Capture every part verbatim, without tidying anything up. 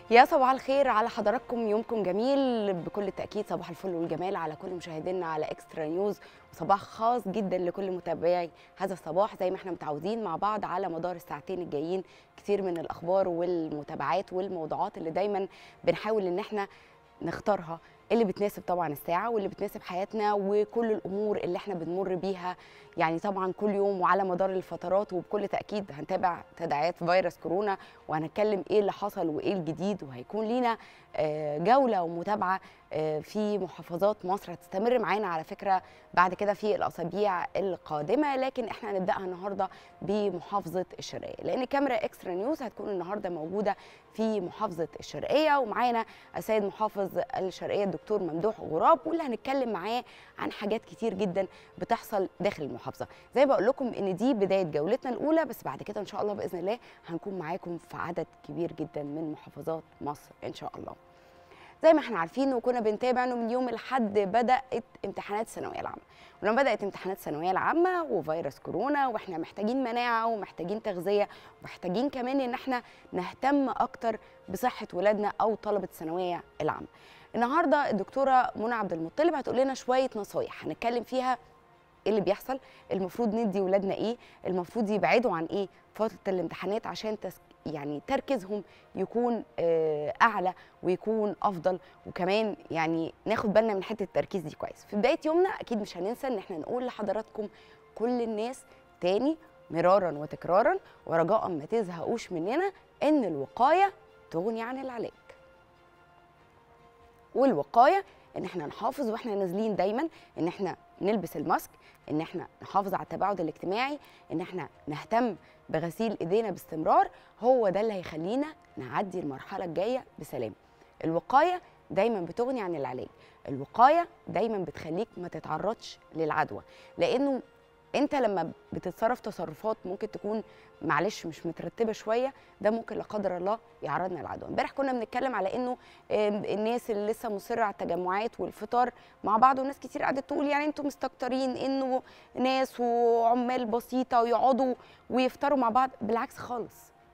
يا صباح الخير على حضراتكم، يومكم جميل بكل تأكيد. صباح الفل والجمال على كل مشاهدينا على اكسترا نيوز، وصباح خاص جدا لكل متابعي هذا الصباح. زي ما احنا متعودين مع بعض على مدار الساعتين الجايين كتير من الأخبار والمتابعات والموضوعات اللي دايما بنحاول ان احنا نختارها، اللي بتناسب طبعا الساعة واللي بتناسب حياتنا وكل الأمور اللي احنا بنمر بيها، يعني طبعا كل يوم وعلى مدار الفترات. وبكل تأكيد هنتابع تداعيات فيروس كورونا، وهنتكلم ايه اللي حصل وايه الجديد، وهيكون لينا جولة ومتابعة في محافظات مصر هتستمر معانا على فكرة بعد كده في الأسابيع القادمة. لكن احنا هنبدأها النهاردة بمحافظة الشرقية، لأن كاميرا اكسترا نيوز هتكون النهاردة موجودة في محافظة الشرقية، ومعانا السيد محافظ الشرقية الدكتور ممدوح غراب، واللي هنتكلم معاه عن حاجات كتير جدا بتحصل داخل المحافظة. زي ما بقول لكم ان دي بداية جولتنا الأولى، بس بعد كده ان شاء الله بإذن الله هنكون معاكم في عدد كبير جدا من محافظات مصر ان شاء الله. زي ما احنا عارفين وكنا بنتابع انه من يوم الحد بدات امتحانات الثانويه العامه، ولما بدات امتحانات الثانويه العامه وفيروس كورونا، واحنا محتاجين مناعه ومحتاجين تغذيه ومحتاجين كمان ان احنا نهتم اكتر بصحه ولادنا او طلبه الثانويه العامه. النهارده الدكتوره منى عبد المطلب هتقول لنا شويه نصايح هنتكلم فيها ايه اللي بيحصل، المفروض ندي ولادنا ايه، المفروض يبعدوا عن ايه فتره الامتحانات عشان تس... يعني تركيزهم يكون اعلى ويكون افضل، وكمان يعني ناخد بالنا من حته التركيز دي كويس. في بدايه يومنا اكيد مش هننسى ان احنا نقول لحضراتكم كل الناس تاني مرارا وتكرارا ورجاء ما تزهقوش مننا ان الوقايه تغني عن العلاج. والوقايه ان احنا نحافظ واحنا نازلين دايما ان احنا نلبس الماسك، ان احنا نحافظ على التباعد الاجتماعي، ان احنا نهتم بغسيل ايدينا باستمرار. هو ده اللي هيخلينا نعدي المرحله الجايه بسلام. الوقايه دايما بتغني عن العلاج، الوقايه دايما بتخليك ما تتعرضش للعدوى، لانه انت لما بتتصرف تصرفات ممكن تكون معلش مش مترتبه شويه، ده ممكن لا قدر الله يعرضنا للعدوى. امبارح كنا بنتكلم على انه الناس اللي لسه مصره على التجمعات والفطار مع بعض، وناس كتير قعدت تقول يعني انتم مستكترين انه ناس وعمال بسيطه ويقعدوا ويفطروا مع بعض. بالعكس خالص،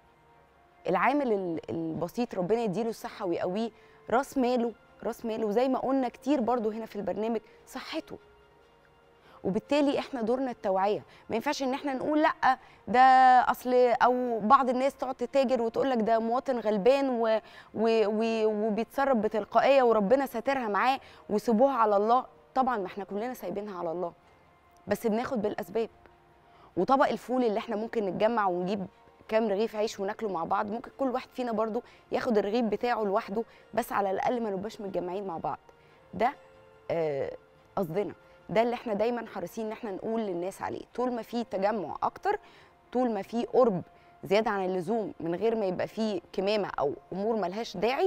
العامل البسيط ربنا يديله الصحه ويقويه، راس ماله راس ماله زي ما قلنا كتير برضو هنا في البرنامج صحته. وبالتالي احنا دورنا التوعيه، ما ينفعش ان احنا نقول لا ده اصل، او بعض الناس تقعد تتاجر وتقول لك ده مواطن غلبان و... و... و... وبيتصرف بتلقائيه وربنا ساترها معاه وسيبوها على الله. طبعا ما احنا كلنا سايبينها على الله، بس بناخد بالاسباب. وطبق الفول اللي احنا ممكن نتجمع ونجيب كام رغيف عيش وناكله مع بعض، ممكن كل واحد فينا برضو ياخد الرغيف بتاعه لوحده، بس على الاقل ما نبقاش متجمعين مع بعض. ده آه قصدنا، ده اللي احنا دايما حريصين ان احنا نقول للناس عليه. طول ما في تجمع اكتر، طول ما في قرب زياده عن اللزوم من غير ما يبقى في كمامه او امور ملهاش داعي،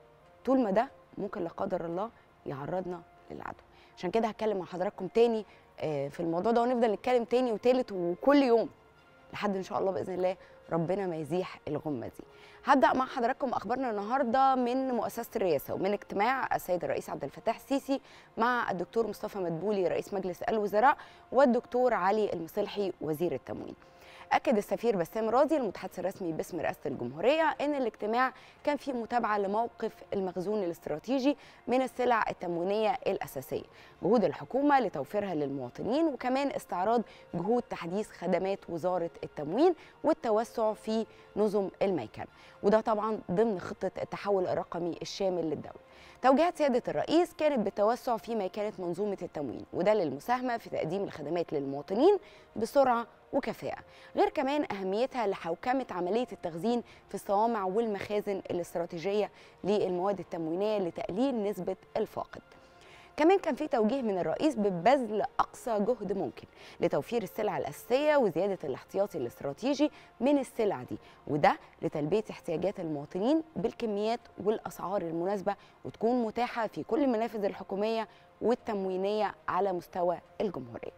طول ما ده ممكن لا قدر الله يعرضنا للعدوى. عشان كده هتكلم مع حضراتكم تاني في الموضوع ده، ونفضل نتكلم تاني وتالت وكل يوم لحد ان شاء الله باذن الله ربنا ما يزيح الغمه دي. هبدا مع حضراتكم اخبارنا النهارده من مؤسسه الرئاسه ومن اجتماع السيد الرئيس عبد الفتاح السيسي مع الدكتور مصطفى مدبولي رئيس مجلس الوزراء والدكتور علي المصلحي وزير التموين. أكد السفير بسام راضي المتحدث الرسمي باسم رئاسة الجمهورية أن الاجتماع كان فيه متابعة لموقف المخزون الاستراتيجي من السلع التموينية الأساسية، جهود الحكومة لتوفيرها للمواطنين، وكمان استعراض جهود تحديث خدمات وزارة التموين والتوسع في نظم الميكنة، وده طبعا ضمن خطة التحول الرقمي الشامل للدولة. توجيهات سيادة الرئيس كانت بالتوسع في ميكنة منظومة التموين، وده للمساهمة في تقديم الخدمات للمواطنين بسرعة وكفاءة، غير كمان أهميتها لحوكمة عملية التخزين في الصوامع والمخازن الاستراتيجية للمواد التموينية لتقليل نسبة الفاقد. كمان كان في توجيه من الرئيس ببذل أقصى جهد ممكن لتوفير السلع الأساسية وزيادة الاحتياطي الاستراتيجي من السلع دي، وده لتلبية احتياجات المواطنين بالكميات والأسعار المناسبة، وتكون متاحة في كل المنافذ الحكومية والتموينية على مستوى الجمهورية.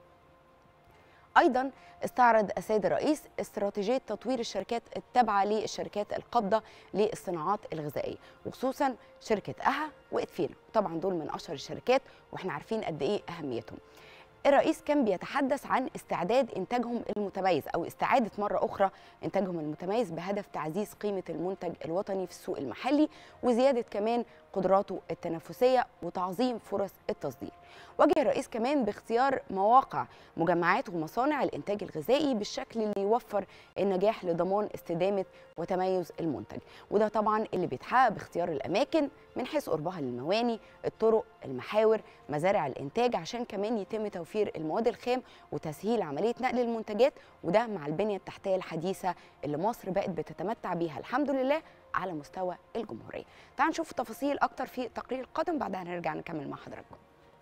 أيضا استعرض السيد الرئيس استراتيجية تطوير الشركات التابعة للشركات القابضة للصناعات الغذائية، وخصوصا شركة أها وإدفينا، طبعا دول من أشهر الشركات واحنا عارفين قد إيه أهميتهم. الرئيس كان بيتحدث عن استعداد إنتاجهم المتميز أو استعادة مرة أخرى إنتاجهم المتميز بهدف تعزيز قيمة المنتج الوطني في السوق المحلي وزيادة كمان قدراته التنافسية وتعظيم فرص التصدير. وجه الرئيس كمان باختيار مواقع مجمعات ومصانع الإنتاج الغذائي بالشكل اللي يوفر النجاح لضمان استدامة وتميز المنتج، وده طبعا اللي بيتحقق باختيار الأماكن من حيث قربها للمواني، الطرق، المحاور، مزارع الإنتاج، عشان كمان يتم توفير المواد الخام وتسهيل عملية نقل المنتجات، وده مع البنية التحتية الحديثة اللي مصر بقت بتتمتع بيها الحمد لله على مستوى الجمهورية. تعالوا نشوف تفاصيل أكتر في التقرير القادم، بعدها نرجع نكمل مع حضراتكم.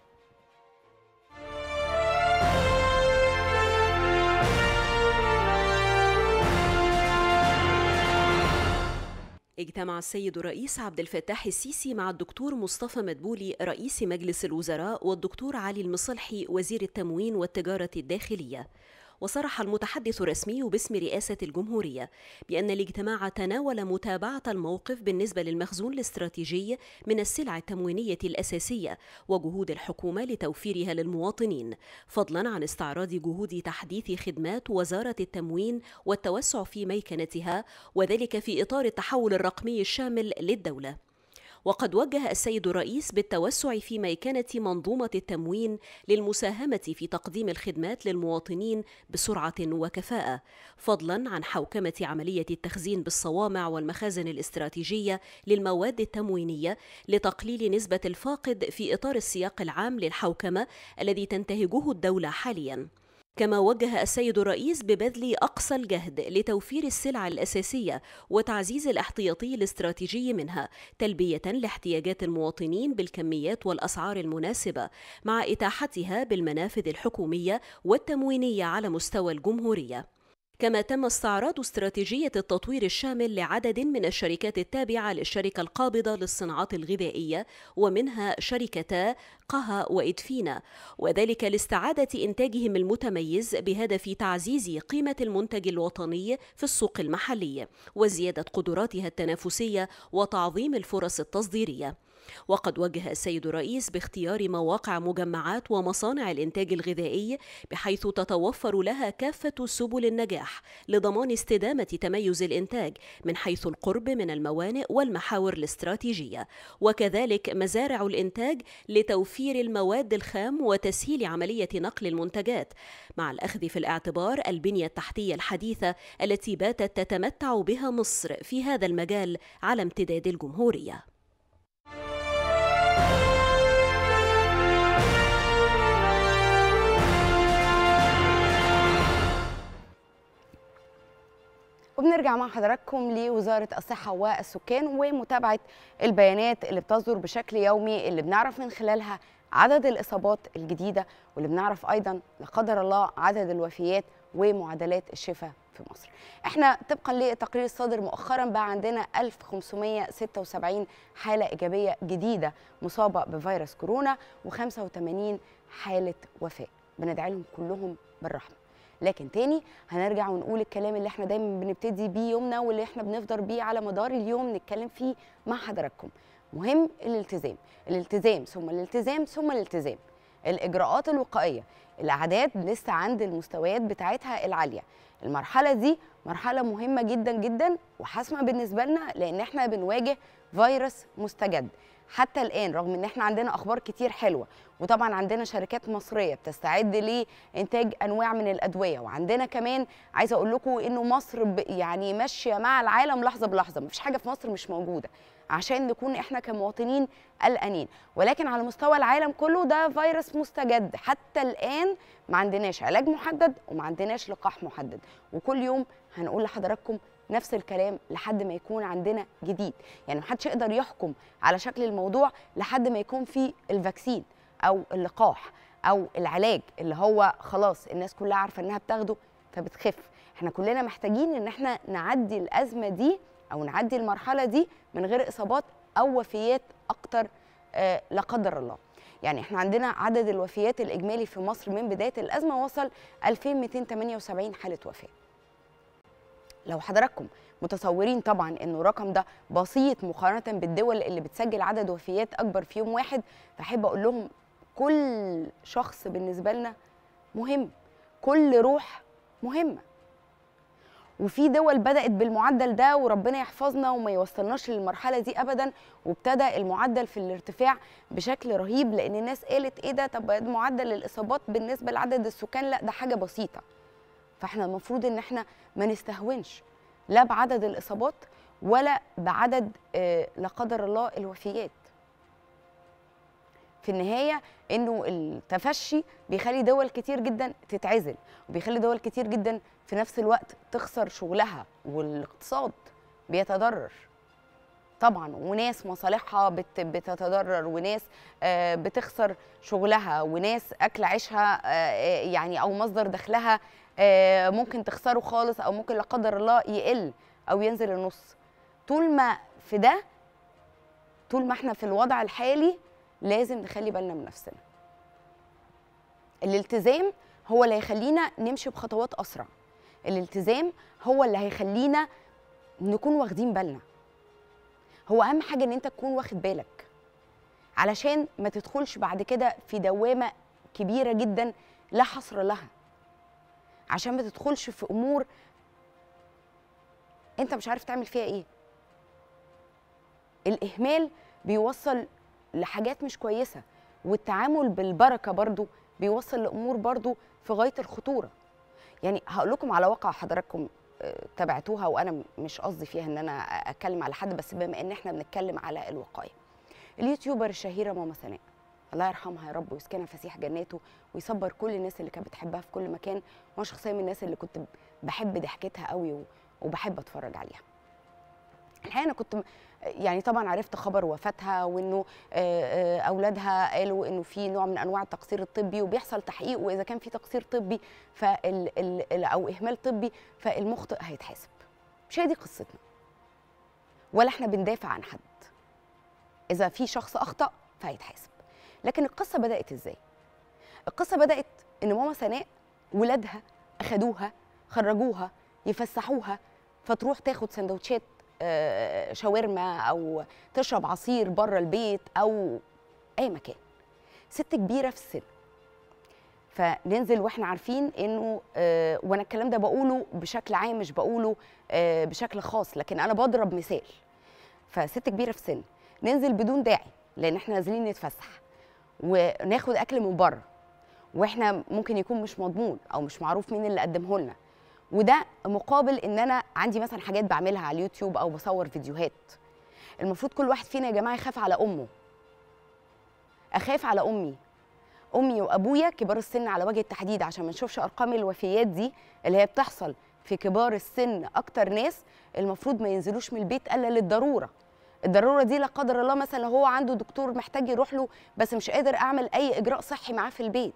اجتمع السيد الرئيس عبد الفتاح السيسي مع الدكتور مصطفى مدبولي رئيس مجلس الوزراء والدكتور علي المصلحي وزير التموين والتجارة الداخلية. وصرح المتحدث الرسمي باسم رئاسة الجمهورية بأن الاجتماع تناول متابعة الموقف بالنسبة للمخزون الاستراتيجي من السلع التموينية الأساسية وجهود الحكومة لتوفيرها للمواطنين، فضلا عن استعراض جهود تحديث خدمات وزارة التموين والتوسع في ميكنتها، وذلك في إطار التحول الرقمي الشامل للدولة. وقد وجه السيد الرئيس بالتوسع في ميكنة منظومة التموين للمساهمة في تقديم الخدمات للمواطنين بسرعة وكفاءة، فضلا عن حوكمة عملية التخزين بالصوامع والمخازن الاستراتيجية للمواد التموينية لتقليل نسبة الفاقد في إطار السياق العام للحوكمة الذي تنتهجه الدولة حالياً. كما وجه السيد الرئيس ببذل أقصى الجهد لتوفير السلع الأساسية وتعزيز الاحتياطي الاستراتيجي منها، تلبية لاحتياجات المواطنين بالكميات والأسعار المناسبة، مع إتاحتها بالمنافذ الحكومية والتموينية على مستوى الجمهورية. كما تم استعراض استراتيجية التطوير الشامل لعدد من الشركات التابعة للشركة القابضة للصناعات الغذائية، ومنها شركتا قها وإدفينا، وذلك لاستعادة إنتاجهم المتميز بهدف تعزيز قيمة المنتج الوطني في السوق المحلي وزيادة قدراتها التنافسية وتعظيم الفرص التصديرية. وقد وجه السيد الرئيس باختيار مواقع مجمعات ومصانع الإنتاج الغذائي بحيث تتوفر لها كافة سبل النجاح لضمان استدامة تميز الإنتاج من حيث القرب من الموانئ والمحاور الاستراتيجية، وكذلك مزارع الإنتاج لتوفير المواد الخام وتسهيل عملية نقل المنتجات، مع الأخذ في الاعتبار البنية التحتية الحديثة التي باتت تتمتع بها مصر في هذا المجال على امتداد الجمهورية. وبنرجع مع حضراتكم لوزارة الصحة والسكان ومتابعة البيانات اللي بتصدر بشكل يومي، اللي بنعرف من خلالها عدد الإصابات الجديدة، واللي بنعرف أيضا لا قدر الله عدد الوفيات ومعدلات الشفاء في مصر. احنا طبقا للتقرير الصادر مؤخرا بقى عندنا ألف وخمسمائة وستة وسبعين حالة إيجابية جديدة مصابة بفيروس كورونا وخمسة وثمانين حالة وفاة، بندعي لهم كلهم بالرحمة. لكن تاني هنرجع ونقول الكلام اللي احنا دايما بنبتدي بيه يومنا واللي احنا بنفضل بيه على مدار اليوم نتكلم فيه مع حضراتكم، مهم الالتزام، الالتزام ثم الالتزام ثم الالتزام، الإجراءات الوقائية، الأعداد لسه عند المستويات بتاعتها العالية. المرحلة دي مرحلة مهمة جدا جدا وحاسمة بالنسبة لنا، لأن احنا بنواجه فيروس مستجد حتى الآن، رغم ان احنا عندنا أخبار كتير حلوة، وطبعا عندنا شركات مصرية بتستعد لإنتاج أنواع من الأدوية، وعندنا كمان عايزة أقول لكم إنه مصر يعني ماشية مع العالم لحظة بلحظة، مفيش حاجة في مصر مش موجودة عشان نكون احنا كمواطنين قلقانين، ولكن على مستوى العالم كله ده فيروس مستجد حتى الآن، ما عندناش علاج محدد وما عندناش لقاح محدد، وكل يوم هنقول لحضراتكم نفس الكلام لحد ما يكون عندنا جديد. يعني محدش يقدر يحكم على شكل الموضوع لحد ما يكون في الفاكسين او اللقاح او العلاج اللي هو خلاص الناس كلها عارفه انها بتاخده فبتخف. احنا كلنا محتاجين ان احنا نعدي الازمه دي او نعدي المرحله دي من غير اصابات او وفيات اكتر آه لا قدر الله. يعني احنا عندنا عدد الوفيات الاجمالي في مصر من بدايه الازمه وصل ألفين ومئتين وثمانية وسبعين حاله وفاه. لو حضراتكم متصورين طبعا انه الرقم ده بسيط مقارنه بالدول اللي بتسجل عدد وفيات اكبر في يوم واحد، فاحب اقول لهم كل شخص بالنسبه لنا مهم، كل روح مهمه. وفي دول بدأت بالمعدل ده وربنا يحفظنا وما يوصلناش للمرحلة دي أبدا، وابتدى المعدل في الارتفاع بشكل رهيب، لأن الناس قالت إيه ده، طب معدل الإصابات بالنسبة لعدد السكان لا ده حاجة بسيطة. فإحنا المفروض إن إحنا ما نستهونش لا بعدد الإصابات ولا بعدد آه لا قدر الله الوفيات. في النهاية إنه التفشي بيخلي دول كتير جدا تتعزل، وبيخلي دول كتير جدا في نفس الوقت تخسر شغلها، والاقتصاد بيتضرر طبعا، وناس مصالحها بت بتتضرر، وناس آه بتخسر شغلها، وناس أكل عيشها آه يعني أو مصدر دخلها آه ممكن تخسره خالص، أو ممكن لا قدر الله يقل أو ينزل النص. طول ما في ده، طول ما احنا في الوضع الحالي لازم نخلي بالنا من نفسنا. الالتزام هو اللي هيخلينا نمشي بخطوات أسرع، الالتزام هو اللي هيخلينا نكون واخدين بالنا. هو أهم حاجة إن أنت تكون واخد بالك علشان ما تدخلش بعد كده في دوامة كبيرة جدا لا حصر لها، عشان ما تدخلش في أمور أنت مش عارف تعمل فيها إيه. الإهمال بيوصل لحاجات مش كويسة، والتعامل بالبركة برضو بيوصل لأمور برضو في غاية الخطورة. يعني هقول لكم على واقع حضراتكم تابعتوها، وأنا مش قصدي فيها إن أنا أتكلم على حد، بس بما إن إحنا بنتكلم على الوقاية. اليوتيوبر الشهيرة ماما سناء الله يرحمها يا رب ويسكنها فسيح جناته ويصبر كل الناس اللي كانت بتحبها في كل مكان، وأنا شخصيا من الناس اللي كنت بحب ضحكتها قوي وبحب أتفرج عليها. الحقيقة أنا كنت يعني طبعا عرفت خبر وفاتها، وانه اولادها قالوا انه في نوع من انواع التقصير الطبي وبيحصل تحقيق، واذا كان في تقصير طبي فال او اهمال طبي فالمخطئ هيتحاسب. مش هي دي قصتنا، ولا احنا بندافع عن حد. اذا في شخص اخطأ فهيتحاسب. لكن القصه بدأت ازاي؟ القصه بدأت ان ماما سناء ولادها اخدوها خرجوها يفسحوها، فتروح تاخد سندوتشات شاورما او تشرب عصير بره البيت او اي مكان. ست كبيره في السن، فننزل واحنا عارفين انه آه وانا الكلام ده بقوله بشكل عام مش بقوله آه بشكل خاص، لكن انا بضرب مثال. فست كبيره في السن ننزل بدون داعي لان احنا نازلين نتفسح وناخد اكل من بره، واحنا ممكن يكون مش مضمون او مش معروف مين اللي قدمه لنا، وده مقابل ان انا عندي مثلا حاجات بعملها على اليوتيوب او بصور فيديوهات. المفروض كل واحد فينا يا جماعه يخاف على امه. اخاف على امي امي وابويا كبار السن على وجه التحديد، عشان ما نشوفش ارقام الوفيات دي اللي هي بتحصل في كبار السن. اكتر ناس المفروض ما ينزلوش من البيت الا للضروره. الضروره دي لا قدر الله مثلا هو عنده دكتور محتاج يروح له بس مش قادر اعمل اي اجراء صحي معاه في البيت.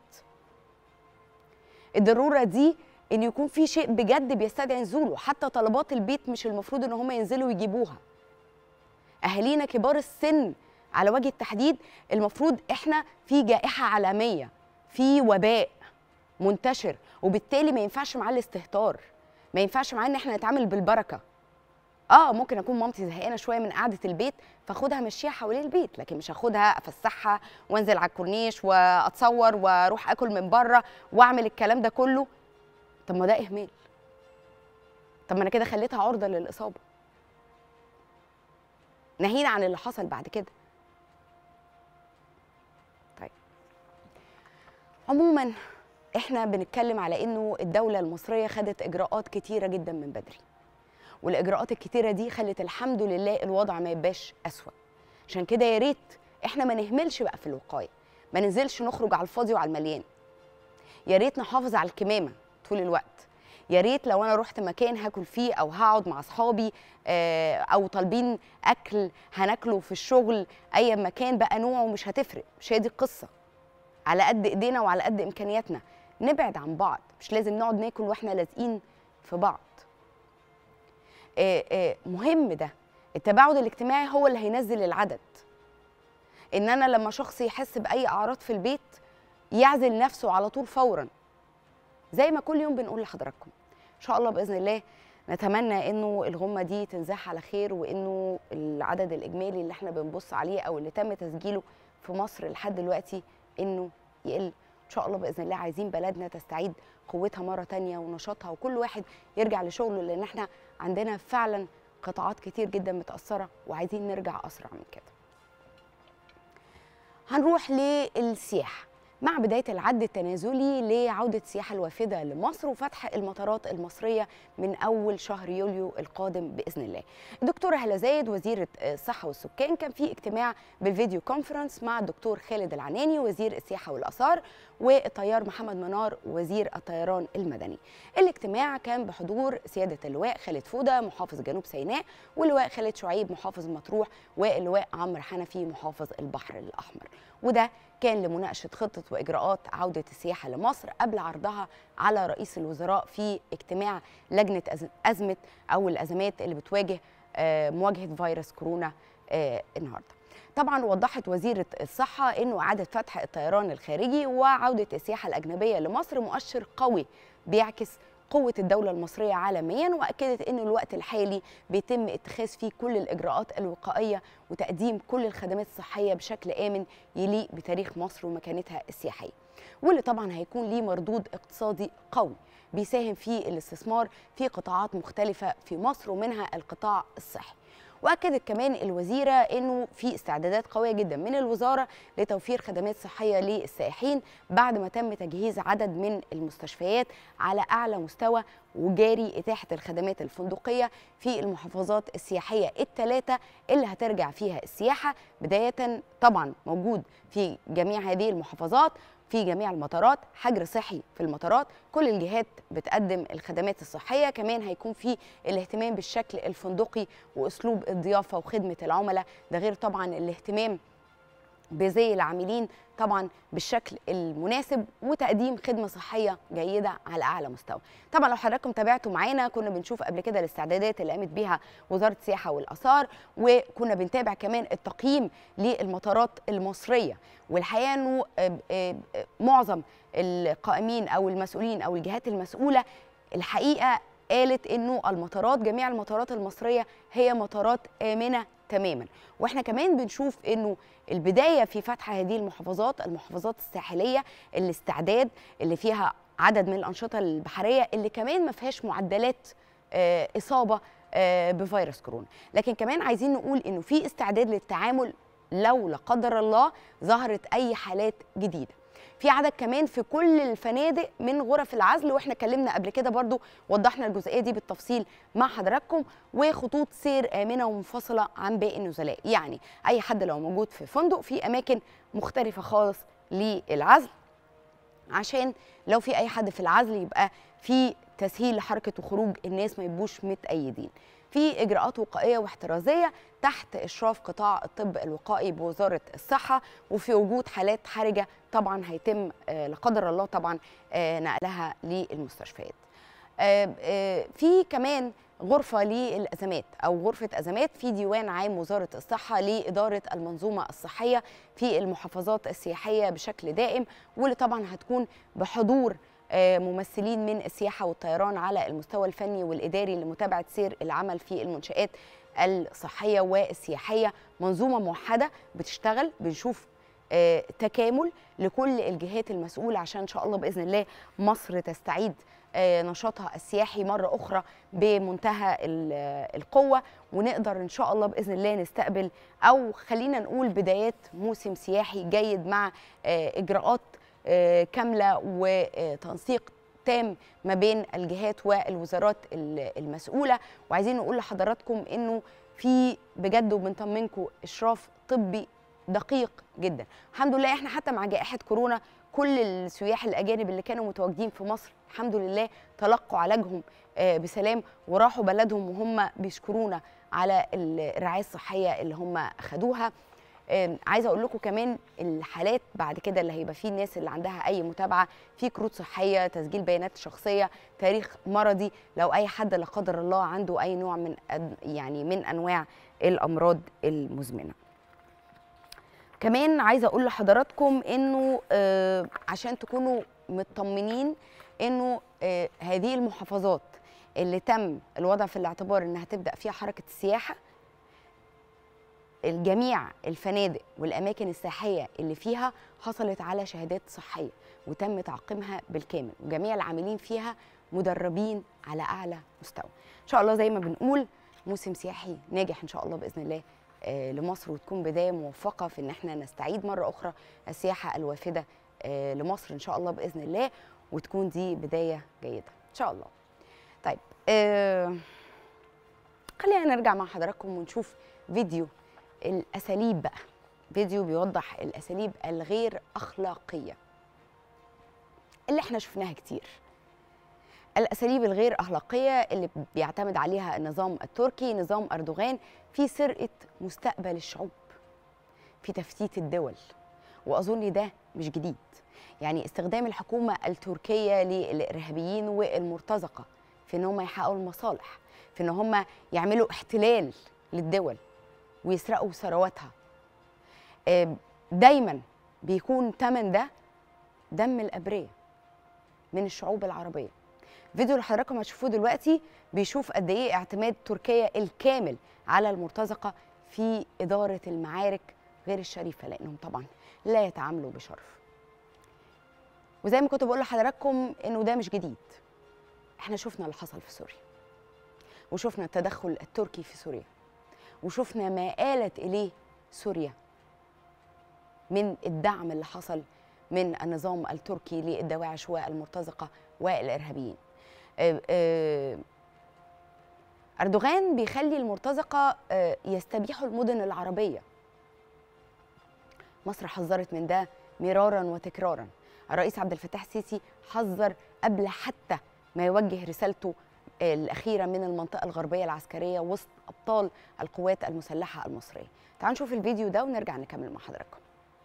الضروره دي ان يكون في شيء بجد بيستدعي نزوله، حتى طلبات البيت مش المفروض ان هم ينزلوا يجيبوها. اهالينا كبار السن على وجه التحديد المفروض احنا في جائحه عالميه، في وباء منتشر، وبالتالي ما ينفعش معاه الاستهتار، ما ينفعش معاه ان احنا نتعامل بالبركه. اه ممكن اكون مامتي زهقانه شويه من قعده البيت فاخدها مشيها حوالين البيت، لكن مش هاخدها افسحها وانزل على الكورنيش واتصور واروح اكل من بره واعمل الكلام ده كله. طب ما ده اهمال. طب ما انا كده خليتها عرضه للاصابه، ناهينا عن اللي حصل بعد كده. طيب عموما احنا بنتكلم على انه الدوله المصريه خدت اجراءات كتيره جدا من بدري، والاجراءات الكتيره دي خلت الحمد لله الوضع ما يبقاش اسوأ. عشان كده يا ريت احنا ما نهملش بقى في الوقايه، ما ننزلش نخرج على الفاضي وعلى المليان. يا ريت نحافظ على الكمامه طول الوقت. يا ريت لو انا رحت مكان هاكل فيه او هقعد مع اصحابي او طالبين اكل هناكله في الشغل، اي مكان بقى نوعه مش هتفرق، مش هي دي القصه. على قد ايدينا وعلى قد امكانياتنا نبعد عن بعض، مش لازم نقعد ناكل واحنا لازقين في بعض. مهم ده التباعد الاجتماعي هو اللي هينزل العدد. ان انا لما شخص يحس باي اعراض في البيت يعزل نفسه على طول فورا، زي ما كل يوم بنقول لحضراتكم. ان شاء الله باذن الله نتمنى انه الغمه دي تنزاح على خير، وانه العدد الاجمالي اللي احنا بنبص عليه او اللي تم تسجيله في مصر لحد دلوقتي انه يقل. ان شاء الله باذن الله عايزين بلدنا تستعيد قوتها مره تانية ونشاطها، وكل واحد يرجع لشغله، لان احنا عندنا فعلا قطاعات كتير جدا متاثره وعايزين نرجع اسرع من كده. هنروح للسياحه مع بداية العد التنازلي لعودة السياحة الوافدة لمصر وفتح المطارات المصرية من أول شهر يوليو القادم بإذن الله. الدكتورة هالة زايد وزيرة الصحة والسكان كان في اجتماع بالفيديو كونفرنس مع الدكتور خالد العناني وزير السياحة والآثار والطيار محمد منار وزير الطيران المدني. الاجتماع كان بحضور سيادة اللواء خالد فودة محافظ جنوب سيناء، واللواء خالد شعيب محافظ مطروح، واللواء عمرو حنفي محافظ البحر الأحمر. وده كان لمناقشة خطة وإجراءات عودة السياحة لمصر قبل عرضها على رئيس الوزراء في اجتماع لجنة أزمة أو الأزمات اللي بتواجه مواجهة فيروس كورونا النهاردة. طبعا وضحت وزيرة الصحة أنه إعادة فتح الطيران الخارجي وعودة السياحة الأجنبية لمصر مؤشر قوي بيعكس قوة الدولة المصرية عالميا، وأكدت أن الوقت الحالي بيتم اتخاذ فيه كل الإجراءات الوقائية وتقديم كل الخدمات الصحية بشكل آمن يليق بتاريخ مصر ومكانتها السياحية، واللي طبعا هيكون ليه مردود اقتصادي قوي بيساهم فيه الاستثمار في قطاعات مختلفة في مصر ومنها القطاع الصحي. واكدت كمان الوزيره انه في استعدادات قويه جدا من الوزاره لتوفير خدمات صحيه للسائحين بعد ما تم تجهيز عدد من المستشفيات على اعلى مستوى، وجاري اتاحه الخدمات الفندقيه في المحافظات السياحيه الثلاثه اللي هترجع فيها السياحه، بدايه طبعا موجود في جميع هذه المحافظات في جميع المطارات حجر صحي في المطارات، كل الجهات بتقدم الخدمات الصحية. كمان هيكون في الاهتمام بالشكل الفندقي وأسلوب الضيافة وخدمة العملاء، ده غير طبعا الاهتمام بزي العاملين طبعا بالشكل المناسب وتقديم خدمه صحيه جيده على اعلى مستوى. طبعا لو حضراتكم تابعتوا معانا كنا بنشوف قبل كده الاستعدادات اللي قامت بيها وزاره السياحه والاثار، وكنا بنتابع كمان التقييم للمطارات المصريه، والحقيقه انه معظم القائمين او المسؤولين او الجهات المسؤوله الحقيقه قالت انه المطارات جميع المطارات المصريه هي مطارات امنه تماما. واحنا كمان بنشوف انه البدايه في فتح هذه المحافظات المحافظات الساحليه الاستعداد اللي فيها عدد من الانشطه البحريه اللي كمان ما فيهاش معدلات آه اصابه آه بفيروس كورونا، لكن كمان عايزين نقول انه في استعداد للتعامل لو لا قدر الله ظهرت اي حالات جديده. في عدد كمان في كل الفنادق من غرف العزل، واحنا اتكلمنا قبل كده برضو وضحنا الجزئيه دي بالتفصيل مع حضراتكم، وخطوط سير امنه ومنفصله عن باقي النزلاء، يعني اي حد لو موجود في فندق في اماكن مختلفه خالص للعزل عشان لو في اي حد في العزل يبقى في تسهيل لحركه وخروج الناس ما يبقوش متأيدين. في اجراءات وقائيه واحترازيه تحت اشراف قطاع الطب الوقائي بوزاره الصحه، وفي وجود حالات حرجه طبعا هيتم آه لا قدر الله طبعا آه نقلها للمستشفيات. آه آه في كمان غرفه للازمات او غرفه ازمات في ديوان عام وزاره الصحه لاداره المنظومه الصحيه في المحافظات السياحيه بشكل دائم، واللي طبعا هتكون بحضور ممثلين من السياحة والطيران على المستوى الفني والإداري لمتابعة سير العمل في المنشآت الصحية والسياحية. منظومة موحدة بتشتغل، بنشوف تكامل لكل الجهات المسؤولة عشان إن شاء الله بإذن الله مصر تستعيد نشاطها السياحي مرة أخرى بمنتهى القوة، ونقدر إن شاء الله بإذن الله نستقبل أو خلينا نقول بدايات موسم سياحي جيد مع إجراءات كاملة وتنسيق تام ما بين الجهات والوزارات المسؤولة. وعايزين نقول لحضراتكم إنه في بجد وبنطمنكم إشراف طبي دقيق جدا. الحمد لله احنا حتى مع جائحة كورونا كل السياح الأجانب اللي كانوا متواجدين في مصر الحمد لله تلقوا علاجهم بسلام وراحوا بلدهم وهم بيشكرونا على الرعاية الصحية اللي هم أخدوها. عايزه اقول لكم كمان الحالات بعد كده اللي هيبقى فيه الناس اللي عندها اي متابعه في كروت صحيه، تسجيل بيانات شخصيه، تاريخ مرضي لو اي حد لا قدر الله عنده اي نوع من يعني من انواع الامراض المزمنه. كمان عايزه اقول لحضراتكم انه آه عشان تكونوا مطمنين انه آه هذه المحافظات اللي تم الوضع في الاعتبار انها تبدا فيها حركه السياحه الجميع الفنادق والأماكن السياحية اللي فيها حصلت على شهادات صحية وتم تعقيمها بالكامل، وجميع العاملين فيها مدربين على أعلى مستوى. إن شاء الله زي ما بنقول موسم سياحي ناجح إن شاء الله بإذن الله لمصر، وتكون بداية موفقة في إن احنا نستعيد مرة أخرى السياحة الوافدة لمصر إن شاء الله بإذن الله، وتكون دي بداية جيدة إن شاء الله. طيب آه خلينا نرجع مع حضراتكم ونشوف فيديو الأساليب بقى، فيديو بيوضح الأساليب الغير أخلاقية اللي احنا شفناها كتير. الأساليب الغير أخلاقية اللي بيعتمد عليها النظام التركي، نظام أردوغان، في سرقة مستقبل الشعوب، في تفتيت الدول، وأظن ده مش جديد. يعني استخدام الحكومة التركية للإرهابيين والمرتزقة في إن هم يحققوا المصالح، في إن هم يعملوا احتلال للدول ويسرقوا ثرواتها. دايما بيكون ثمن ده دم الأبرياء من الشعوب العربية. الفيديو اللي حضراتكم هتشوفوه دلوقتي بيشوف قد ايه اعتماد تركيا الكامل على المرتزقة في إدارة المعارك غير الشريفة، لأنهم طبعا لا يتعاملوا بشرف. وزي ما كنت بقول لحضراتكم إنه ده مش جديد، احنا شفنا اللي حصل في سوريا، وشفنا التدخل التركي في سوريا، وشفنا ما آلت إليه سوريا من الدعم اللي حصل من النظام التركي للدواعش والمرتزقة والإرهابيين. أردوغان بيخلي المرتزقة يستبيحوا المدن العربية. مصر حذرت من ده مرارا وتكرارا. الرئيس عبد الفتاح السيسي حذر قبل حتى ما يوجه رسالته الأخيرة من المنطقة الغربية العسكرية وسط أبطال القوات المسلحة المصرية. تعالوا نشوف الفيديو ده ونرجع نكمل مع حضراتكم.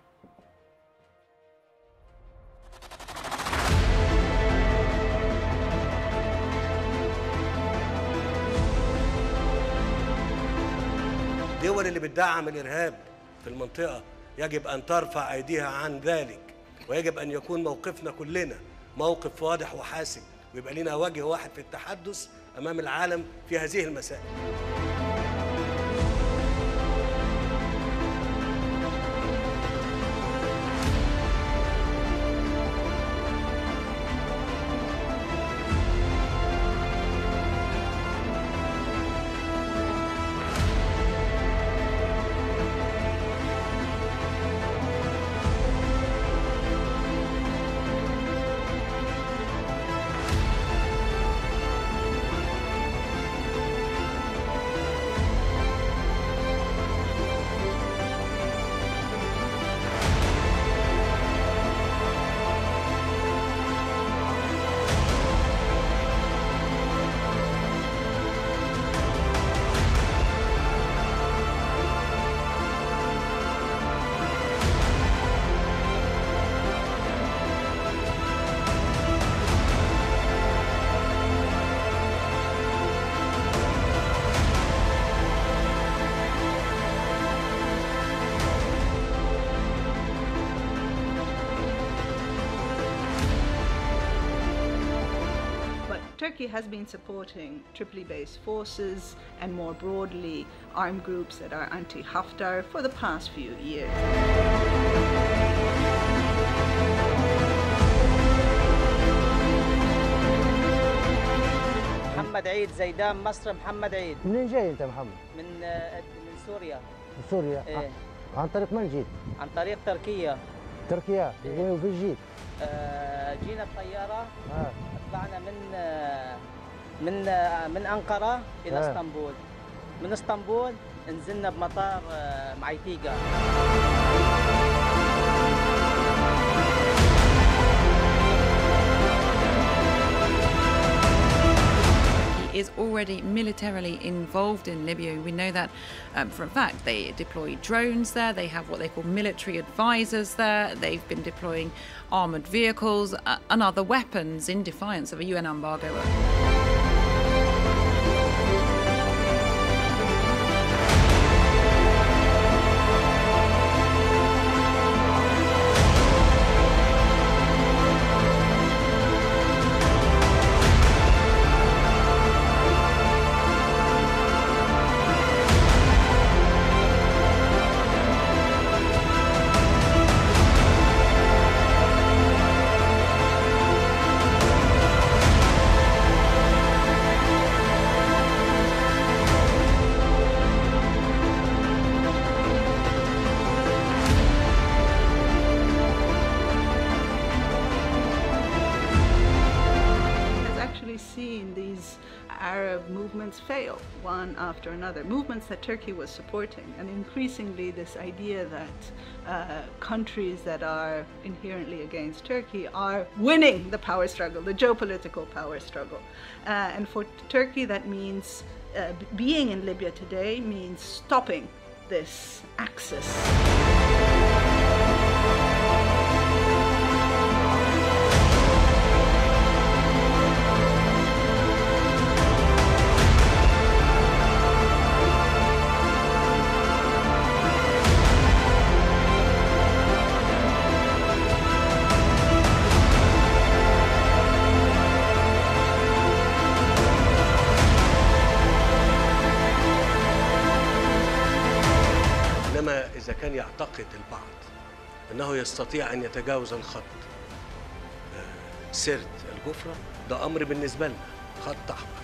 الدول اللي بتدعم الإرهاب في المنطقة يجب أن ترفع أيديها عن ذلك، ويجب أن يكون موقفنا كلنا موقف واضح وحاسم، ويبقى لنا وجه واحد في التحدث أمام العالم في هذه المسائل. Turkey has been supporting Tripoli-based forces and more broadly armed groups that are anti-Haftar for the past few years. محمد عيد زيدان مصر. محمد عيد. منين جاي انت محمد؟ من من سوريا. من سوريا؟ إيه؟ عن طريق من جيت؟ عن طريق تركيا. تركيا؟ إيه؟ وفين جيت؟ آه جينا بطيارة. آه. طلعنا من آه من آه من أنقرة إلى آه. اسطنبول. من اسطنبول نزلنا بمطار آه معيتيقا. is already militarily involved in Libya. We know that um, for a fact. They deploy drones there, they have what they call military advisors there, they've been deploying armoured vehicles uh, and other weapons in defiance of a U N embargo. seen these Arab movements fail one after another, movements that Turkey was supporting, and increasingly this idea that uh, countries that are inherently against Turkey are winning the power struggle, the geopolitical power struggle. Uh, and for Turkey, that means uh, being in Libya today means stopping this axis. إذا كان يعتقد البعض أنه يستطيع أن يتجاوز الخط سرت الجفرة، ده أمر بالنسبة لنا خط أحمر.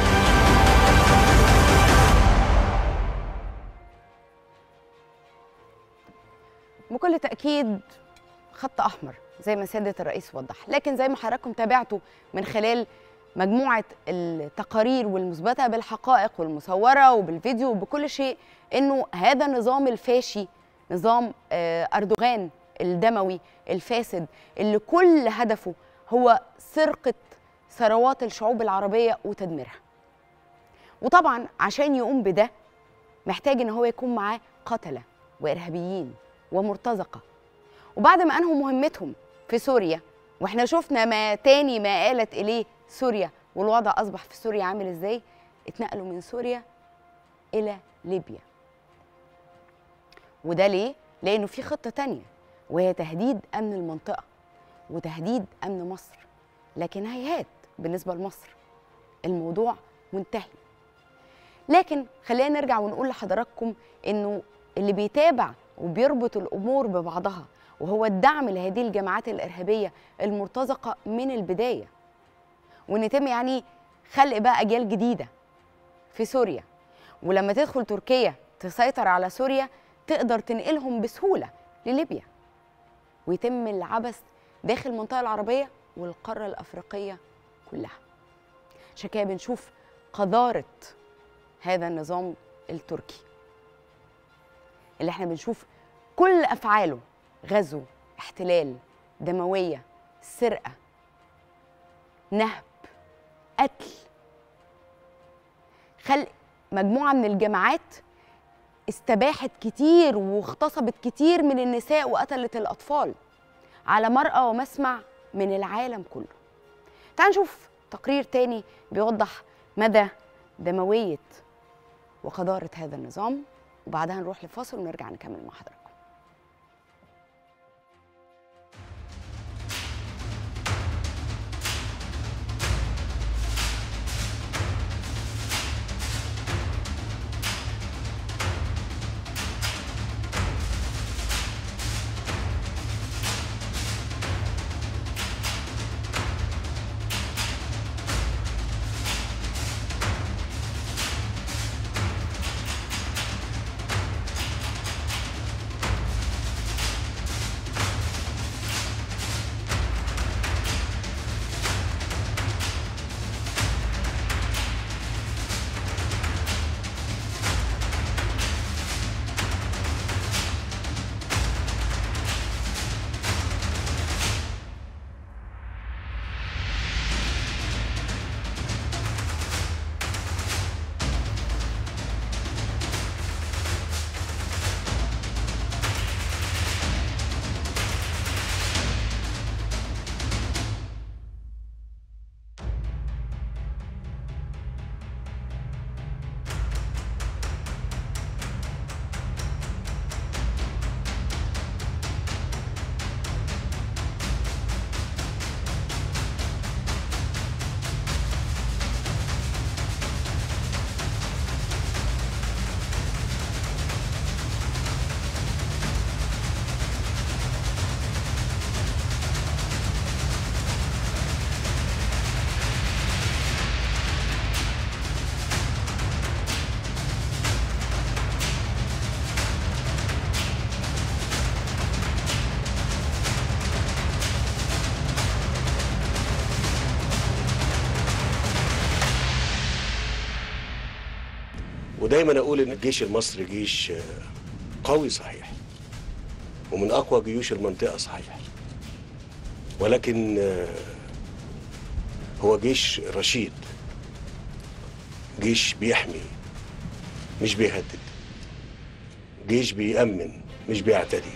بكل تأكيد خط أحمر زي ما سيادة الرئيس وضح، لكن زي ما حضراتكم تابعتوا من خلال مجموعة التقارير والمثبتة بالحقائق والمصورة وبالفيديو وبكل شيء، إنه هذا النظام الفاشي، نظام أردوغان الدموي الفاسد اللي كل هدفه هو سرقة ثروات الشعوب العربية وتدميرها. وطبعا عشان يقوم بده محتاج إن هو يكون معاه قتلة وإرهابيين ومرتزقة. وبعد ما أنهوا مهمتهم في سوريا، وإحنا شفنا ما تاني ما آلت إليه سوريا والوضع أصبح في سوريا عامل إزاي، اتنقلوا من سوريا إلى ليبيا. وده ليه؟ لأنه في خطة تانية وهي تهديد أمن المنطقة وتهديد أمن مصر. لكن هيهات بالنسبة لمصر الموضوع منتهي. لكن خلينا نرجع ونقول لحضراتكم إنه اللي بيتابع وبيربط الأمور ببعضها وهو الدعم لهذه الجماعات الإرهابية المرتزقة من البداية، وإن يتم يعني خلق بقى أجيال جديدة في سوريا، ولما تدخل تركيا تسيطر على سوريا تقدر تنقلهم بسهولة لليبيا، ويتم العبث داخل المنطقة العربية والقارة الأفريقية كلها. عشان كده بنشوف قذارة هذا النظام التركي اللي احنا بنشوف كل أفعاله غزو، احتلال، دموية، سرقة، نهب، قتل، خلق مجموعة من الجماعات استباحت كتير واغتصبت كتير من النساء وقتلت الأطفال على مرأى ومسمع من العالم كله. تعالوا نشوف تقرير تاني بيوضح مدى دموية وقذارة هذا النظام، وبعدها نروح لفاصل ونرجع نكمل مع حضراتكم. ودايما اقول ان الجيش المصري جيش قوي صحيح، ومن اقوى جيوش المنطقه صحيح، ولكن هو جيش رشيد، جيش بيحمي مش بيهدد، جيش بيأمن مش بيعتدي.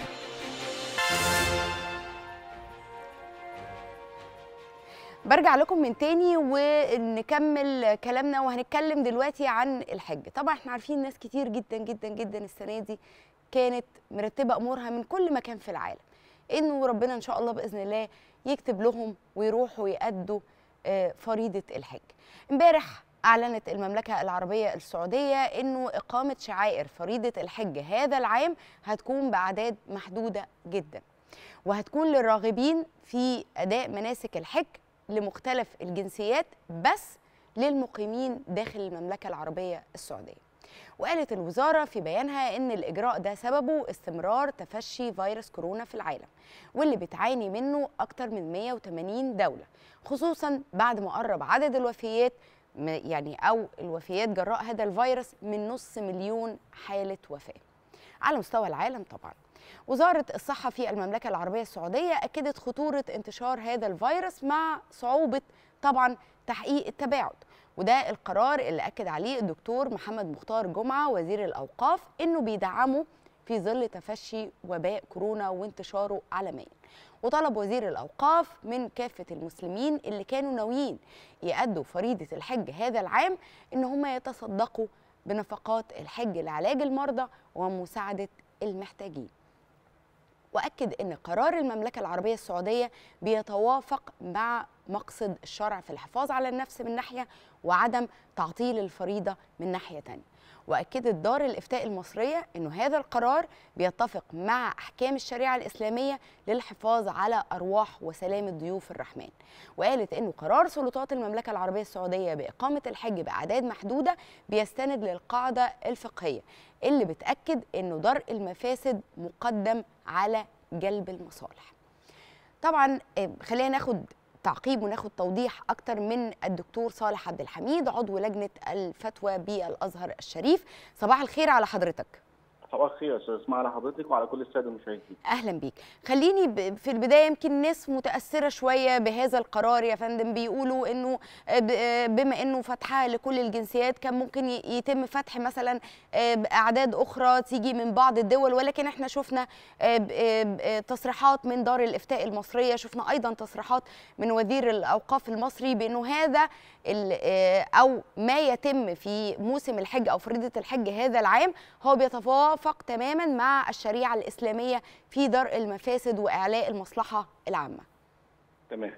برجع لكم من تاني ونكمل كلامنا، وهنتكلم دلوقتي عن الحج. طبعا احنا عارفين ناس كتير جدا جدا جدا السنه دي كانت مرتبه امورها من كل مكان في العالم، انه ربنا ان شاء الله باذن الله يكتب لهم ويروحوا يأدوا فريضه الحج. امبارح اعلنت المملكه العربيه السعوديه انه اقامه شعائر فريضه الحج هذا العام هتكون باعداد محدوده جدا، وهتكون للراغبين في اداء مناسك الحج لمختلف الجنسيات بس للمقيمين داخل المملكة العربية السعودية. وقالت الوزارة في بيانها إن الإجراء ده سببه استمرار تفشي فيروس كورونا في العالم، واللي بتعاني منه أكتر من مئة وثمانين دولة، خصوصا بعد ما قرب عدد الوفيات يعني أو الوفيات جراء هذا الفيروس من نص مليون حالة وفاة على مستوى العالم. طبعا وزارة الصحة في المملكة العربية السعودية أكدت خطورة انتشار هذا الفيروس مع صعوبة طبعا تحقيق التباعد، وده القرار اللي أكد عليه الدكتور محمد مختار جمعة وزير الأوقاف إنه بيدعمه في ظل تفشي وباء كورونا وانتشاره عالميا. وطلب وزير الأوقاف من كافة المسلمين اللي كانوا ناويين يأدوا فريضة الحج هذا العام إن هم يتصدقوا بنفقات الحج لعلاج المرضى ومساعدة المحتاجين. وأكد أن قرار المملكة العربية السعودية بيتوافق مع مقصد الشرع في الحفاظ على النفس من ناحية وعدم تعطيل الفريضة من ناحية تانية. وأكدت دار الإفتاء المصرية أنه هذا القرار بيتفق مع أحكام الشريعة الإسلامية للحفاظ على أرواح وسلامة ضيوف الرحمن. وقالت أنه قرار سلطات المملكة العربية السعودية بإقامة الحج بأعداد محدودة بيستند للقاعدة الفقهية اللي بتأكد أنه درء المفاسد مقدم على جلب المصالح. طبعا خلينا ناخد تعقيب وناخد توضيح أكتر من الدكتور صالح عبد الحميد عضو لجنة الفتوى بالأزهر الشريف. صباح الخير على حضرتك. صباح الخير يا استاذ اسماء على حضرتك وعلى كل الساده المشاهدين. اهلا بيك. خليني في البدايه، يمكن ناس متاثره شويه بهذا القرار يا فندم، بيقولوا انه بما انه فتحها لكل الجنسيات كان ممكن يتم فتح مثلا اعداد اخرى تيجي من بعض الدول، ولكن احنا شفنا تصريحات من دار الافتاء المصريه، شفنا ايضا تصريحات من وزير الاوقاف المصري بانه هذا او ما يتم في موسم الحج او فريضه الحج هذا العام هو بيتوافق تماما مع الشريعه الاسلاميه في درء المفاسد واعلاء المصلحه العامه. تمام.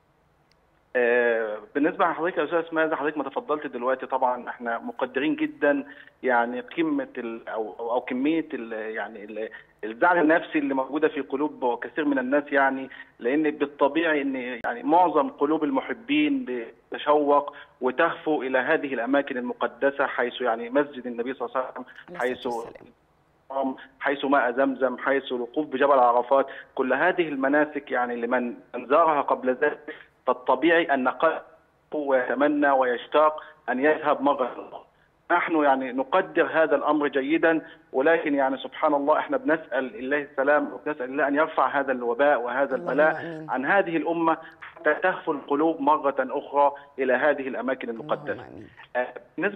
آه بالنسبه لحضرتك يا استاذ اسماء زي حضرتك ما تفضلت دلوقتي، طبعا احنا مقدرين جدا يعني قيمه او او, أو كميه ال يعني ال الزعل النفسي اللي موجوده في قلوب كثير من الناس، يعني لان بالطبيعي ان يعني معظم قلوب المحبين بتشوق وتهفو الى هذه الاماكن المقدسه، حيث يعني مسجد النبي صلى الله عليه وسلم، حيث حيث ماء زمزم، حيث الوقوف بجبل عرفات، كل هذه المناسك يعني لمن زارها قبل ذلك فالطبيعي ان قلبه ويتمنى ويشتاق ان يذهب مره اخرى. نحن يعني نقدر هذا الامر جيدا، ولكن يعني سبحان الله احنا بنسال الله السلام وبنسال الله ان يرفع هذا الوباء وهذا البلاء عن هذه الامه حتى تهفو القلوب مره اخرى الى هذه الاماكن المقدسه. بالنسبه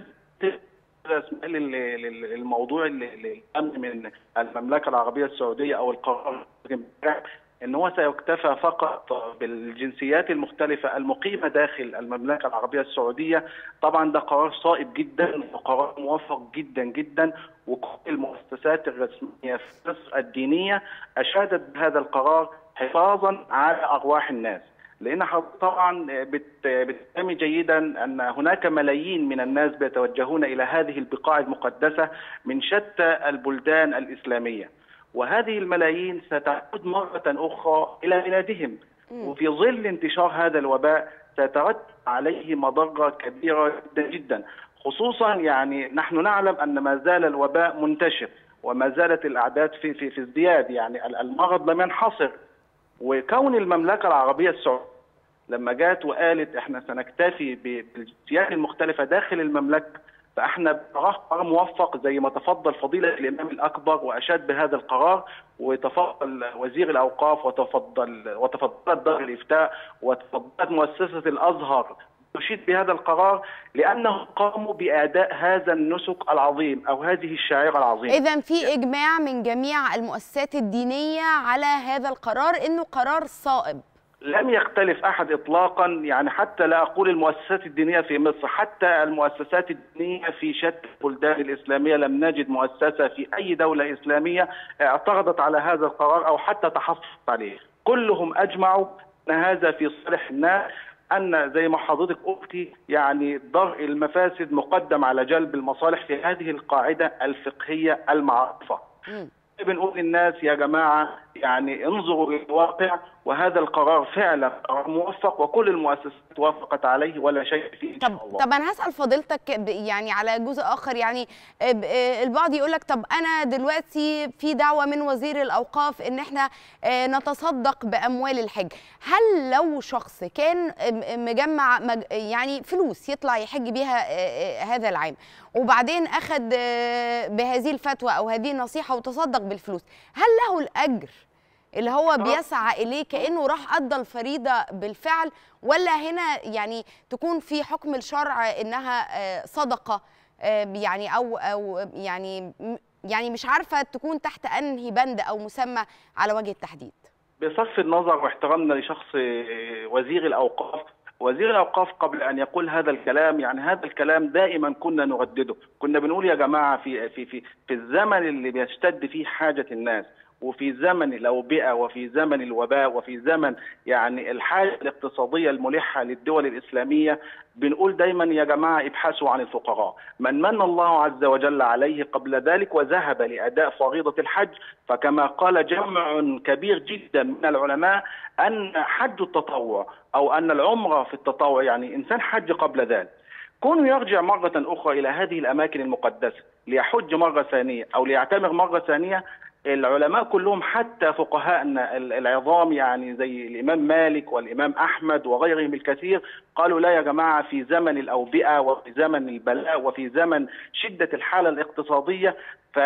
للموضوع الامن من المملكه العربيه السعوديه او القرار ان هو سيكتفى فقط بالجنسيات المختلفه المقيمه داخل المملكه العربيه السعوديه، طبعا ده قرار صائب جدا وقرار موفق جدا جدا، وكل المؤسسات الرسميه في مصر الدينيه اشادت بهذا القرار حفاظا على ارواح الناس، لان طبعا بتسمي جيدا ان هناك ملايين من الناس بيتوجهون الى هذه البقاع المقدسه من شتى البلدان الاسلاميه، وهذه الملايين ستعود مرة أخرى إلى بلادهم، وفي ظل انتشار هذا الوباء سيترتب عليه مضرة كبيرة جدا جدا، خصوصا يعني نحن نعلم أن ما زال الوباء منتشر وما زالت الأعداد في في في ازدياد، يعني المرض لم ينحصر، وكون المملكة العربية السعودية لما جات وقالت احنا سنكتفي بالجنسيات المختلفة داخل المملكة فاحنا قرار موفق زي ما تفضل فضيله الامام الاكبر واشاد بهذا القرار، وتفضل وزير الاوقاف، وتفضل وتفضلت دار الافتاء، وتفضلت مؤسسه الازهر تشيد بهذا القرار، لانهم قاموا باداء هذا النسك العظيم او هذه الشعيره العظيمه. اذا في اجماع من جميع المؤسسات الدينيه على هذا القرار انه قرار صائب. لم يختلف أحد إطلاقا، يعني حتى لا أقول المؤسسات الدينية في مصر، حتى المؤسسات الدينية في شتى البلدان الإسلامية لم نجد مؤسسة في أي دولة إسلامية اعترضت على هذا القرار أو حتى تحفظت عليه. كلهم أجمعوا أن هذا في صالح الناس، أن زي ما حضرتك قلتي يعني درء المفاسد مقدم على جلب المصالح في هذه القاعدة الفقهية المعروفة. بنقول للناس يا جماعة يعني انظروا إلى الواقع، وهذا القرار فعلا قرار موفق وكل المؤسسات وافقت عليه ولا شيء فيه إن طب شاء الله. طب انا هسأل فضيلتك يعني على جزء اخر، يعني البعض يقول لك طب انا دلوقتي في دعوة من وزير الاوقاف ان احنا نتصدق باموال الحج، هل لو شخص كان مجمع يعني فلوس يطلع يحج بيها هذا العام وبعدين اخذ بهذه الفتوى او هذه النصيحة وتصدق بالفلوس، هل له الاجر اللي هو بيسعى إليه كأنه راح أدى الفريضة بالفعل، ولا هنا يعني تكون في حكم الشرع إنها صدقة يعني أو أو يعني يعني مش عارفة تكون تحت أنهي بند أو مسمى على وجه التحديد؟ بصرف النظر واحترامنا لشخص وزير الأوقاف، وزير الأوقاف قبل أن يقول هذا الكلام يعني هذا الكلام دائما كنا نردده، كنا بنقول يا جماعة في في في في الزمن اللي بيشتد فيه حاجة الناس، وفي زمن الأوبئة، وفي زمن الوباء، وفي زمن يعني الحاجة الاقتصادية الملحة للدول الإسلامية، بنقول دايما يا جماعة ابحثوا عن الفقراء. من من الله عز وجل عليه قبل ذلك وذهب لأداء فريضة الحج، فكما قال جمع كبير جدا من العلماء أن حج التطوع أو أن العمرة في التطوع يعني إنسان حج قبل ذلك، كونه يرجع مرة أخرى إلى هذه الأماكن المقدسة ليحج مرة ثانية أو ليعتمر مرة ثانية، العلماء كلهم حتى فقهاءنا العظام يعني زي الإمام مالك والإمام أحمد وغيرهم الكثير قالوا لا يا جماعة، في زمن الأوبئة وفي زمن البلاء وفي زمن شدة الحالة الاقتصادية،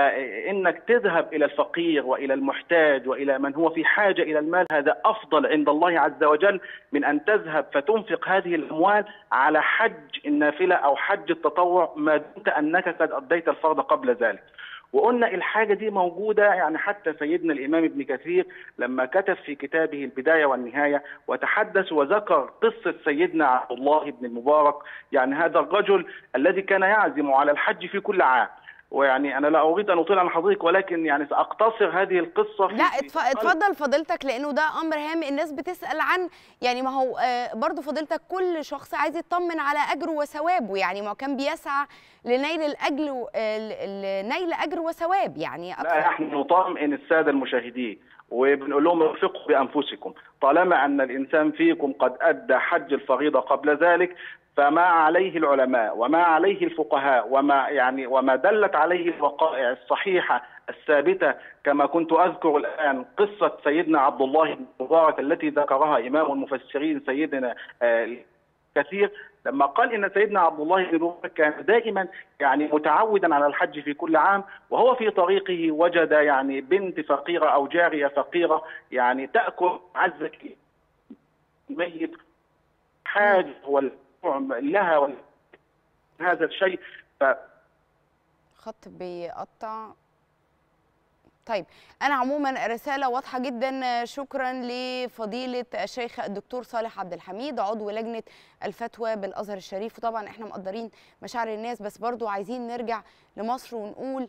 فإنك تذهب إلى الفقير وإلى المحتاج وإلى من هو في حاجة إلى المال، هذا أفضل عند الله عز وجل من أن تذهب فتنفق هذه الأموال على حج النافلة أو حج التطوع ما دمت أنك قد أديت الفرض قبل ذلك. وقلنا الحاجة دي موجودة، يعني حتى سيدنا الإمام ابن كثير لما كتب في كتابه البداية والنهاية وتحدث وذكر قصة سيدنا عبد الله بن المبارك، يعني هذا الرجل الذي كان يعزم على الحج في كل عام، ويعني أنا لا أريد أن أطيل عن حضرتك ولكن يعني سأقتصر هذه القصة. لا اتفضل فضيلتك، لأنه ده أمر هام الناس بتسأل عن، يعني ما هو برضو فضيلتك كل شخص عايز يطمن على أجره وثوابه، يعني ما كان بيسعى لنيل الأجر لنيل أجر وثواب يعني أكثر. لا نحن نطمئن السادة المشاهدين وبنقول لهم ارفقوا بأنفسكم، طالما أن الإنسان فيكم قد أدى حج الفريضة قبل ذلك فما عليه العلماء وما عليه الفقهاء وما يعني وما دلت عليه الوقائع الصحيحة الثابتة، كما كنت أذكر الآن قصة سيدنا عبد الله بن المبارك التي ذكرها إمام المفسرين سيدنا كثير، لما قال إن سيدنا عبد الله بن المبارك كان دائما يعني متعودا على الحج في كل عام، وهو في طريقه وجد يعني بنت فقيرة أو جارية فقيرة يعني تأكل عزك ميت حاجة ولا لها هذا الشيء. ف... خط بيقطع. طيب أنا عموما رسالة واضحة جدا، شكرا لفضيلة الشيخ الدكتور صالح عبد الحميد عضو لجنة الفتوى بالأزهر الشريف. وطبعا احنا مقدرين مشاعر الناس، بس برضو عايزين نرجع لمصر ونقول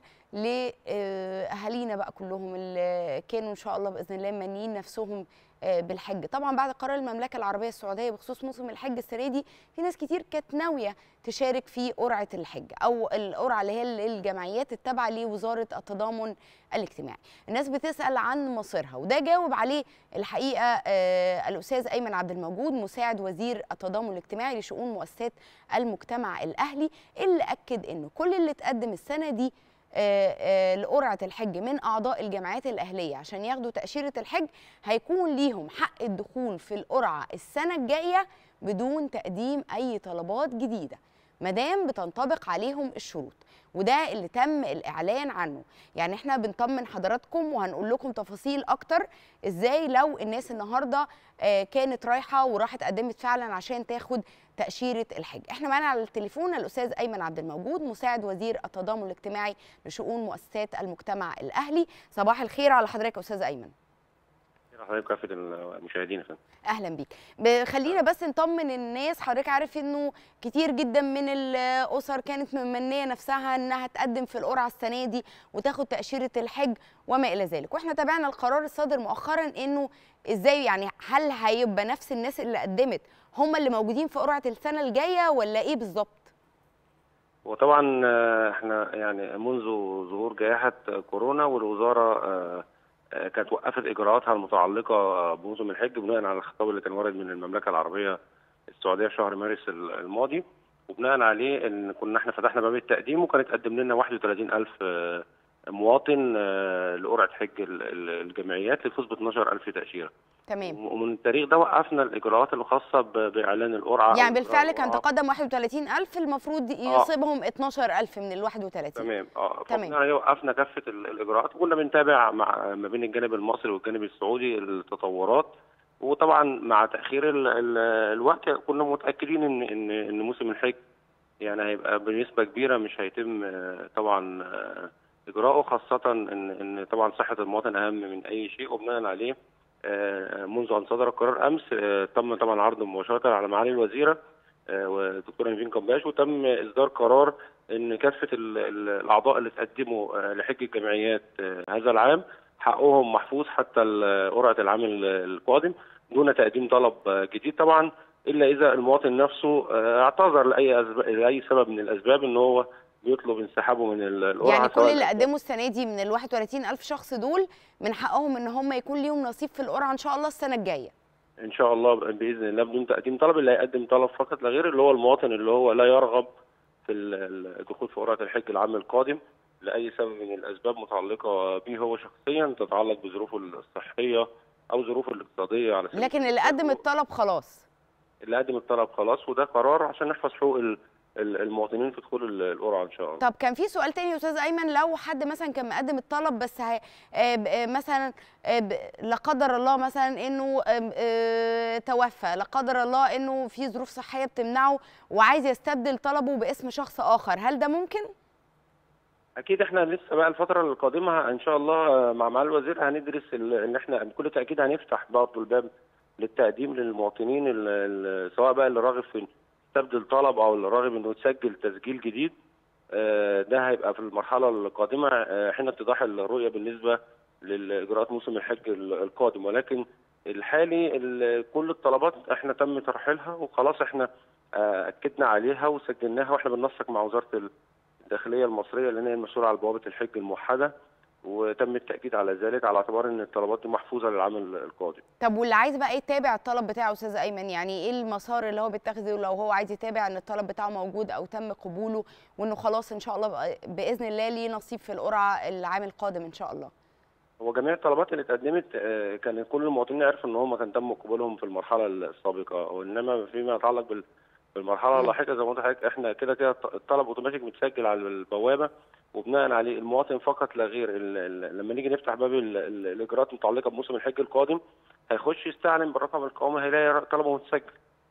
لأهالينا بقى كلهم اللي كانوا إن شاء الله بإذن الله مانيين نفسهم بالحج. طبعا بعد قرار المملكة العربية السعودية بخصوص موسم الحج السنة دي، في ناس كتير كانت ناوية تشارك في قرعة الحج أو القرعة اللي هي الجمعيات التابعة لوزارة التضامن الاجتماعي. الناس بتسأل عن مصيرها، وده جاوب عليه الحقيقة آه الأستاذ أيمن عبد الموجود مساعد وزير التضامن الاجتماعي لشؤون مؤسسات المجتمع الأهلي، اللي أكد إنه كل اللي اتقدم السنة دي لقرعة الحج من أعضاء الجمعيات الأهلية عشان ياخدوا تأشيرة الحج هيكون ليهم حق الدخول في القرعة السنة الجاية بدون تقديم أي طلبات جديدة. مادام بتنطبق عليهم الشروط، وده اللي تم الاعلان عنه. يعني احنا بنطمن حضراتكم وهنقول لكم تفاصيل اكتر ازاي لو الناس النهارده كانت رايحه وراحت قدمت فعلا عشان تاخد تاشيره الحج. احنا معانا على التليفون الاستاذ ايمن عبد الموجود، مساعد وزير التضامن الاجتماعي لشؤون مؤسسات المجتمع الاهلي. صباح الخير على حضرتك يا استاذ ايمن. حضرتك كافه المشاهدين. اهلا بيك. خلينا بس نطمن الناس، حضرتك عارف انه كتير جدا من الاسر كانت ممنيه نفسها انها تقدم في القرعه السنه دي وتاخد تاشيره الحج وما الى ذلك، واحنا تابعنا القرار الصادر مؤخرا انه ازاي، يعني هل هيبقى نفس الناس اللي قدمت هم اللي موجودين في قرعه السنه الجايه ولا ايه بالظبط؟ وطبعا احنا يعني منذ ظهور جائحه كورونا والوزاره كانت وقفت اجراءاتها المتعلقه بموسم الحج بناء على الخطاب اللي كان وارد من المملكه العربيه السعوديه في شهر مارس الماضي، وبناء عليه ان كنا احنا فتحنا باب التقديم وكانت تقدم لنا واحد وثلاثين ألف مواطن لقرعه حج الجمعيات للفوز ب اثناشر ألف تاشيره. تمام. ومن التاريخ ده وقفنا الاجراءات الخاصه باعلان القرعه. يعني بالفعل كان تقدم واحد وثلاثين ألف، المفروض يصيبهم اثناشر ألف من ال واحد وثلاثين. تمام. اه تمام. وقفنا كافه الاجراءات وكنا بنتابع مع ما بين الجانب المصري والجانب السعودي التطورات، وطبعا مع تاخير ال ال الوقت كنا متاكدين ان ان ان موسم الحج يعني هيبقى بنسبه كبيره مش هيتم طبعا اجراءه، خاصه ان ان طبعا صحه المواطن اهم من اي شيء. وبناء عليه منذ ان صدر القرار امس تم طبعا عرضه مباشره على معالي الوزيره والدكتوره نيفين قنباش، وتم اصدار قرار ان كافه الاعضاء اللي تقدموا لحج الجمعيات هذا العام حقهم محفوظ حتى قرعه العام القادم دون تقديم طلب جديد، طبعا الا اذا المواطن نفسه اعتذر لاي أسباب لاي سبب من الاسباب ان هو بيطلب انسحابه من القرعه. يعني كل اللي قدموا السنه دي من ال واحد وثلاثين ألف شخص دول من حقهم ان هم يكون ليهم نصيب في القرعه ان شاء الله السنه الجايه. ان شاء الله باذن الله بدون تقديم طلب، اللي هيقدم طلب فقط لا غير اللي هو المواطن اللي هو لا يرغب في الدخول في قرعه الحج العام القادم لاي سبب من الاسباب متعلقه به هو شخصيا، تتعلق بظروفه الصحيه او ظروفه الاقتصاديه على سبيل. لكن اللي قدم الطلب خلاص. اللي قدم الطلب خلاص، وده قرار عشان نحفظ حقوق المواطنين في دخول القرعه ان شاء الله. طب كان في سؤال تاني يا استاذ ايمن، لو حد مثلا كان مقدم الطلب بس هي مثلا لا قدر الله مثلا انه توفى، لا قدر الله انه في ظروف صحيه بتمنعه وعايز يستبدل طلبه باسم شخص اخر، هل ده ممكن؟ اكيد احنا لسه بقى الفتره القادمه ان شاء الله مع معالي الوزير هندرس ان احنا بكل تاكيد هنفتح برضه الباب للتقديم للمواطنين سواء بقى اللي راغب في تبدل طلب او اللي راغب انه يسجل تسجيل جديد. ده هيبقى في المرحله القادمه حين اتضاح الرؤيه بالنسبه لاجراءات موسم الحج القادم، ولكن الحالي كل الطلبات احنا تم ترحيلها وخلاص احنا اكدنا عليها وسجلناها، واحنا بننسق مع وزاره الداخليه المصريه لان هي المسؤوله على بوابه الحج الموحده، وتم التاكيد على ذلك على اعتبار ان الطلبات دي محفوظه للعام القادم. طب واللي عايز بقى يتابع الطلب بتاعه استاذ ايمن، يعني ايه المسار اللي هو بيتخذه لو هو عايز يتابع ان الطلب بتاعه موجود او تم قبوله وانه خلاص ان شاء الله باذن الله ليه نصيب في القرعه العام القادم ان شاء الله؟ هو جميع الطلبات اللي اتقدمت كان كل المواطنين عرفوا ان هم كان تم قبولهم في المرحله السابقه، وانما فيما يتعلق بالمرحله اللاحقه زي ما قلت لحضرتك احنا كده كده الطلب اوتوماتيك متسجل على البوابه، وبناء عليه المواطن فقط لا غير لما نيجي نفتح باب الاجراءات المتعلقه بموسم الحج القادم هيخش يستعلم بالرقم القومي هيلاقي طلبه متسجل.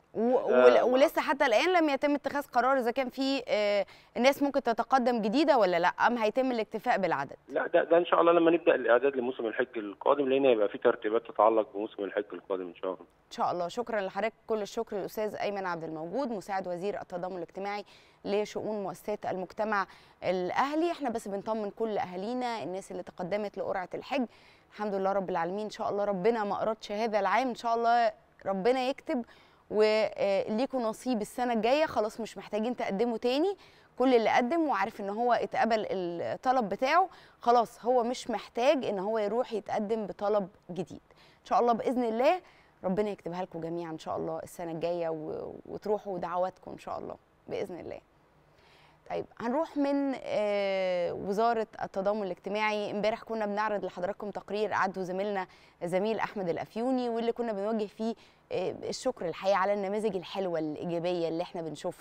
ولسه حتى الان لم يتم اتخاذ قرار اذا كان في الناس ممكن تتقدم جديده ولا لا، ام هيتم الاكتفاء بالعدد؟ لا ده, ده ان شاء الله لما نبدا الاعداد لموسم الحج القادم لان هيبقى في ترتيبات تتعلق بموسم الحج القادم ان شاء الله. ان شاء الله. شكرا لحضرتك، كل الشكر للاستاذ ايمن عبد الموجود مساعد وزير التضامن الاجتماعي لشؤون مؤسسات المجتمع الاهلي. احنا بس بنطمن كل اهالينا الناس اللي تقدمت لقرعه الحج، الحمد لله رب العالمين، ان شاء الله ربنا ما ارادش هذا العام ان شاء الله ربنا يكتب وليكوا نصيب السنه الجايه، خلاص مش محتاجين تقدموا تاني. كل اللي قدم وعارف ان هو اتقبل الطلب بتاعه خلاص هو مش محتاج ان هو يروح يتقدم بطلب جديد. ان شاء الله باذن الله ربنا يكتبها لكم جميعا ان شاء الله السنه الجايه وتروحوا دعواتكم ان شاء الله باذن الله. طيب هنروح من وزاره التضامن الاجتماعي. امبارح كنا بنعرض لحضراتكم تقرير اعده زميلنا زميل احمد الافيوني واللي كنا بنوجه فيه الشكر الحقيقه على النماذج الحلوه الايجابيه اللي احنا بنشوفها،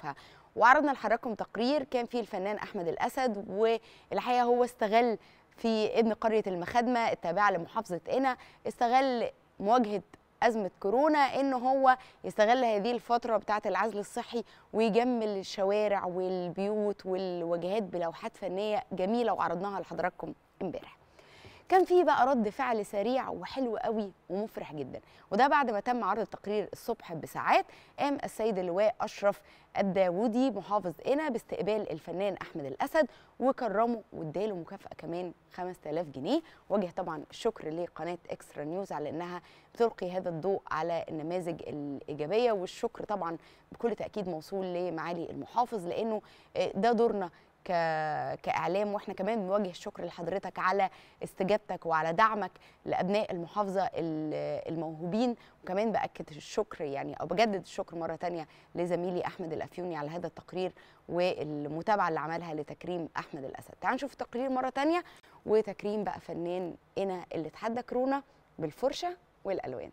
وعرضنا لحضراتكم تقرير كان فيه الفنان احمد الاسد، والحقيقه هو استغل في ابن قريه المخادمه التابعه لمحافظه قنا، استغل مواجهه أزمة كورونا إنه هو يستغل هذه الفترة بتاعة العزل الصحي ويجمل الشوارع والبيوت والواجهات بلوحات فنية جميلة وعرضناها لحضراتكم امبارح. كان في بقى رد فعل سريع وحلو قوي ومفرح جدا، وده بعد ما تم عرض التقرير الصبح بساعات قام السيد اللواء أشرف الداودي محافظ قنا باستقبال الفنان أحمد الأسد وكرمه واداله مكافأة كمان خمسة آلاف جنيه. وجه طبعا الشكر لقناة اكسترا نيوز على انها بتلقي هذا الضوء على النماذج الإيجابية، والشكر طبعا بكل تأكيد موصول لمعالي المحافظ لأنه ده دورنا كإعلام، واحنا كمان بنوجه الشكر لحضرتك على استجابتك وعلى دعمك لأبناء المحافظة الموهوبين. وكمان بأكد الشكر يعني أو بجدد الشكر مرة تانية لزميلي أحمد الأفيوني على هذا التقرير والمتابعة اللي عملها لتكريم أحمد الأسد. تعالوا نشوف التقرير مرة تانية وتكريم بقى فنان قنا اللي تحدى كورونا بالفرشة والألوان.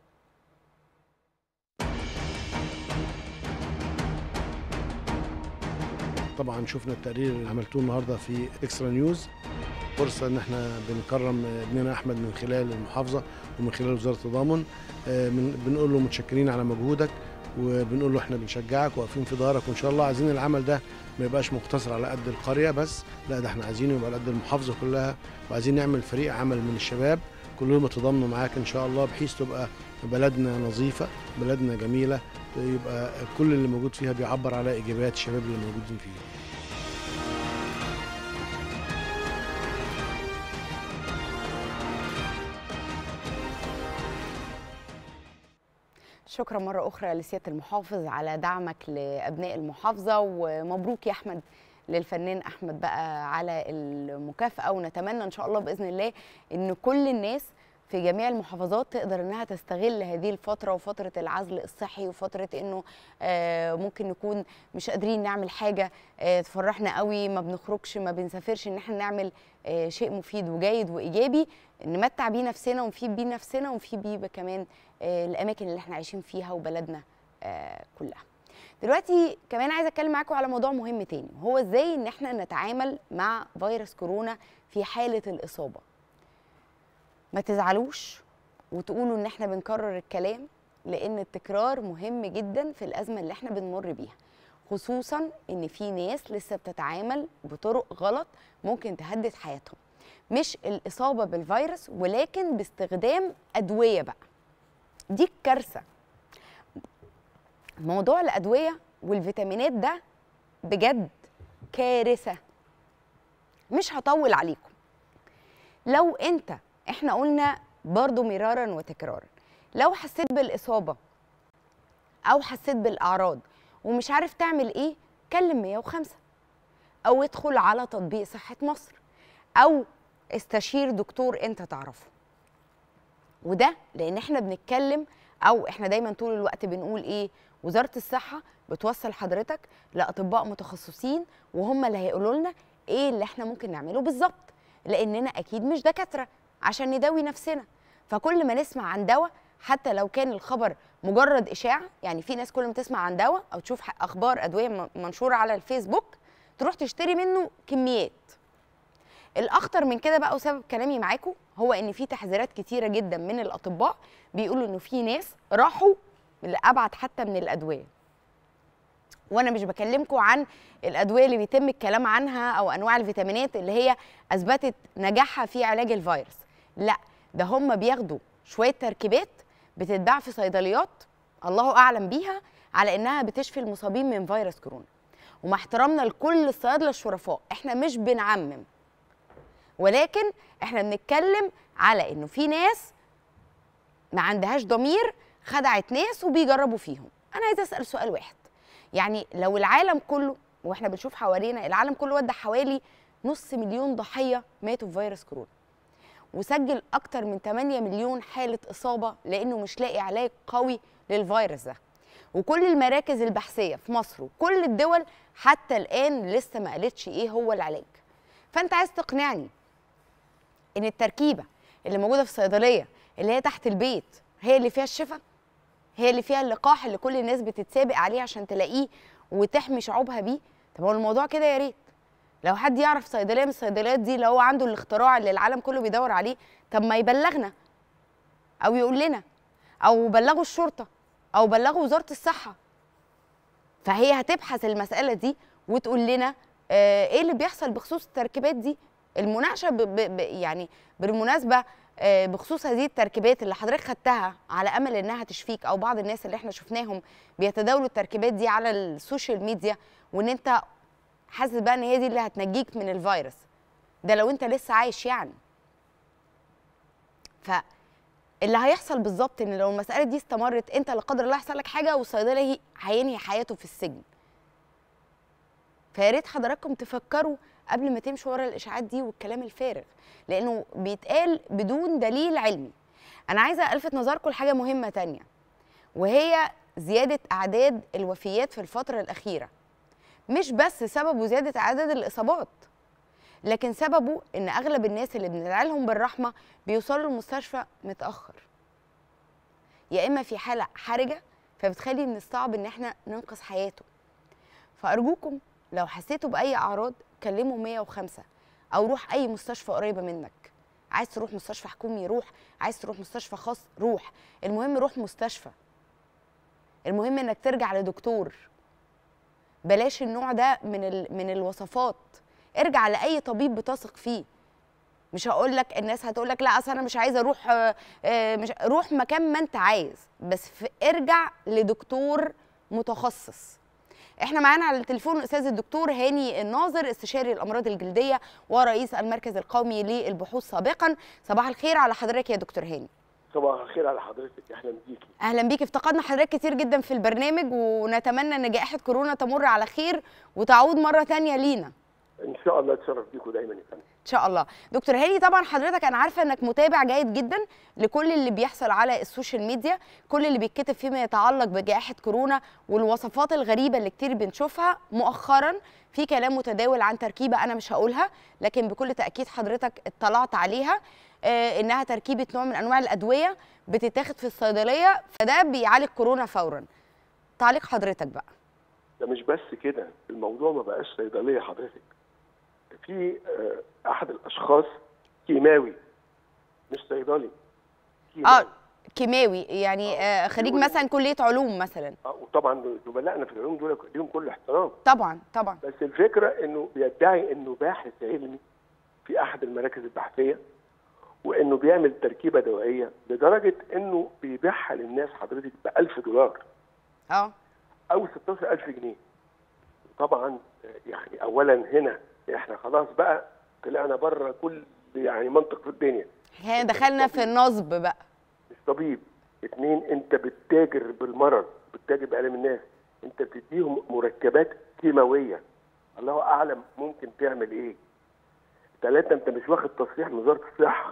طبعا شفنا التقرير اللي عملتوه النهارده في اكسترا نيوز، فرصه ان احنا بنكرم ابننا احمد من خلال المحافظه ومن خلال وزاره التضامن. بنقول له متشكرين على مجهودك، وبنقول له احنا بنشجعك واقفين في ظهرك، وان شاء الله عايزين العمل ده ما يبقاش مقتصر على قد القريه بس، لا ده احنا عايزينه يبقى على قد المحافظه كلها، وعايزين نعمل فريق عمل من الشباب كلهم يتضامنوا معاك ان شاء الله، بحيث تبقى بلدنا نظيفه، بلدنا جميله، يبقى كل اللي موجود فيها بيعبر على ايجابيات الشباب اللي موجودين فيها. شكرا مرة أخرى لسيادة المحافظ على دعمك لأبناء المحافظة، ومبروك يا أحمد للفنان أحمد بقى على المكافأة، ونتمنى إن شاء الله بإذن الله إن كل الناس في جميع المحافظات تقدر إنها تستغل هذه الفترة وفترة العزل الصحي وفترة إنه آه ممكن نكون مش قادرين نعمل حاجة آه تفرحنا قوي، ما بنخرجش ما بنسافرش، إن احنا نعمل آه شيء مفيد وجيد وإيجابي نمتع بيه نفسنا ونفيد بيه نفسنا ونفيد بيه كمان آه الأماكن اللي احنا عايشين فيها وبلدنا آه كلها. دلوقتي كمان عايزة أتكلم معاكم على موضوع مهم تاني، وهو إزاي إن احنا نتعامل مع فيروس كورونا في حالة الإصابة. ما تزعلوش وتقولوا ان احنا بنكرر الكلام، لان التكرار مهم جدا في الازمه اللي احنا بنمر بيها، خصوصا ان في ناس لسه بتتعامل بطرق غلط ممكن تهدد حياتهم. مش الاصابه بالفيروس ولكن باستخدام ادويه بقى، دي الكارثه. موضوع الادويه والفيتامينات ده بجد كارثه. مش هطول عليكم. لو انت احنا قلنا برضو مرارا وتكرارا، لو حسيت بالإصابة أو حسيت بالأعراض ومش عارف تعمل إيه، كلم مية وخمسة أو ادخل على تطبيق صحة مصر أو استشير دكتور أنت تعرفه. وده لأن احنا بنتكلم أو احنا دايما طول الوقت بنقول إيه، وزارة الصحة بتوصل حضرتك لأطباء متخصصين وهم اللي هيقولوا لنا إيه اللي احنا ممكن نعمله بالظبط، لأننا أكيد مش دكاترة عشان نداوي نفسنا. فكل ما نسمع عن دواء حتى لو كان الخبر مجرد إشاعة، يعني في ناس كل ما تسمع عن دواء أو تشوف أخبار أدوية منشورة على الفيسبوك تروح تشتري منه كميات. الأخطر من كده بقى وسبب كلامي معاكم هو إن في تحذيرات كتيرة جدا من الأطباء بيقولوا إنه في ناس راحوا لأبعد حتى من الأدوية. وانا مش بكلمكم عن الادويه اللي بيتم الكلام عنها او انواع الفيتامينات اللي هي اثبتت نجاحها في علاج الفيروس، لا ده هم بياخدوا شويه تركيبات بتتباع في صيدليات الله اعلم بيها على انها بتشفي المصابين من فيروس كورونا. ومع احترامنا لكل الصيادله الشرفاء، احنا مش بنعمم، ولكن احنا بنتكلم على انه في ناس ما عندهاش ضمير خدعت ناس وبيجربوا فيهم. انا عايزه اسال سؤال واحد، يعني لو العالم كله واحنا بنشوف حوالينا العالم كله ودع حوالي نص مليون ضحيه ماتوا بفيروس كورونا، وسجل اكتر من ثمانية مليون حاله اصابه لانه مش لاقي علاج قوي للفيروس ده، وكل المراكز البحثيه في مصر وكل الدول حتى الان لسه ما قالتش ايه هو العلاج. فانت عايز تقنعني ان التركيبه اللي موجوده في الصيدليه اللي هي تحت البيت هي اللي فيها الشفاء؟ هي اللي فيها اللقاح اللي كل الناس بتتسابق عليه عشان تلاقيه وتحمي شعوبها بيه. طب هو الموضوع كده يا ريت لو حد يعرف صيدليه من الصيدليات دي اللي هو عنده الاختراع اللي العالم كله بيدور عليه، طب ما يبلغنا او يقول لنا، او بلغوا الشرطه او بلغوا وزاره الصحه. فهي هتبحث المساله دي وتقول لنا آه ايه اللي بيحصل بخصوص التركيبات دي. المناقشه ب ب يعني بالمناسبه آه بخصوص هذه التركيبات اللي حضرتك خدتها على امل انها تشفيك، او بعض الناس اللي احنا شفناهم بيتداولوا التركيبات دي على السوشيال ميديا، وان انت حاسس بقى ان هي دي اللي هتنجيك من الفيروس ده لو انت لسه عايش يعني. فاللي هيحصل بالظبط ان لو المساله دي استمرت انت لا قدر الله يحصل لك حاجه والصيدلي هينهي حياته في السجن. فيا ريت حضراتكم تفكروا قبل ما تمشوا ورا الاشاعات دي والكلام الفارغ، لانه بيتقال بدون دليل علمي. انا عايزه الفت نظركم لحاجه مهمه تانية، وهي زياده اعداد الوفيات في الفتره الاخيره. مش بس سببه زياده اعداد الاصابات، لكن سببه ان اغلب الناس اللي بندعي لهم بالرحمه بيوصلوا المستشفى متاخر، يا اما في حاله حرجه فبتخلي من الصعب ان احنا ننقذ حياته. فارجوكم لو حسيتوا باي اعراض كلموا مية وخمسة او روح اي مستشفى قريبه منك. عايز تروح مستشفى حكومي روح، عايز تروح مستشفى خاص روح، المهم روح مستشفى. المهم انك ترجع لدكتور. بلاش النوع ده من ال... من الوصفات. ارجع لاي طبيب بتثق فيه. مش هقول لك الناس هتقول لك لا اصل انا مش عايزه اروح مش روح مكان ما انت عايز، بس ارجع لدكتور متخصص. احنا معانا على التليفون الاستاذ الدكتور هاني الناظر، استشاري الامراض الجلديه ورئيس المركز القومي للبحوث سابقا. صباح الخير على حضرتك يا دكتور هاني. صباح الخير على حضرتك، اهلا بيكي. اهلا بيكي. افتقدنا حضرتك كتير جدا في البرنامج، ونتمنى ان جائحه كورونا تمر على خير وتعود مره ثانيه لينا. ان شاء الله اتشرف بيكم دايما يا فندم. ان شاء الله. دكتور هاني طبعا حضرتك انا عارفه انك متابع جيد جدا لكل اللي بيحصل على السوشيال ميديا، كل اللي بيتكتب فيما يتعلق بجائحه كورونا والوصفات الغريبه اللي كتير بنشوفها مؤخرا. في كلام متداول عن تركيبه انا مش هقولها، لكن بكل تاكيد حضرتك اطلعت عليها آه انها تركيبه نوع من انواع الادويه بتتاخد في الصيدليه، فده بيعالج كورونا فورا. تعليق حضرتك بقى. ده مش بس كده، الموضوع ما بقاش صيدليه حضرتك. في احد الاشخاص كيماوي مش صيدلي، كيماوي. اه كيماوي يعني آه خريج مثلا كليه علوم مثلا. اه وطبعا زملائنا في العلوم دول ليهم كل احترام طبعا طبعا. بس الفكره انه بيدعي انه باحث علمي في احد المراكز البحثيه، وانه بيعمل تركيبه دوائيه لدرجه انه بيبيعها للناس حضرتك ب ألف دولار اه او ستاشر ألف جنيه. طبعا يعني اولا هنا احنا خلاص بقى طلعنا بره كل يعني منطق في الدنيا، احنا دخلنا في النصب بقى. مش طبيب. اتنين، انت بتتاجر بالمرض، بتتاجر بألم الناس، انت بتديهم مركبات كيماويه الله اعلم ممكن تعمل ايه. ثلاثة، انت مش واخد تصريح من وزاره الصحه.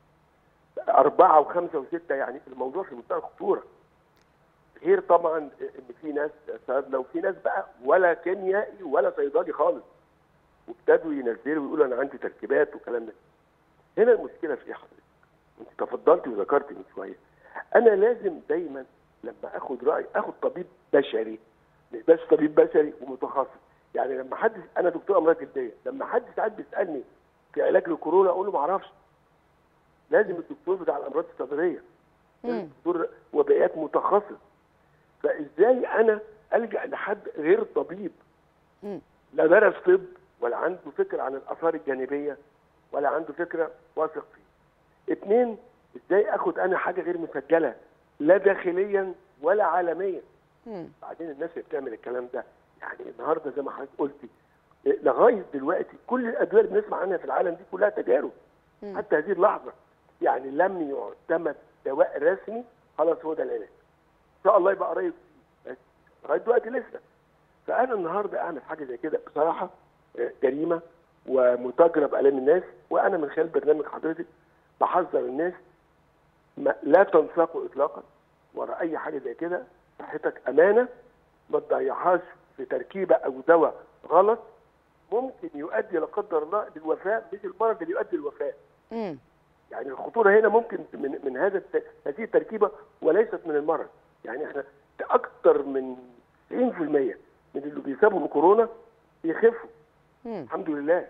أربعة وخمسة وستة، يعني الموضوع في منتهى الخطوره. غير طبعا ان في ناس صيادله وفي ناس بقى ولا كيميائي ولا صيدلي خالص، وابتدوا ينزلوا ويقولوا انا عندي تركيبات وكلام ده. هنا المشكله في ايه حضرتك؟ انت تفضلتي وذكرتي من شويه. انا لازم دايما لما اخد راي اخد طبيب بشري، مش بس طبيب بشري ومتخصص. يعني لما حد، انا دكتور امراض جلديه، لما حد ساعات بيسالني في علاج للكورونا اقول له ما اعرفش. لازم الدكتور بتاع الامراض الصدريه، الدكتور وبائيات متخصص. فازاي انا الجا لحد غير طبيب لا درس طب ولا عنده فكره عن الاثار الجانبيه ولا عنده فكره واثق فيه. اثنين، ازاي اخد انا حاجه غير مسجله لا داخليا ولا عالميا. مم. بعدين الناس اللي بتعمل الكلام ده، يعني النهارده زي ما حضرتك قلتي لغايه دلوقتي كل الادويه اللي بنسمع عنها في العالم دي كلها تجارب. مم. حتى هذه اللحظه يعني لم يعتمد دواء رسمي خلاص هو ده العلاج. ان شاء الله يبقى قريب فيه، بس لغايه دلوقتي لسه. فانا النهارده اعمل حاجه زي كده بصراحه جريمه ومتاجره بالام الناس. وانا من خلال برنامج حضرتك بحذر الناس لا تنساقوا اطلاقا ورا اي حاجه زي كده. صحتك امانه، ما تضيعهاش في تركيبه او دواء غلط ممكن يؤدي لا قدر الله للوفاه، مش المرض اللي يؤدي للوفاه. امم يعني الخطوره هنا ممكن من من هذا هذه التركيبه وليست من المرض. يعني احنا اكتر من تسعين في المية من اللي بيصابوا بكورونا بيخفوا الحمد لله.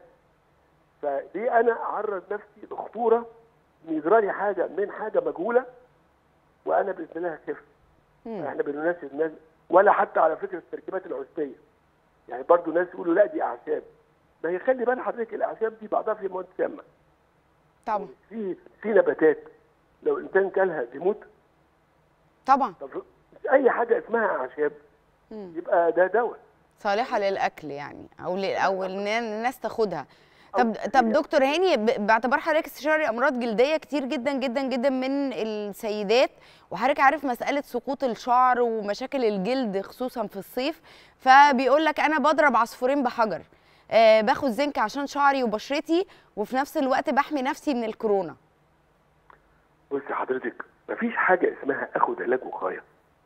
فليه انا اعرض نفسي لخطوره ان يجرى لي حاجه من حاجه مجهوله وانا باذن الله هخف. احنا بنناشد الناس، ولا حتى على فكره التركيبات العشبيه. يعني برضو ناس يقولوا لا دي اعشاب، ما هي خلي بال حضرتك الاعشاب دي بعضها في مواد سامه. طبعا. في في نباتات لو الانسان كلها بيموت. طبعا. طب اي حاجه اسمها اعشاب مم. يبقى ده دواء صالحه للاكل يعني، او ل... او ان الناس تاخدها. طب طب دكتور هاني، باعتبار حضرتك استشاري امراض جلديه، كتير جدا جدا جدا من السيدات، وحضرتك عارف مساله سقوط الشعر ومشاكل الجلد خصوصا في الصيف، فبيقول لك انا بضرب عصفورين بحجر، آه باخد زنك عشان شعري وبشرتي، وفي نفس الوقت بحمي نفسي من الكورونا. بصي حضرتك، مفيش حاجه اسمها اخد علاج وقايه.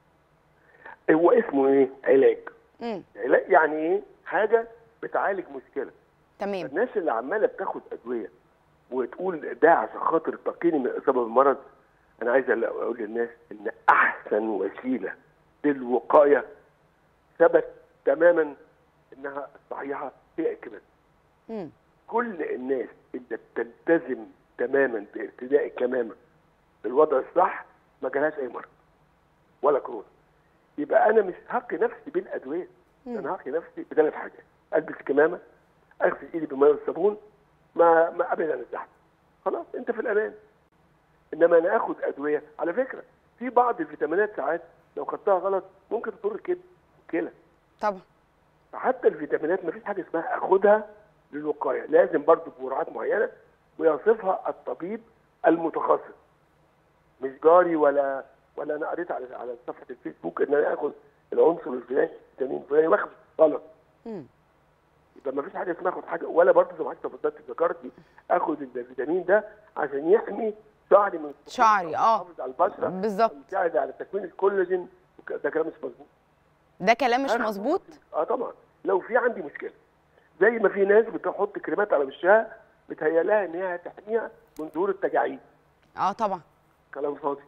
هو اسمه ايه؟ علاج. امم علاج يعني ايه؟ حاجه بتعالج مشكله. تمام. الناس اللي عماله بتاخد ادويه وتقول ده عشان خاطر تقيني من الاصابه بالمرض، انا عايز اقول للناس ان احسن وسيله للوقايه ثبت تماما انها صحيحه هي الكمامه. امم كل الناس اللي بتلتزم تماما بارتداء الكمامه بالوضع الصح ما جالهاش اي مرض ولا كورونا. يبقى انا مش هقي نفسي بالادويه، انا هقي نفسي بثلاث حاجات: البس كمامه، اغسل ايدي بالميه والصابون، ما ما ابعد عن الزحمه. خلاص انت في الامان. انما انا اخد ادويه، على فكره في بعض الفيتامينات ساعات لو خدتها غلط ممكن تضر الكبد والكلى. طبعا. فحتى الفيتامينات ما فيش حاجه اسمها اخدها للوقايه، لازم برضه بجرعات معينه ويصفها الطبيب المتخصص. مش جاري ولا ولا انا قريت على على صفحه الفيسبوك ان انا اخد العنصر الفلاني الفيتامين الفلاني واخد غلط. امم يبقى ما فيش حاجه اسمها اخد حاجه، ولا برضه زي ما حضرتك تفضلت ذكرتي اخد الفيتامين ده عشان يحمي شعري من شعري. اه يحافظ على البشره بالظبط، يساعد على تكوين الكولاجين. ده كلام مش مظبوط. ده كلام مش مظبوط. اه طبعا. لو في عندي مشكله، زي ما في ناس بتحط كريمات على وشها بتهيأ لها ان هي هتحميها من ظهور التجاعيد. اه طبعا. كلام فاضي.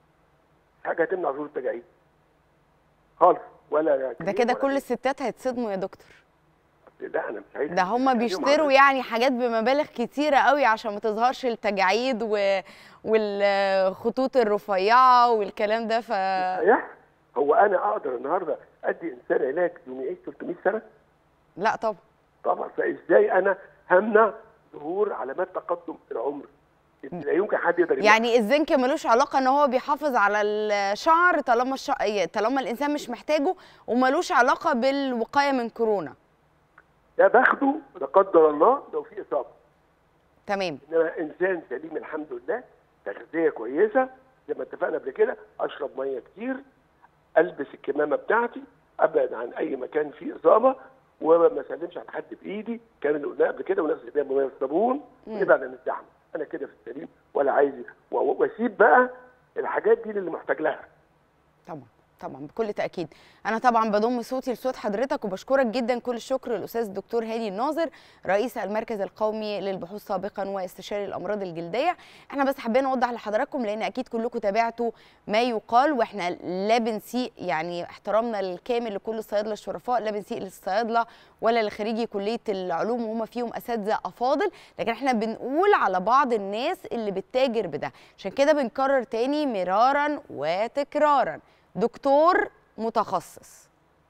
حاجه هتمنع ظهور التجاعيد خالص. ولا ده كده كل الستات هيتصدموا يا دكتور. لا انا مش عايز. ده هم بيشتروا يعني حاجات بمبالغ كتيره قوي عشان ما تظهرش التجاعيد و... والخطوط الرفيعه والكلام ده. ف هو انا اقدر النهارده ادي انسان علاج يوم يعيش ثلاثمية سنه؟ لا طبعا. طبعا. فازاي انا همنع ظهور علامات تقدم العمر؟ لا يمكن حد يقدر يمنع. يعني الزنك ملوش علاقه ان هو بيحافظ على الشعر طالما الش... طالما الانسان مش محتاجه، وملوش علاقه بالوقايه من كورونا. ده باخده لا قدر الله لو في اصابه. تمام. انما انسان سليم الحمد لله، تغذيه كويسه زي ما اتفقنا قبل كده، اشرب ميه كتير، البس الكمامه بتاعتي، ابعد عن اي مكان فيه اصابه، وما اسلمش على حد بايدي، كان اللي قلناه قبل كده، ونفس ايديا بميه والصابون، ونبعد عن الزحمه. انا كده في السليم ولا عايز، واسيب بقى الحاجات دي للي محتاج لها. طبعا طبعا بكل تاكيد. انا طبعا بضم صوتي لصوت حضرتك وبشكرك جدا كل الشكر الاستاذ الدكتور هاني الناظر، رئيس المركز القومي للبحوث سابقا واستشاري الامراض الجلديه. احنا بس حابين نوضح لحضراتكم لان اكيد كلكم تابعتوا ما يقال، واحنا لا بنسيء يعني احترامنا الكامل لكل الصيادله الشرفاء، لا بنسيء للصيادله ولا لخريجي كليه العلوم وهم فيهم اساتذه افاضل، لكن احنا بنقول على بعض الناس اللي بتتاجر بده. عشان كده بنكرر تاني مرارا وتكرارا، دكتور متخصص،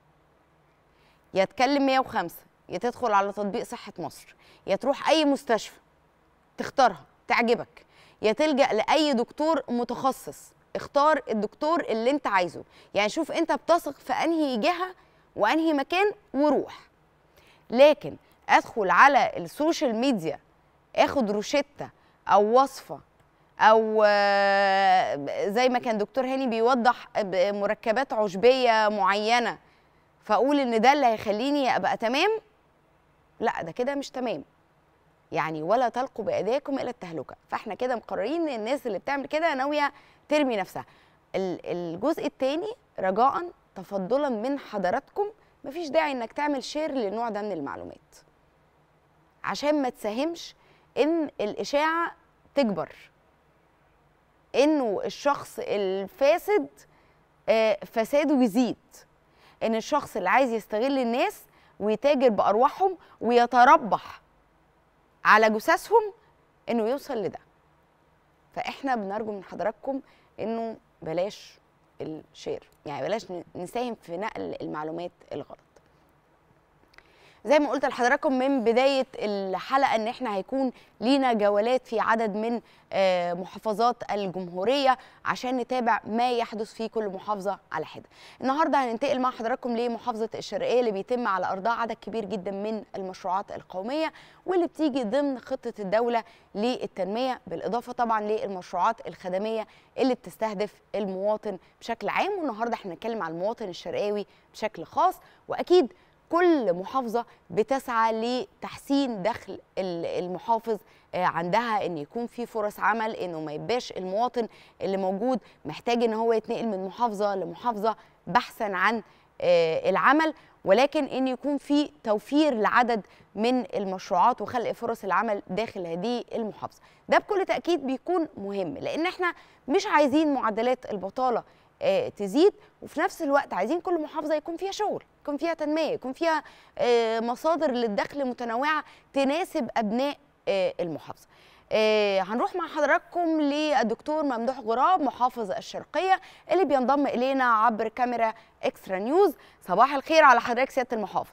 يا تكلم مية وخمسة، يا تدخل على تطبيق صحة مصر، يا تروح أي مستشفى تختارها تعجبك، يا تلجأ لأي دكتور متخصص. اختار الدكتور اللي انت عايزه، يعني شوف انت بتثق في أنهي جهة وأنهي مكان وروح. لكن أدخل على السوشيال ميديا اخد روشتة أو وصفة او زي ما كان دكتور هاني بيوضح مركبات عشبيه معينه، فاقول ان ده اللي هيخليني ابقى تمام، لا ده كده مش تمام. يعني ولا تلقوا بايديكم الى التهلكه. فاحنا كده مقررين ان الناس اللي بتعمل كده ناويه ترمي نفسها. الجزء الثاني رجاء تفضلا من حضراتكم، مفيش داعي انك تعمل شير للنوع ده من المعلومات عشان ما تساهمش ان الاشاعه تكبر، انه الشخص الفاسد فساده يزيد، ان الشخص اللي عايز يستغل الناس ويتاجر بارواحهم ويتربح على جثثهم انه يوصل لده. فاحنا بنرجو من حضراتكم انه بلاش الشير، يعني بلاش نساهم في نقل المعلومات الغلط. زي ما قلت لحضراتكم من بداية الحلقة ان احنا هيكون لينا جولات في عدد من محافظات الجمهورية عشان نتابع ما يحدث في كل محافظة على حدة. النهاردة هننتقل مع حضراتكم لمحافظة الشرقية اللي بيتم على أرضها عدد كبير جدا من المشروعات القومية واللي بتيجي ضمن خطة الدولة للتنمية، بالإضافة طبعا للمشروعات الخدمية اللي بتستهدف المواطن بشكل عام. والنهاردة احنا هنتكلم على المواطن الشرقاوي بشكل خاص، وأكيد كل محافظة بتسعى لتحسين دخل المحافظ عندها، ان يكون في فرص عمل، انه ما يبقاش المواطن اللي موجود محتاج ان هو يتنقل من محافظة لمحافظة بحثا عن العمل، ولكن ان يكون في توفير لعدد من المشروعات وخلق فرص العمل داخل هذه المحافظة. ده بكل تأكيد بيكون مهم، لان احنا مش عايزين معدلات البطالة تزيد، وفي نفس الوقت عايزين كل محافظة يكون فيها شغل، يكون فيها تنمية، يكون فيها مصادر للدخل متنوعة تناسب أبناء المحافظة. هنروح مع حضراتكم للدكتور ممدوح غراب محافظ الشرقية اللي بينضم إلينا عبر كاميرا إكسترا نيوز. صباح الخير على حضرتك سيادة المحافظ.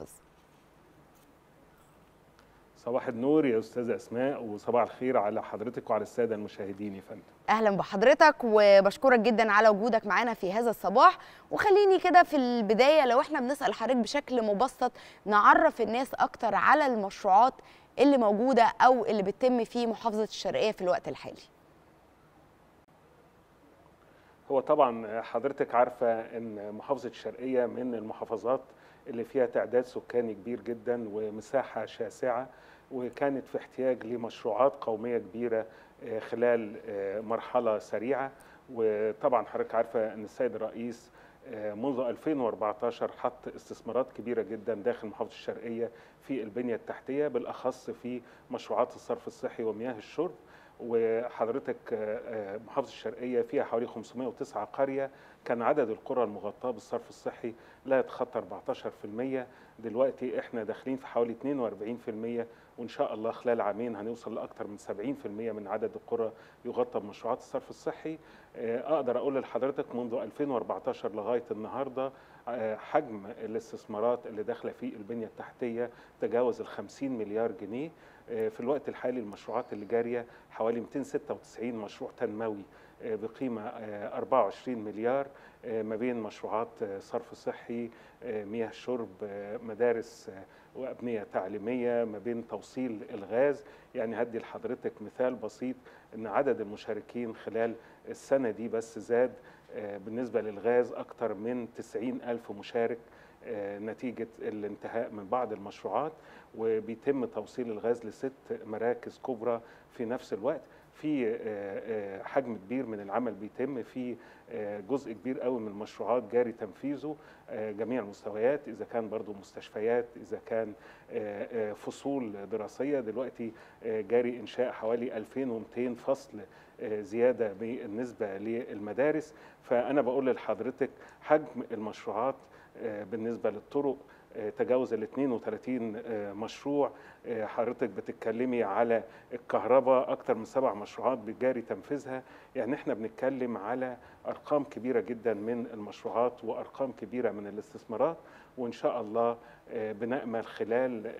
صباح النور يا أستاذة أسماء، وصباح الخير على حضرتك وعلى السادة المشاهدين يا فندم. أهلا بحضرتك وبشكرك جدا على وجودك معنا في هذا الصباح. وخليني كده في البداية لو احنا بنسأل حضرتك بشكل مبسط نعرف الناس أكتر على المشروعات اللي موجودة أو اللي بتتم في محافظة الشرقية في الوقت الحالي. هو طبعا حضرتك عارفة أن محافظة الشرقية من المحافظات اللي فيها تعداد سكاني كبير جدا ومساحة شاسعة، وكانت في احتياج لمشروعات قومية كبيرة خلال مرحلة سريعة. وطبعا حضرتك عارفة أن السيد الرئيس منذ ألفين وأربعتاشر حط استثمارات كبيرة جدا داخل محافظة الشرقية في البنية التحتية، بالأخص في مشروعات الصرف الصحي ومياه الشرب. وحضرتك محافظة الشرقية فيها حوالي خمسمائة وتسعة قرية، كان عدد القرى المغطاة بالصرف الصحي لا يتخطى أربعتاشر بالمئة، دلوقتي احنا داخلين في حوالي اثنين وأربعين بالمئة، وإن شاء الله خلال عامين هنوصل لأكثر من سبعين بالمئة من عدد القرى يغطى بمشروعات الصرف الصحي. أقدر أقول لحضرتك منذ ألفين وأربعتاشر لغاية النهاردة حجم الاستثمارات اللي داخلة في البنية التحتية تجاوز الخمسين مليار جنيه. في الوقت الحالي المشروعات اللي جارية حوالي مئتين وستة وتسعين مشروع تنموي بقيمة أربعة وعشرين مليار، ما بين مشروعات صرف صحي، مياه شرب، مدارس وأبنية تعليمية، ما بين توصيل الغاز. يعني هدي لحضرتك مثال بسيط أن عدد المشاركين خلال السنة دي بس زاد بالنسبة للغاز أكثر من تسعين ألف مشارك نتيجة الانتهاء من بعض المشروعات، وبيتم توصيل الغاز لست مراكز كبرى في نفس الوقت. في حجم كبير من العمل بيتم في جزء كبير قوي من المشروعات جاري تنفيذه جميع المستويات، إذا كان برضو مستشفيات، إذا كان فصول دراسية. دلوقتي جاري إنشاء حوالي ألفين ومئتين فصل زيادة بالنسبة للمدارس. فأنا بقول لحضرتك حجم المشروعات بالنسبة للطرق تجاوز ال اثنين وثلاثين مشروع. حضرتك بتتكلمي على الكهرباء أكثر من سبع مشروعات بتجاري تنفيذها. يعني احنا بنتكلم على أرقام كبيرة جدا من المشروعات وأرقام كبيرة من الاستثمارات، وإن شاء الله بنأمل خلال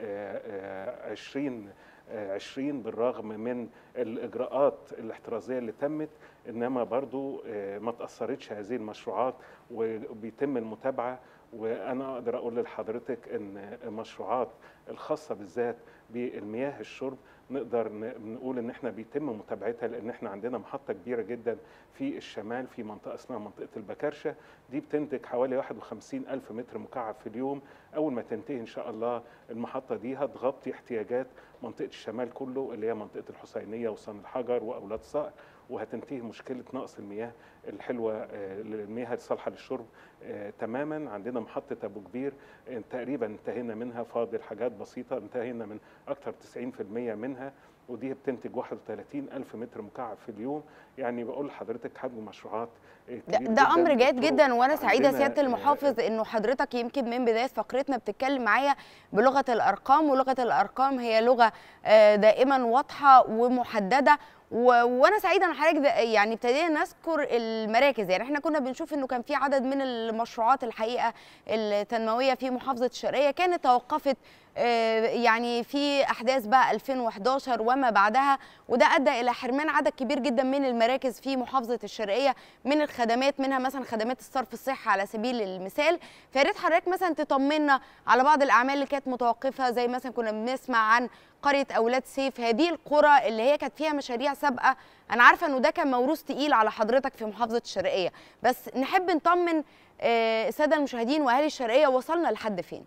عشرين عشرين بالرغم من الإجراءات الاحترازية اللي تمت، إنما برضو ما تأثرتش هذه المشروعات وبيتم المتابعة. وأنا أقدر أقول لحضرتك أن المشروعات الخاصة بالذات بالمياه الشرب نقدر نقول ان احنا بيتم متابعتها، لان احنا عندنا محطه كبيره جدا في الشمال في منطقه اسمها منطقه البكرشه، دي بتنتج حوالي واحد وخمسين ألف متر مكعب في اليوم. اول ما تنتهي ان شاء الله المحطه دي هتغطي احتياجات منطقه الشمال كله اللي هي منطقه الحسينيه وصن الحجر واولاد صقر، وهتنتهي مشكله نقص المياه الحلوه المياه الصالحه للشرب تماما. عندنا محطه ابو كبير تقريبا انتهينا منها، فاضل حاجات بسيطه انتهينا من اكثر تسعين بالمئة منها. ودي بتنتج واحد وثلاثين ألف متر مكعب في اليوم. يعني بقول لحضرتك حجم مشروعات ده, ده امر جيد جدا، وانا سعيده سياده المحافظ انه حضرتك يمكن من بدايه فقرتنا بتتكلم معايا بلغه الارقام، ولغه الارقام هي لغه دائما واضحه ومحدده. وانا سعيده ان حضرتك يعني ابتدينا نذكر المراكز. يعني احنا كنا بنشوف انه كان في عدد من المشروعات الحقيقه التنمويه في محافظه الشرقيه كانت توقفت يعني في احداث بقى ألفين وأحد عشر وما بعدها، وده ادى الى حرمان عدد كبير جدا من المراكز في محافظه الشرقيه من الخدمات، منها مثلا خدمات الصرف الصحي على سبيل المثال. فيا ريت حضرتك مثلا تطمنا على بعض الاعمال اللي كانت متوقفه، زي مثلا كنا بنسمع عن قريه اولاد سيف، هذه القرى اللي هي كانت فيها مشاريع سابقه. انا عارفه انه ده كان موروث تقيل على حضرتك في محافظه الشرقيه، بس نحب نطمن الساده المشاهدين واهالي الشرقيه وصلنا لحد فين.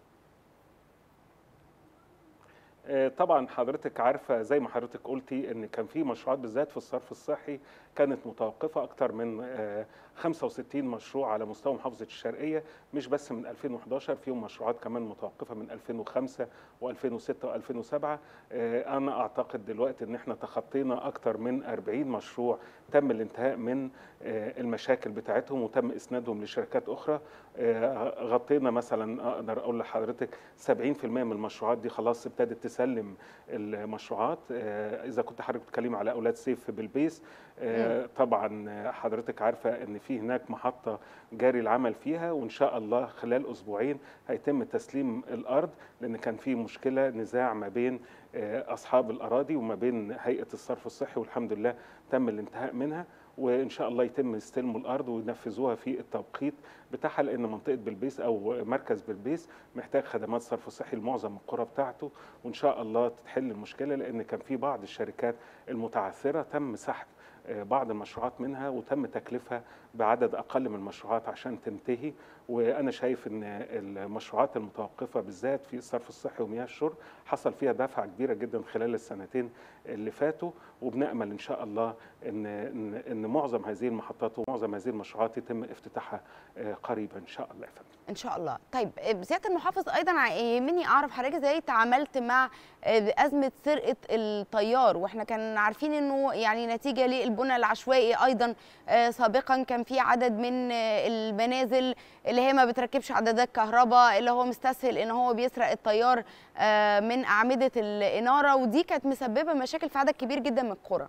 طبعا حضرتك عارفه زي ما حضرتك قلتي ان كان في مشروعات بالذات في الصرف الصحي كانت متوقفه، اكثر من خمسة وستين مشروع على مستوى محافظه الشرقيه، مش بس من ألفين وأحد عشر، فيهم مشروعات كمان متوقفه من ألفين وخمسة وألفين وستة وألفين وسبعة. انا اعتقد دلوقتي ان احنا تخطينا اكثر من أربعين مشروع تم الانتهاء من المشاكل بتاعتهم وتم اسنادهم لشركات اخرى. غطينا مثلا اقدر اقول لحضرتك سبعين بالمئة من المشروعات دي خلاص ابتدت تسلم المشروعات. اذا كنت حضرتك بتتكلم على اولاد سيف في بلبيس، طبعا حضرتك عارفه ان في هناك محطه جاري العمل فيها، وان شاء الله خلال اسبوعين هيتم تسليم الارض، لان كان في مشكله نزاع ما بين اصحاب الاراضي وما بين هيئه الصرف الصحي، والحمد لله تم الانتهاء منها، وان شاء الله يتم يستلموا الارض وينفذوها في التوقيت بتاعها، لان منطقه بلبيس او مركز بلبيس محتاج خدمات صرف صحي لمعظم القرى بتاعته، وان شاء الله تتحل المشكله، لان كان في بعض الشركات المتعثره تم سحب بعض المشروعات منها وتم تكليفها بعدد اقل من المشروعات عشان تنتهي. وانا شايف ان المشروعات المتوقفه بالذات في الصرف الصحي ومياه الشرب حصل فيها دفعه كبيره جدا خلال السنتين اللي فاتوا، وبنامل ان شاء الله ان ان, إن معظم هذه المحطات ومعظم هذه المشروعات يتم افتتاحها قريبا ان شاء الله. ان شاء الله. طيب سياده المحافظ، ايضا يهمني اعرف حضرتك ازاي تعاملت مع ازمه سرقه الطيار، واحنا كان عارفين انه يعني نتيجه للبنى العشوائي ايضا سابقا كان في عدد من المنازل اللي هي ما بتركبش عدادات كهرباء، اللي هو مستسهل ان هو بيسرق الطيار من اعمده الاناره، ودي كانت مسببه مشاكل في عدد كبير جدا من القرى.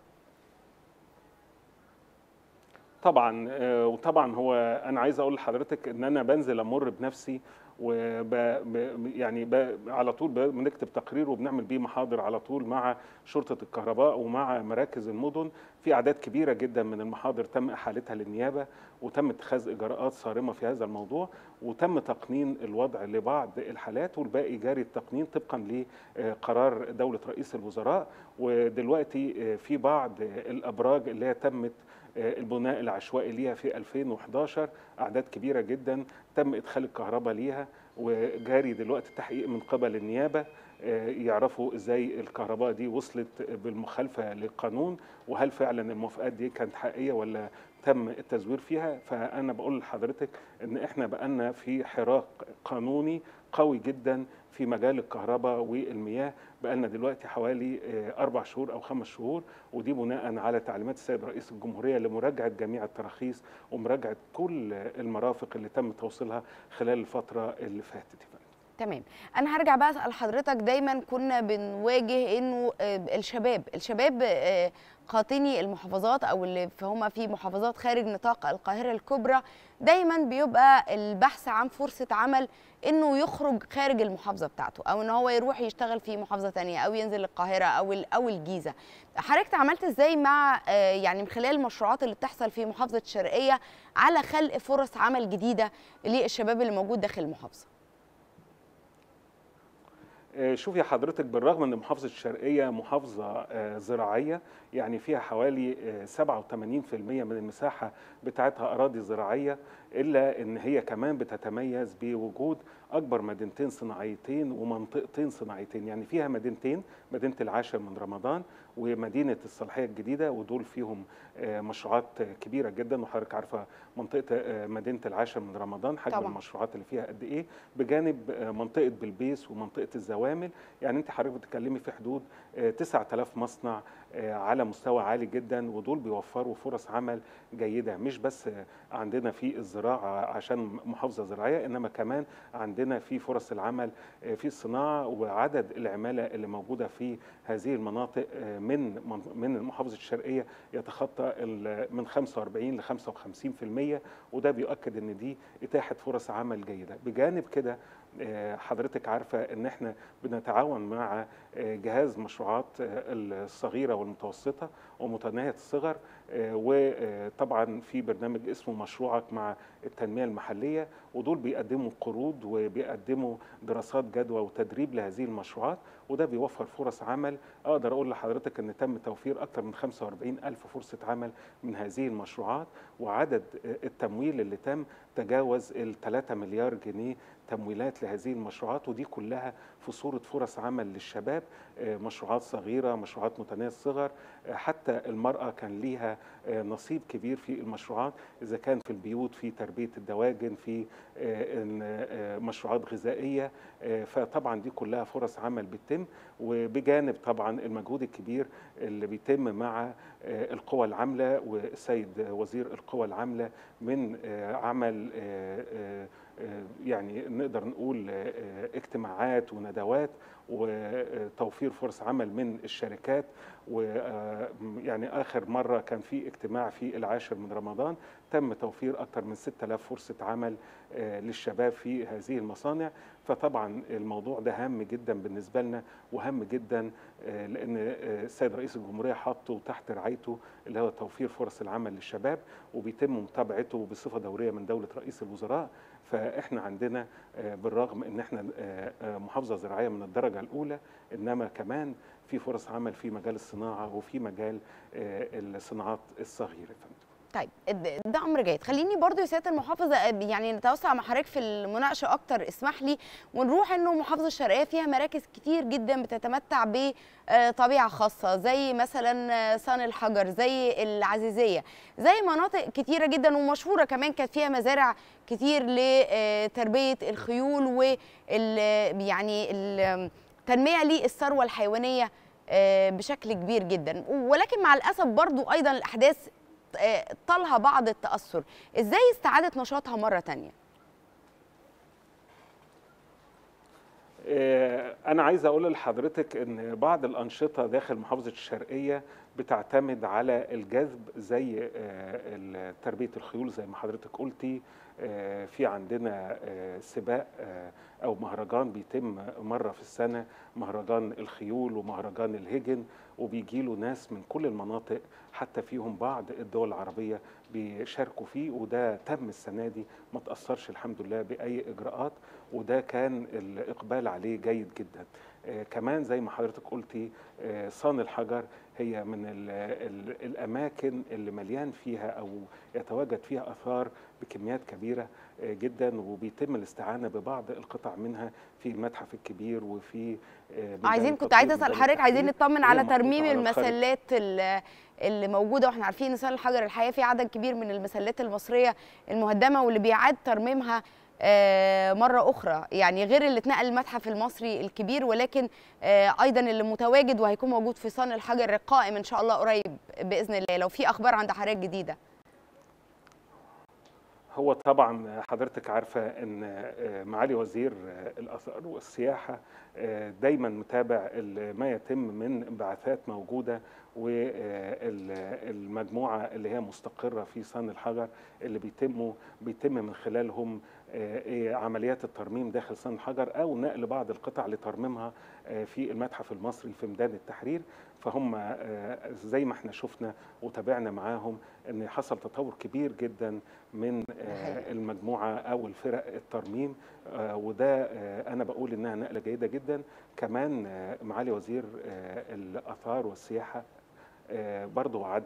طبعا وطبعا هو انا عايز اقول لحضرتك ان انا بنزل امر بنفسي وب يعني ب... على طول بنكتب تقرير وبنعمل بيه محاضر على طول مع شرطه الكهرباء ومع مراكز المدن. في اعداد كبيره جدا من المحاضر تم احالتها للنيابه وتم اتخاذ اجراءات صارمه في هذا الموضوع، وتم تقنين الوضع لبعض الحالات والباقي جاري التقنين طبقا لقرار دوله رئيس الوزراء. ودلوقتي في بعض الابراج اللي هي تمت البناء العشوائي ليها في ألفين وأحد عشر اعداد كبيره جدا تم ادخال الكهرباء ليها، وجاري دلوقتي التحقيق من قبل النيابه يعرفوا ازاي الكهرباء دي وصلت بالمخالفه للقانون، وهل فعلا الموافقات دي كانت حقيقيه ولا تم التزوير فيها. فانا بقول لحضرتك ان احنا بقالنا في حراك قانوني قوي جدا في مجال الكهرباء والمياه، بقالنا دلوقتي حوالي أربع شهور أو خمس شهور، ودي بناء على تعليمات السيد رئيس الجمهورية لمراجعة جميع التراخيص ومراجعة كل المرافق اللي تم توصيلها خلال الفترة اللي فاتت. تمام. انا هرجع بقى اسال حضرتك، دايما كنا بنواجه انه الشباب الشباب قاطني المحافظات او اللي هم في محافظات خارج نطاق القاهره الكبرى دايما بيبقى البحث عن فرصه عمل انه يخرج خارج المحافظه بتاعته، او ان هو يروح يشتغل في محافظه ثانيه او ينزل القاهره او او الجيزه. حضرتك عملت ازاي مع يعني من خلال المشروعات اللي بتحصل في محافظه الشرقيه على خلق فرص عمل جديده للشباب اللي موجود داخل المحافظه؟ شوفي حضرتك، بالرغم ان محافظه الشرقيه محافظه زراعيه، يعني فيها حوالي سبعة وثمانين بالمئة من المساحه بتاعتها اراضي زراعيه، الا ان هي كمان بتتميز بوجود اكبر مدينتين صناعيتين ومنطقتين صناعيتين، يعني فيها مدينتين، مدينه العاشر من رمضان ومدينه الصالحيه الجديده، ودول فيهم مشروعات كبيره جدا. وحضرتك عارفه منطقه مدينه العاشر من رمضان حجم طبعا. المشروعات اللي فيها قد ايه، بجانب منطقه بلبيس ومنطقه الزوامل. يعني انت حضرتك بتتكلمي في حدود تسعة آلاف مصنع على مستوى عالي جدا، ودول بيوفروا فرص عمل جيده، مش بس عندنا في الزراعه عشان محافظه زراعيه، انما كمان عندنا في فرص العمل في الصناعه. وعدد العماله اللي موجوده في هذه المناطق من من محافظه الشرقيه يتخطى من خمسة وأربعين ل خمسة وخمسين بالمئة، وده بيؤكد ان دي اتاحه فرص عمل جيده. بجانب كده حضرتك عارفه ان احنا بنتعاون مع جهاز مشروعات الصغيره والمتوسطه ومتناهيه الصغر، وطبعا في برنامج اسمه مشروعك مع التنميه المحليه، ودول بيقدموا قروض وبيقدموا دراسات جدوى وتدريب لهذه المشروعات، وده بيوفر فرص عمل. اقدر اقول لحضرتك ان تم توفير اكثر من خمسة وأربعين ألف فرصه عمل من هذه المشروعات، وعدد التمويل اللي تم تجاوز ال ثلاثة مليار جنيه تمويلات لهذه المشروعات، ودي كلها في صورة فرص عمل للشباب، مشروعات صغيرة، مشروعات متناهية الصغر. حتى المرأة كان ليها نصيب كبير في المشروعات، إذا كان في البيوت، في تربية الدواجن، في مشروعات غذائية. فطبعا دي كلها فرص عمل بتتم، وبجانب طبعا المجهود الكبير اللي بيتم مع القوى العاملة والسيد وزير القوى العاملة من عمل يعني نقدر نقول اجتماعات وندوات وتوفير فرص عمل من الشركات. ويعني آخر مرة كان في اجتماع في العاشر من رمضان تم توفير أكثر من ستة آلاف فرصة عمل للشباب في هذه المصانع. فطبعا الموضوع ده هام جدا بالنسبة لنا، وهام جدا لأن السيد رئيس الجمهورية حاطه تحت رعايته اللي هو توفير فرص العمل للشباب، وبيتم متابعته بصفة دورية من دولة رئيس الوزراء. فإحنا عندنا بالرغم إن إحنا محافظة زراعية من الدرجة الأولى، إنما كمان في فرص عمل في مجال الصناعة وفي مجال الصناعات الصغيرة. طيب ده امر جيد. خليني برضو يا سياده المحافظه يعني نتوسع مع حضرتك في المناقشه اكتر، اسمح لي، ونروح انه محافظه الشرقيه فيها مراكز كتير جدا بتتمتع بطبيعه خاصه، زي مثلا صان الحجر، زي العزيزيه، زي مناطق كتيره جدا ومشهوره كمان كانت فيها مزارع كتير لتربيه الخيول وال يعني التنميه للثروه الحيوانيه بشكل كبير جدا. ولكن مع الاسف برضو ايضا الاحداث طالها بعض التأثر. ازاي استعادة نشاطها مرة تانية؟ أنا عايز أقول لحضرتك إن بعض الأنشطة داخل محافظة الشرقية بتعتمد على الجذب، زي تربية الخيول زي ما حضرتك قلتي. في عندنا سباق أو مهرجان بيتم مرة في السنة، مهرجان الخيول ومهرجان الهجن، وبيجي له ناس من كل المناطق، حتى فيهم بعض الدول العربية بيشاركوا فيه، وده تم السنة دي ما تأثرش الحمد لله بأي إجراءات، وده كان الإقبال عليه جيد جدا. آه كمان زي ما حضرتك قلتي آه صان الحجر هي من ال ال الأماكن اللي مليان فيها أو يتواجد فيها آثار بكميات كبيرة آه جدا، وبيتم الاستعانة ببعض القطع منها في المتحف الكبير وفي آه عايزين كنت عايزة أسأل حضرتك، عايزين نطمن على ترميم المسلات اللي موجودة، واحنا عارفين ان صان الحجر الحقيقة في عدد كبير من المسلات المصرية المهدمة واللي بيعاد ترميمها مرة أخرى، يعني غير اللي اتنقل المتحف المصري الكبير، ولكن أيضا اللي متواجد وهيكون موجود في صان الحجر القائم إن شاء الله قريب بإذن الله. لو في أخبار عند حضرتك جديدة. هو طبعا حضرتك عارفة أن معالي وزير الآثار والسياحة دايما متابع ما يتم من انبعاثات موجودة، والمجموعة اللي هي مستقرة في صان الحجر اللي بيتم بيتم من خلالهم عمليات الترميم داخل صان الحجر أو نقل بعض القطع لترميمها في المتحف المصري في ميدان التحرير. فهم زي ما احنا شفنا وتابعنا معاهم ان حصل تطور كبير جدا من المجموعة او الفرق الترميم، وده انا بقول انها نقلة جيدة جدا. كمان معالي وزير الآثار والسياحة برضو وعدنا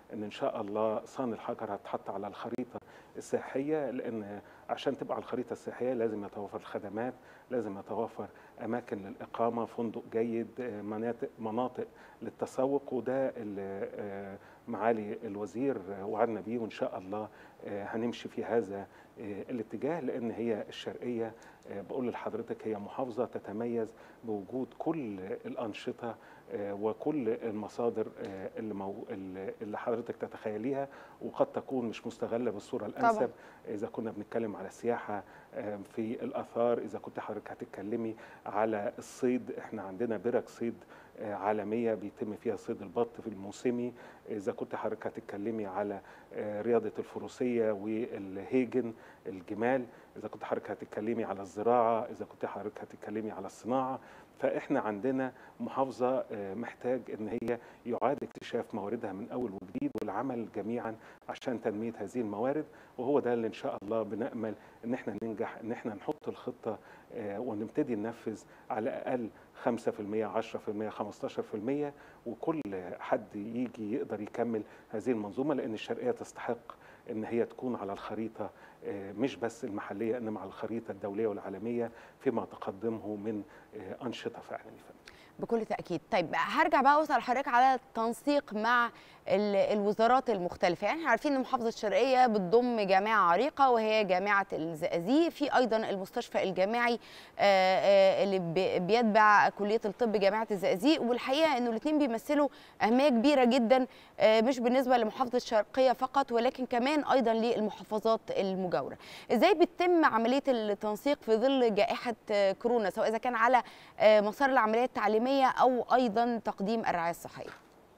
ان ان شاء الله صان الحجر هتحط على الخريطه السياحيه، لان عشان تبقى على الخريطه السياحيه لازم يتوفر الخدمات، لازم يتوفر اماكن للاقامه، فندق جيد، مناطق مناطق للتسوق، وده اللي معالي الوزير وعدنا بيه، وان شاء الله هنمشي في هذا الاتجاه، لان هي الشرقيه بقول لحضرتك هي محافظه تتميز بوجود كل الانشطه وكل المصادر اللي مو... اللي حضرتك تتخيليها، وقد تكون مش مستغله بالصوره الانسب طبعا. اذا كنا بنتكلم على السياحه في الاثار، اذا كنت حضرتك هتتكلمي على الصيد، احنا عندنا برك صيد عالميه بيتم فيها صيد البط في الموسمي، اذا كنت حضرتك هتتكلمي على رياضه الفروسيه والهيجن الجمال، اذا كنت حضرتك هتتكلمي على الزراعه، اذا كنت حضرتك هتتكلمي على الصناعه، فاحنا عندنا محافظه محتاج ان هي يعاد اكتشاف مواردها من اول وجديد، والعمل جميعا عشان تنميه هذه الموارد، وهو ده اللي ان شاء الله بنامل ان احنا ننجح، ان احنا نحط الخطه ونبتدي ننفذ على الاقل خمسة في المية عشرة في المية خمسة عشر في المية، وكل حد يجي يقدر يكمل هذه المنظومه، لان الشرقيه تستحق ان هي تكون على الخريطه مش بس المحليه انما على الخريطه الدوليه والعالميه فيما تقدمه من انشطه فعلا. بكل تاكيد. طيب هرجع بقى اوصل لحضرتك على التنسيق مع الوزارات المختلفه، يعني احنا عارفين ان محافظه الشرقيه بتضم جامعه عريقه وهي جامعه الزقازيق، في ايضا المستشفى الجامعي اللي بيتبع كليه الطب جامعه الزقازيق، والحقيقه انه الاثنين بيمثلوا اهميه كبيره جدا مش بالنسبه لمحافظه الشرقيه فقط ولكن كمان ايضا للمحافظات المجاوره. ازاي بتتم عمليه التنسيق في ظل جائحه كورونا، سواء اذا كان على مسار العمليه التعليميه او ايضا تقديم الرعايه الصحيه؟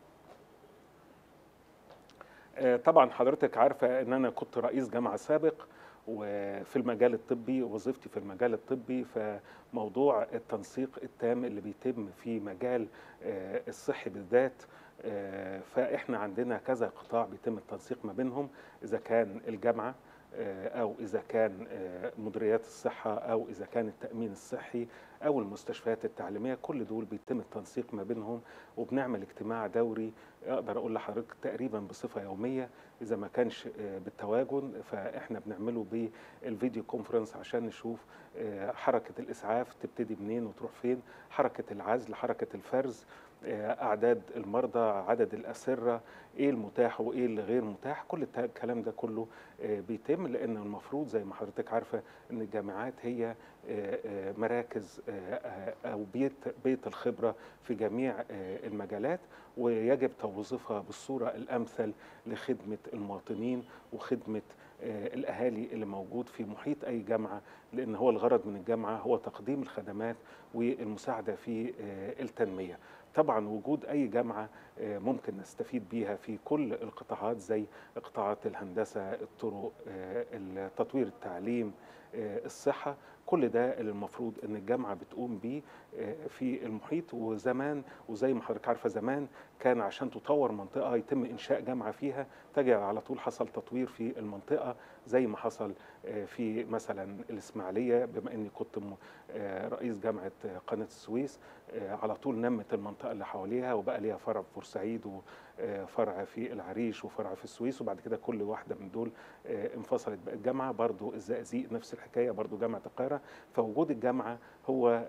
طبعا حضرتك عارفه ان انا كنت رئيس جامعه سابق وفي المجال الطبي، وظيفتي في المجال الطبي، فموضوع التنسيق التام اللي بيتم في مجال الصحي بالذات، فاحنا عندنا كذا قطاع بيتم التنسيق ما بينهم، اذا كان الجامعه أو إذا كان مديريات الصحة أو إذا كان التأمين الصحي أو المستشفيات التعليمية، كل دول بيتم التنسيق ما بينهم، وبنعمل اجتماع دوري أقدر أقول لحضرتك تقريبا بصفة يومية، إذا ما كانش بالتواجد فإحنا بنعمله بالفيديو كونفرنس عشان نشوف حركة الإسعاف تبتدي منين وتروح فين، حركة العزل، حركة الفرز، أعداد المرضى، عدد الأسرة، إيه المتاح وإيه اللي غير متاح، كل الكلام ده كله بيتم، لأن المفروض زي ما حضرتك عارفة إن الجامعات هي مراكز أو بيت بيت الخبرة في جميع المجالات، ويجب توظيفها بالصورة الأمثل لخدمة المواطنين وخدمة الأهالي اللي موجود في محيط أي جامعة، لأن هو الغرض من الجامعة هو تقديم الخدمات والمساعدة في التنمية. طبعا وجود أي جامعة ممكن نستفيد بيها في كل القطاعات زي قطاعات الهندسة، الطرق، تطوير التعليم، الصحة، كل ده اللي المفروض ان الجامعه بتقوم بيه في المحيط. وزمان وزي ما حضرتك عارفه زمان كان عشان تطور منطقه يتم انشاء جامعه فيها، تجد على طول حصل تطوير في المنطقه زي ما حصل في مثلا الاسماعيليه، بما اني كنت رئيس جامعه قناه السويس، على طول نمت المنطقه اللي حواليها وبقى ليها فرع في بورسعيد وفرع في العريش وفرع في السويس، وبعد كده كل واحده من دول انفصلت بقت جامعه. برضو الزقازيق نفس الحكايه، برضو جامعه القاهره. فوجود الجامعه هو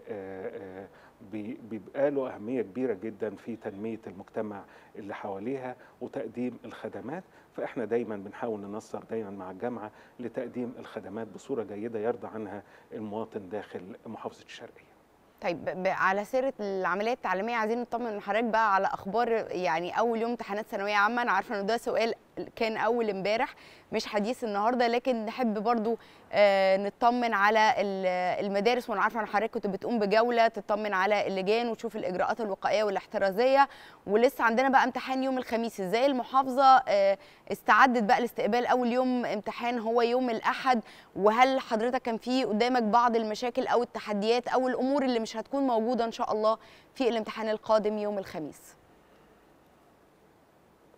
بيبقى له اهميه كبيره جدا في تنميه المجتمع اللي حواليها وتقديم الخدمات، فاحنا دايما بنحاول ننسق دايما مع الجامعه لتقديم الخدمات بصوره جيده يرضى عنها المواطن داخل محافظه الشرقيه. طيب على سيره العمليه التعليميه، عايزين نطمن من حضرتك بقى على اخبار يعني اول يوم امتحانات ثانويه عامه. انا عارفه ان ده سؤال كان اول امبارح مش حديث النهارده، لكن نحب برضو آه نطمن على المدارس، وانا عارفه ان حضرتك كنت بتقوم بجوله تطمن على اللجان وتشوف الاجراءات الوقائيه والاحترازيه، ولسه عندنا بقى امتحان يوم الخميس. ازاي المحافظه آه استعدت بقى لاستقبال اول يوم امتحان هو يوم الاحد؟ وهل حضرتك كان في قدامك بعض المشاكل او التحديات او الامور اللي مش هتكون موجوده ان شاء الله في الامتحان القادم يوم الخميس؟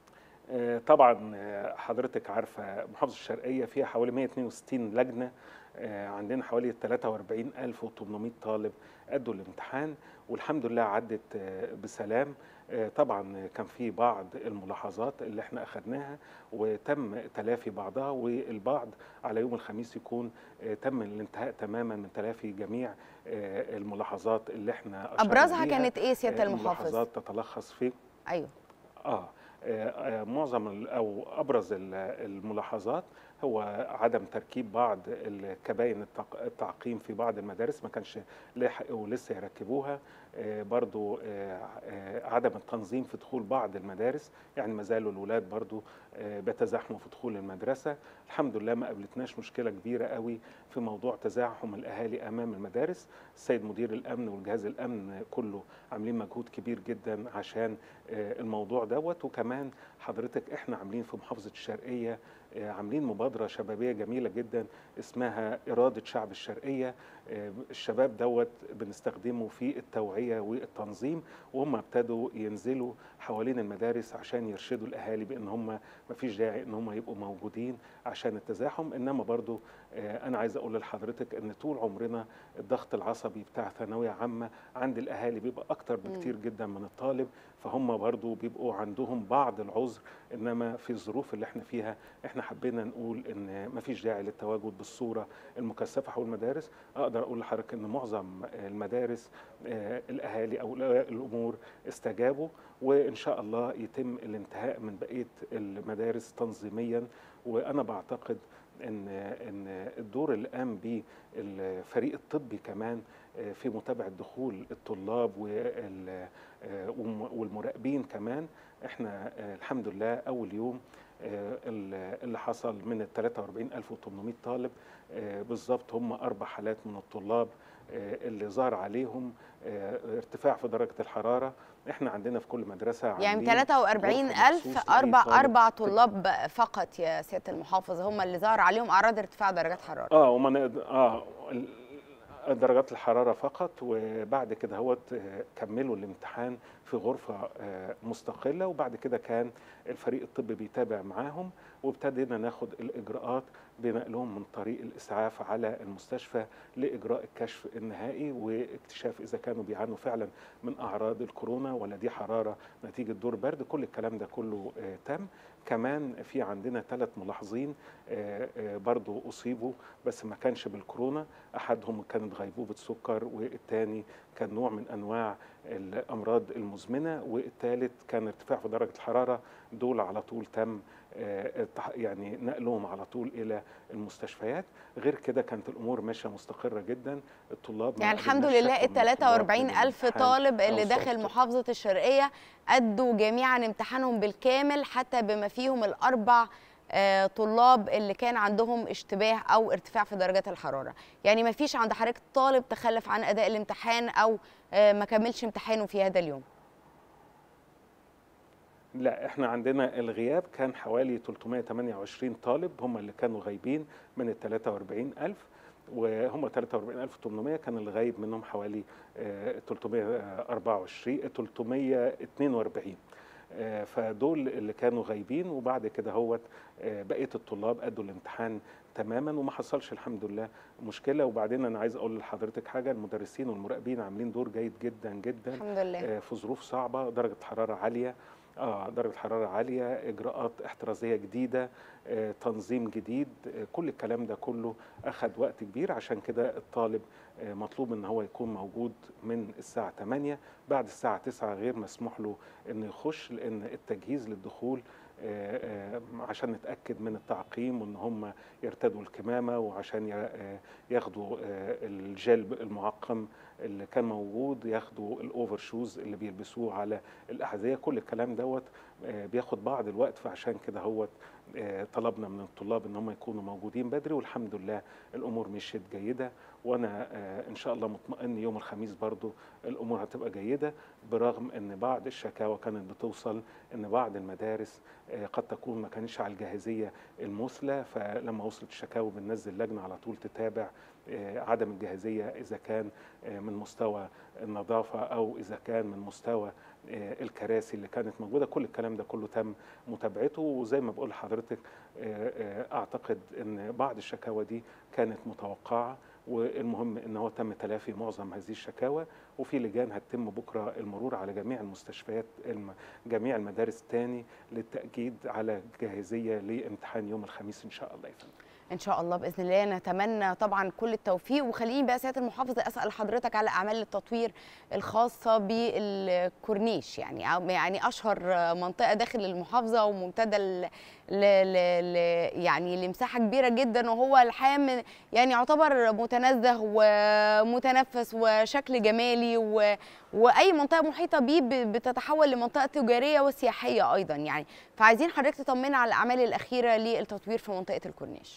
طبعا حضرتك عارفه محافظه الشرقيه فيها حوالي مئة واثنين وستين لجنه عندنا حوالي ثلاثة وأربعين ألف وثمانمائة طالب أدوا الامتحان والحمد لله عدت بسلام. طبعا كان في بعض الملاحظات اللي احنا أخذناها وتم تلافي بعضها، والبعض على يوم الخميس يكون تم الانتهاء تماما من تلافي جميع الملاحظات اللي احنا أشرنا أبرزها ليها. كانت إيه سيادة المحافظ؟ الملاحظات تتلخص في أيوه آه, آه معظم أو أبرز الملاحظات هو عدم تركيب بعض الكباين التعقيم في بعض المدارس، ما كانش لاحقوا لسه يركبوها. آه برضو آه آه عدم التنظيم في دخول بعض المدارس، يعني ما زالوا الولاد برضو آه بيتزاحموا في دخول المدرسة. الحمد لله ما قابلتناش مشكلة كبيرة قوي في موضوع تزاحم الأهالي أمام المدارس. السيد مدير الأمن والجهاز الأمن كله عاملين مجهود كبير جدا عشان آه الموضوع دوت. وكمان حضرتك احنا عاملين في محافظة الشرقية عاملين مبادرة شبابية جميلة جدا اسمها إرادة شعب الشرقية. الشباب دوت بنستخدمه في التوعية والتنظيم، وهم ابتدوا ينزلوا حوالين المدارس عشان يرشدوا الأهالي بأن هم ما فيش داعي أن هم يبقوا موجودين عشان التزاحم. إنما برضو أنا عايز أقول لحضرتك أن طول عمرنا الضغط العصبي بتاع ثانوية عامة عند الأهالي بيبقى أكتر بكتير جدا من الطالب، فهم برضو بيبقوا عندهم بعض العذر. إنما في الظروف اللي احنا فيها احنا حبينا نقول ان ما فيش داعي للتواجد بالصورة المكثفة حول المدارس. اقدر اقول لحضرتك ان معظم المدارس الاهالي او اولياء الامور استجابوا، وان شاء الله يتم الانتهاء من بقية المدارس تنظيميا. وانا بعتقد ان ان الدور اللي قام به الفريق الطبي كمان في متابعة دخول الطلاب والمراقبين كمان. احنا الحمد لله اول يوم اللي حصل من ال ثلاثة وأربعين ألف وثمانمائة طالب بالظبط هم أربع حالات من الطلاب اللي ظهر عليهم ارتفاع في درجة الحرارة. احنا عندنا في كل مدرسة يعني ثلاثة وأربعين ألف أربع أربع طلاب فقط يا سيادة المحافظ هم اللي ظهر عليهم أعراض ارتفاع درجات حرارة. اه وما نقدر اه درجات الحرارة فقط. وبعد كده هو كملوا الامتحان في غرفة مستقلة، وبعد كده كان الفريق الطبي بيتابع معاهم، وابتدينا ناخد الإجراءات بنقلهم من طريق الإسعاف على المستشفى لإجراء الكشف النهائي واكتشاف إذا كانوا بيعانوا فعلا من أعراض الكورونا ولا دي حرارة نتيجة دور برد. كل الكلام ده كله تم. كمان في عندنا ثلاث ملاحظين برضو أصيبوا بس ما كانش بالكورونا. أحدهم كانت غيبوبة سكر، والتاني كان نوع من أنواع الأمراض المزمنة، والثالث كان ارتفاع في درجة الحرارة. دول على طول تم يعني نقلهم على طول إلى المستشفيات. غير كده كانت الأمور ماشية مستقرة جدا. الطلاب يعني الحمد لله ال ثلاثة وأربعين ألف طالب اللي داخل محافظة الشرقية أدوا جميعا امتحانهم بالكامل، حتى بما فيهم الأربع طلاب اللي كان عندهم اشتباه أو ارتفاع في درجات الحرارة. يعني ما فيش عند حضرتك طالب تخلف عن أداء الامتحان أو ما كملش امتحانه في هذا اليوم؟ لا، احنا عندنا الغياب كان حوالي ثلاثمائة وثمانية وعشرين طالب هم اللي كانوا غايبين من ال ثلاثة وأربعين ألف، وهم ثلاثة وأربعين ألف وثمانمائة كان الغايب منهم حوالي ثلاثمائة وأربعة وعشرين ثلاثمائة واثنين وأربعين. فدول اللي كانوا غايبين، وبعد كده هو بقيه الطلاب ادوا الامتحان تماما وما حصلش الحمد لله مشكله. وبعدين انا عايز اقول لحضرتك حاجه، المدرسين والمراقبين عاملين دور جيد جدا جدا الحمد لله في ظروف صعبه، درجه حراره عاليه اه درجه حراره عاليه، اجراءات احترازيه جديده، آه، تنظيم جديد، آه، كل الكلام ده كله اخذ وقت كبير. عشان كده الطالب آه، مطلوب ان هو يكون موجود من الساعه ثمانية، بعد الساعه تسعة غير مسموح له انه يخش، لان التجهيز للدخول آه، آه، عشان نتاكد من التعقيم وان هم يرتدوا الكمامه، وعشان ياخدوا آه، الجل المعقم اللي كان موجود، ياخدوا الاوفر شوز اللي بيلبسوه على الاحذيه. كل الكلام دوت بياخد بعض الوقت، فعشان كده هو طلبنا من الطلاب ان هم يكونوا موجودين بدري، والحمد لله الامور مشيت جيده. وانا ان شاء الله مطمئن يوم الخميس برضو الامور هتبقى جيده، برغم ان بعض الشكاوى كانت بتوصل ان بعض المدارس قد تكون ما كانتش على الجاهزيه المثلى، فلما وصلت الشكاوى بننزل لجنه على طول تتابع عدم الجاهزيه اذا كان من مستوى النظافه او اذا كان من مستوى الكراسي اللي كانت موجوده. كل الكلام ده كله تم متابعته، وزي ما بقول لحضرتك اعتقد ان بعض الشكاوى دي كانت متوقعه، والمهم ان هو تم تلافي معظم هذه الشكاوى، وفي لجان هتتم بكره المرور على جميع المستشفيات جميع المدارس تاني للتاكيد على جاهزيه لامتحان يوم الخميس ان شاء الله يا فندم. ان شاء الله باذن الله نتمنى طبعا كل التوفيق. وخليني بقى سياده المحافظ اسال حضرتك على اعمال التطوير الخاصه بالكورنيش، يعني يعني اشهر منطقه داخل المحافظه وممتده ل ل يعني لمساحه كبيره جدا، وهو الحقيقه يعني يعتبر متنزه ومتنفس وشكل جمالي، و واي منطقه محيطه بيه بتتحول لمنطقه تجاريه وسياحيه ايضا يعني. فعايزين حضرتك تطمنا على الاعمال الاخيره للتطوير في منطقه الكورنيش.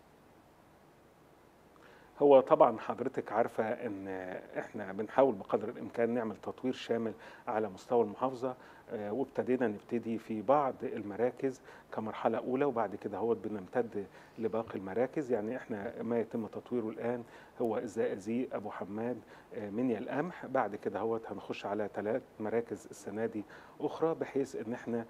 هو طبعا حضرتك عارفة ان احنا بنحاول بقدر الامكان نعمل تطوير شامل على مستوى المحافظة، وابتدينا نبتدي في بعض المراكز كمرحلة أولى، وبعد كده هو بنمتد لباقي المراكز. يعني احنا ما يتم تطويره الآن هو الزقازيق، أبو حماد، منيا القمح، بعد كده هو هنخش على ثلاث مراكز السنة دي أخرى، بحيث ان احنا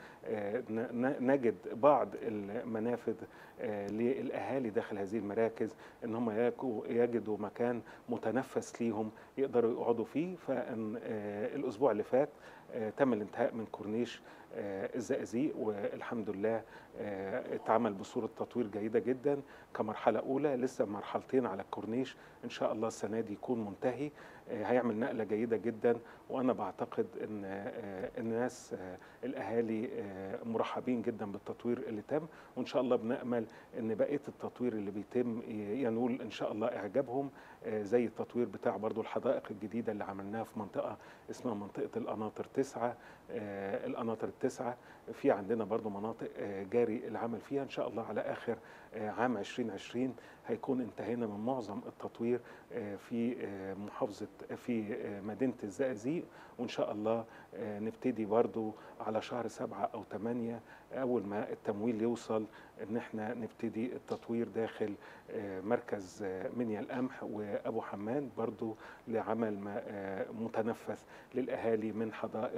نجد بعض المنافذ للأهالي داخل هذه المراكز ان هم يجدوا مكان متنفس ليهم يقدروا يقعدوا فيه. فالأسبوع اللي فات تم الانتهاء من كورنيش الزقازيق، والحمد لله اتعمل بصورة تطوير جيدة جدا كمرحلة أولى. لسه مرحلتين على الكورنيش إن شاء الله السنة دي يكون منتهي، هيعمل نقلة جيدة جدا، وأنا بعتقد إن الناس الأهالي مرحبين جدا بالتطوير اللي تم، وإن شاء الله بنأمل إن بقية التطوير اللي بيتم ينول إن شاء الله إعجابهم، زي التطوير بتاع برضو الحدائق الجديدة اللي عملناها في منطقة اسمها منطقة القناطر تسعة. القناطر التسعة في عندنا برضو مناطق جاري العمل فيها، إن شاء الله على آخر عام عشرين عشرين هيكون انتهينا من معظم التطوير في محافظة في مدينة الزقازيق، وإن شاء الله نبتدي برضو على شهر سبعة أو ثمانية أول ما التمويل يوصل إن احنا نبتدي التطوير داخل مركز منيا القمح وأبو حماد برضو لعمل متنفس للأهالي من حدائق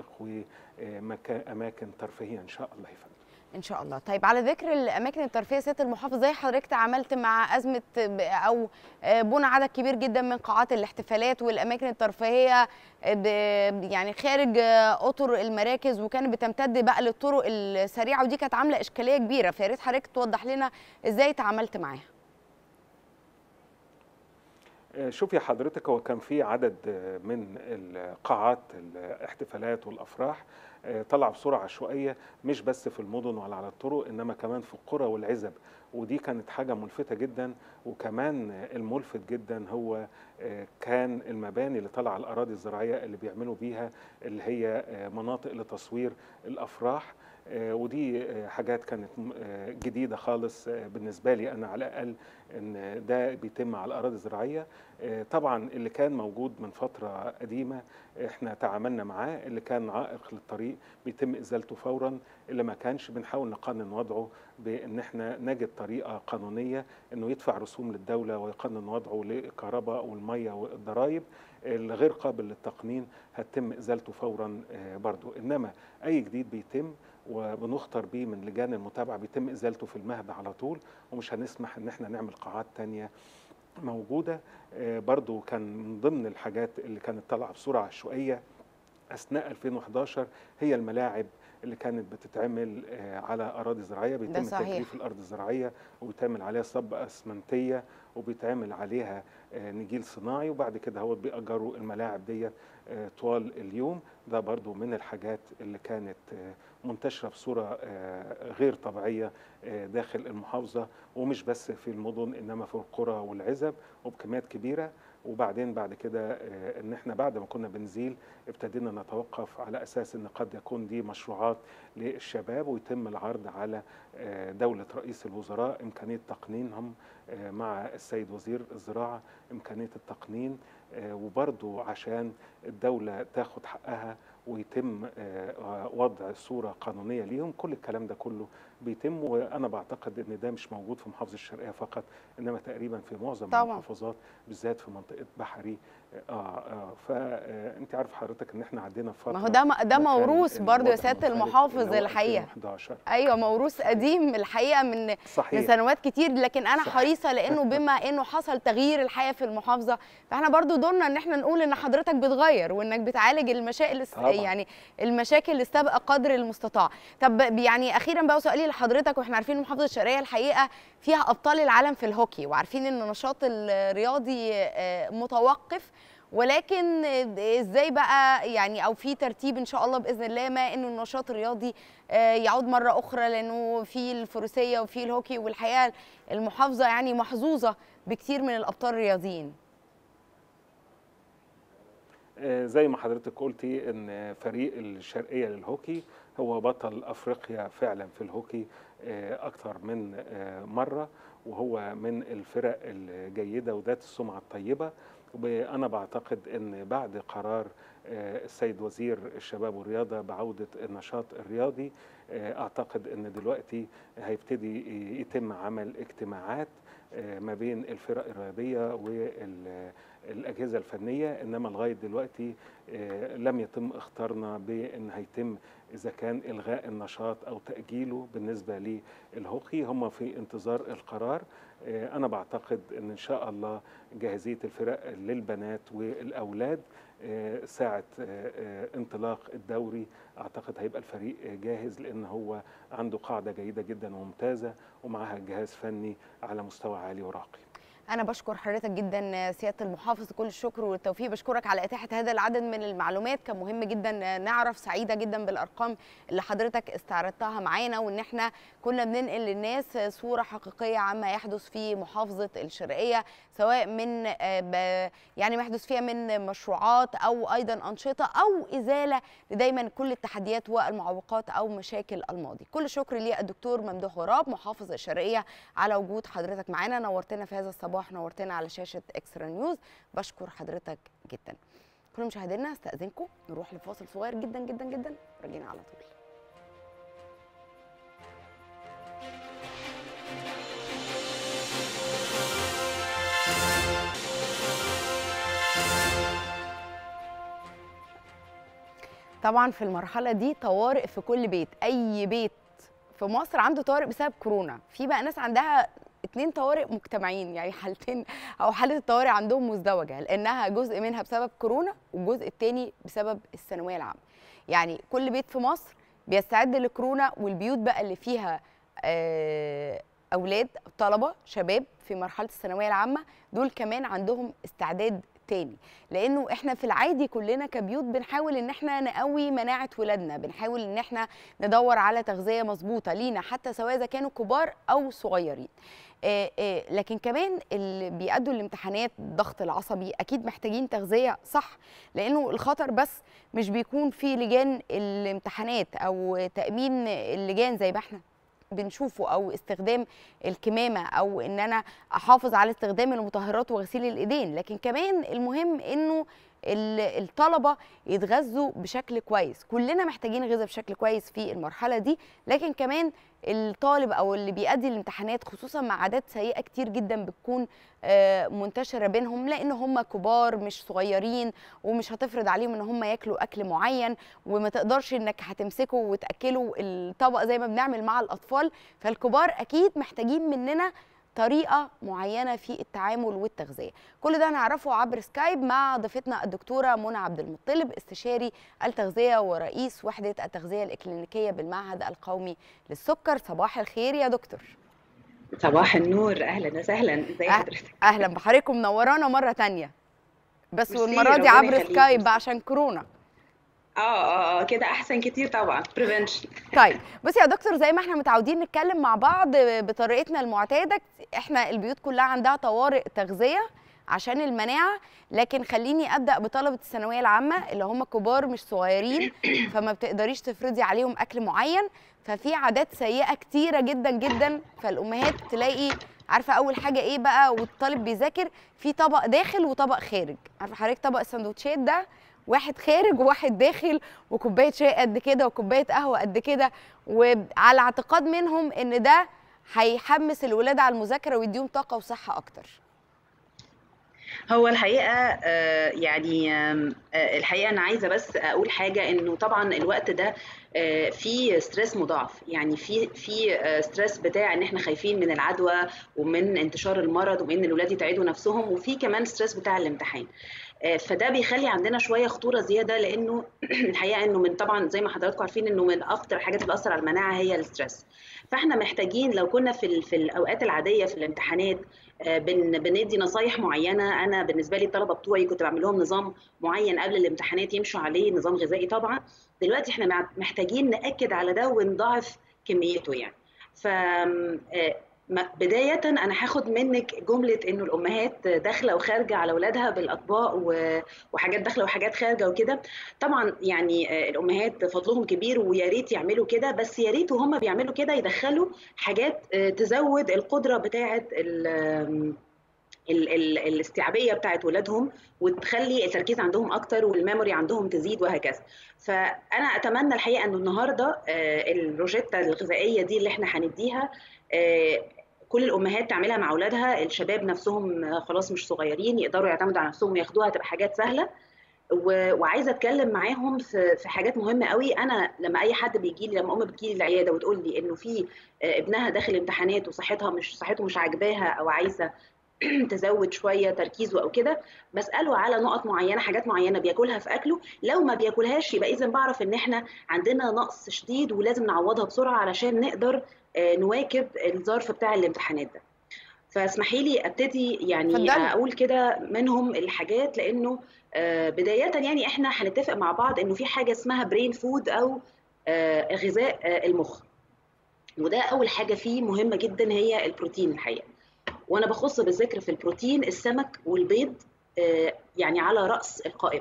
وأماكن ترفيهية إن شاء الله يا فندم. ان شاء الله. طيب على ذكر الاماكن الترفيهيه سياده المحافظ، زي حضرتك تعاملت مع ازمه او بنى عدد كبير جدا من قاعات الاحتفالات والاماكن الترفيهيه يعني خارج اطر المراكز، وكانت بتمتد بقى للطرق السريعه، ودي كانت عامله اشكاليه كبيره، فيا ريت حضرتك توضح لنا ازاي تعاملت معاها. شوفي حضرتك، هو كان في عدد من القاعات الاحتفالات والافراح طلع بصوره عشوائيه، مش بس في المدن ولا على الطرق، انما كمان في القرى والعزب، ودي كانت حاجه ملفته جدا. وكمان الملفت جدا هو كان المباني اللي طالعه على الاراضي الزراعيه اللي بيعملوا بيها اللي هي مناطق لتصوير الافراح، ودي حاجات كانت جديده خالص بالنسبه لي انا على الاقل، ان ده بيتم على الاراضي الزراعيه. طبعا اللي كان موجود من فتره قديمه احنا تعاملنا معاه، اللي كان عائق للطريق بيتم ازالته فورا، اللي ما كانش بنحاول نقنن وضعه بان احنا نجد طريقه قانونيه انه يدفع رسوم للدوله ويقنن وضعه للكهرباء والميه والضرائب. الغير قابل للتقنين هتتم ازالته فورا برضو، انما اي جديد بيتم وبنخطر بيه من لجان المتابعه بيتم ازالته في المهد على طول، ومش هنسمح ان احنا نعمل قاعات تانية موجوده. برضو كان من ضمن الحاجات اللي كانت طالعه بصوره عشوائيه اثناء ألفين وحداشر هي الملاعب اللي كانت بتتعمل على اراضي زراعيه، بيتم تجريف الارض الزراعيه وبيتعمل عليها صب اسمنتيه وبيتعمل عليها نجيل صناعي، وبعد كده هو بيأجروا الملاعب ديت طوال اليوم. ده برضو من الحاجات اللي كانت منتشره بصوره غير طبيعيه داخل المحافظه، ومش بس في المدن انما في القرى والعزب وبكميات كبيره. وبعدين بعد كده ان احنا بعد ما كنا بنزيل ابتدينا نتوقف على اساس ان قد يكون دي مشروعات للشباب، ويتم العرض على دولة رئيس الوزراء امكانية تقنينهم مع السيد وزير الزراعة، امكانية التقنين، وبرضو عشان الدولة تاخد حقها ويتم وضع صورة قانونية ليهم. كل الكلام ده كله بيتم، وأنا بعتقد أن ده مش موجود في محافظة الشرقية فقط، إنما تقريبا في معظم المحافظات بالذات في منطقة بحري. اه اه فأنت عارف حضرتك إن إحنا عدينا فترة، ما هو ده ده موروث برضه يا سيادة المحافظ الحقيقة. أيوه موروث قديم الحقيقة من صحيح. من سنوات كتير، لكن أنا صحيح. حريصة لأنه بما إنه حصل تغيير الحقيقة في المحافظة، فإحنا برضه دورنا إن إحنا نقول إن حضرتك بتغير وإنك بتعالج المشاكل يعني المشاكل السابقة قدر المستطاع. طب يعني أخيرا بقى سؤالي لحضرتك، وإحنا عارفين محافظة الشرقية الحقيقة فيها أبطال العالم في الهوكي، وعارفين إن النشاط الرياضي متوقف، ولكن ازاي بقى يعني او في ترتيب ان شاء الله باذن الله ما انه النشاط الرياضي يعود مره اخرى، لانه في الفروسيه وفي الهوكي، والحقيقه المحافظه يعني محظوظه بكتير من الابطال الرياضيين. زي ما حضرتك قلتي ان فريق الشرقيه للهوكي هو بطل افريقيا فعلا في الهوكي اكثر من مره، وهو من الفرق الجيده وذات السمعه الطيبه. وأنا بعتقد أن بعد قرار السيد وزير الشباب والرياضة بعودة النشاط الرياضي، أعتقد أن دلوقتي هيبتدي يتم عمل اجتماعات ما بين الفرق الرياضية والأجهزة الفنية، إنما لغاية دلوقتي لم يتم اختارنا بأن هيتم إذا كان إلغاء النشاط أو تأجيله بالنسبة للهوكي. هم في انتظار القرار. أنا بعتقد أن إن شاء الله جاهزية الفرق للبنات والأولاد ساعة انطلاق الدوري أعتقد هيبقى الفريق جاهز، لأن هو عنده قاعدة جيدة جدا وممتازة ومعها جهاز فني على مستوى عالي وراقي. أنا بشكر حضرتك جدا سيادة المحافظ، كل الشكر والتوفيق. بشكرك على إتاحة هذا العدد من المعلومات، كان مهم جدا نعرف. سعيدة جدا بالأرقام اللي حضرتك استعرضتها معانا، وإن احنا كنا بننقل للناس صورة حقيقية عما يحدث في محافظة الشرقية، سواء من يعني ما يحدث فيها من مشروعات أو أيضا أنشطة أو إزالة لدايما كل التحديات والمعوقات أو مشاكل الماضي. كل الشكر للدكتور ممدوح غراب محافظ الشرقية على وجود حضرتك معانا، نورتنا في هذا الصباح، نورتنا على شاشة إكسترا نيوز. بشكر حضرتك جدا. كل مشاهدينا استأذنكم نروح لفاصل صغير جدا جدا جدا، راجعين على طول. طبعا في المرحلة دي طوارئ في كل بيت، أي بيت في مصر عنده طوارئ بسبب كورونا. في بقى ناس عندها اتنين طوارئ مجتمعين، يعني حالتين او حاله الطوارئ عندهم مزدوجه، لانها جزء منها بسبب كورونا والجزء الثاني بسبب الثانويه العامه. يعني كل بيت في مصر بيستعد لكورونا، والبيوت بقى اللي فيها اولاد طلبه شباب في مرحله الثانويه العامه دول كمان عندهم استعداد تاني، لانه احنا في العادي كلنا كبيوت بنحاول ان احنا نقوي مناعه ولادنا، بنحاول ان احنا ندور على تغذيه مظبوطه لينا حتى سواء اذا كانوا كبار او صغيرين. آآ آآ لكن كمان اللي بيأدوا الامتحانات الضغط العصبي اكيد محتاجين تغذيه صح، لانه الخطر بس مش بيكون في لجان الامتحانات او تأمين اللجان زي ما احنا بنشوفه، او استخدام الكمامه، او ان انا احافظ على استخدام المطهرات وغسيل الايدين، لكن كمان المهم انه الطلبه يتغذوا بشكل كويس. كلنا محتاجين غذاء بشكل كويس في المرحله دي، لكن كمان الطالب او اللي بيأدي الامتحانات خصوصا مع عادات سيئه كتير جدا بتكون منتشره بينهم، لان هم كبار مش صغيرين، ومش هتفرض عليهم ان هم ياكلوا اكل معين، وما تقدرش انك هتمسكه وتاكله الطبق زي ما بنعمل مع الاطفال. فالكبار اكيد محتاجين مننا طريقه معينه في التعامل والتغذيه. كل ده هنعرفه عبر سكايب مع ضيفتنا الدكتوره منى عبد المطلب، استشاري التغذيه ورئيس وحده التغذيه الاكلينيكيه بالمعهد القومي للسكر. صباح الخير يا دكتور. صباح النور، اهلا وسهلا، ازي حضرتك؟ اهلا بحضرتك، منورانا مره ثانيه، بس والمره دي عبر سكايب عشان كورونا. اه اه كده احسن كتير طبعا، بريفنشن. طيب بصي يا دكتور، زي ما احنا متعودين نتكلم مع بعض بطريقتنا المعتاده، احنا البيوت كلها عندها طوارئ تغذيه عشان المناعه. لكن خليني ابدا بطلبه الثانويه العامه اللي هم كبار مش صغيرين، فما بتقدريش تفرضي عليهم اكل معين، ففي عادات سيئه كتيره جدا جدا. فالامهات تلاقي عارفه اول حاجه ايه بقى، والطالب بيذاكر في طبق داخل وطبق خارج. عارفه حضرتك طبق السندوتشات ده واحد خارج وواحد داخل، وكوبايه شاي قد كده وكوبايه قهوه قد كده، وعلى اعتقاد منهم ان ده هيحمس الولاد على المذاكره ويديهم طاقه وصحه اكتر. هو الحقيقة يعني الحقيقة أنا عايزة بس أقول حاجة، إنه طبعا الوقت ده في ستريس مضاعف، يعني في في ستريس بتاع إن إحنا خايفين من العدوى ومن انتشار المرض ومن الولاد يتعدوا نفسهم، وفي كمان ستريس بتاع الامتحان. فده بيخلي عندنا شويه خطوره زياده، لانه الحقيقه انه من طبعا زي ما حضراتكم عارفين انه من اكتر الحاجات اللي بتاثر على المناعه هي الستريس. فاحنا محتاجين لو كنا في في الاوقات العاديه في الامتحانات بن بندي نصايح معينه. انا بالنسبه لي الطلبه بتوعي كنت بعمل لهم نظام معين قبل الامتحانات يمشوا عليه، نظام غذائي طبعا. دلوقتي احنا محتاجين ناكد على ده ونضاعف كميته يعني. ف بداية أنا هاخد منك جملة إنه الأمهات داخلة وخارجة على أولادها بالأطباق وحاجات داخلة وحاجات خارجة وكده. طبعا يعني الأمهات فضلهم كبير ويا ريت يعملوا كده، بس يا ريت وهم بيعملوا كده يدخلوا حاجات تزود القدرة بتاعة الاستيعابيه بتاعت ولادهم، وتخلي التركيز عندهم اكتر والميموري عندهم تزيد وهكذا. فانا اتمنى الحقيقه انه النهارده الروجيتا الغذائيه دي اللي احنا هنديها كل الامهات تعملها مع اولادها. الشباب نفسهم خلاص مش صغيرين، يقدروا يعتمدوا على نفسهم وياخدوها، تبقى حاجات سهله. وعايزه اتكلم معاهم في حاجات مهمه قوي. انا لما اي حد بيجي لي، لما ام بتجي لي العياده وتقول لي انه في ابنها داخل امتحانات وصحتها مش صحته مش عاجباها او عايزه تزود شويه تركيزه او كده، بساله على نقط معينه، حاجات معينه بياكلها في اكله. لو ما بياكلهاش يبقى اذا بعرف ان احنا عندنا نقص شديد ولازم نعوضها بسرعه علشان نقدر نواكب الظرف بتاع الامتحانات ده. فاسمحي لي ابتدي يعني فضل. اقول كده منهم الحاجات، لانه بدايه يعني احنا هنتفق مع بعض انه في حاجه اسمها برين فود او غذاء المخ، وده اول حاجه فيه مهمه جدا هي البروتين الحقيقه. وانا بخص بالذكر في البروتين السمك والبيض يعني على راس القائمه.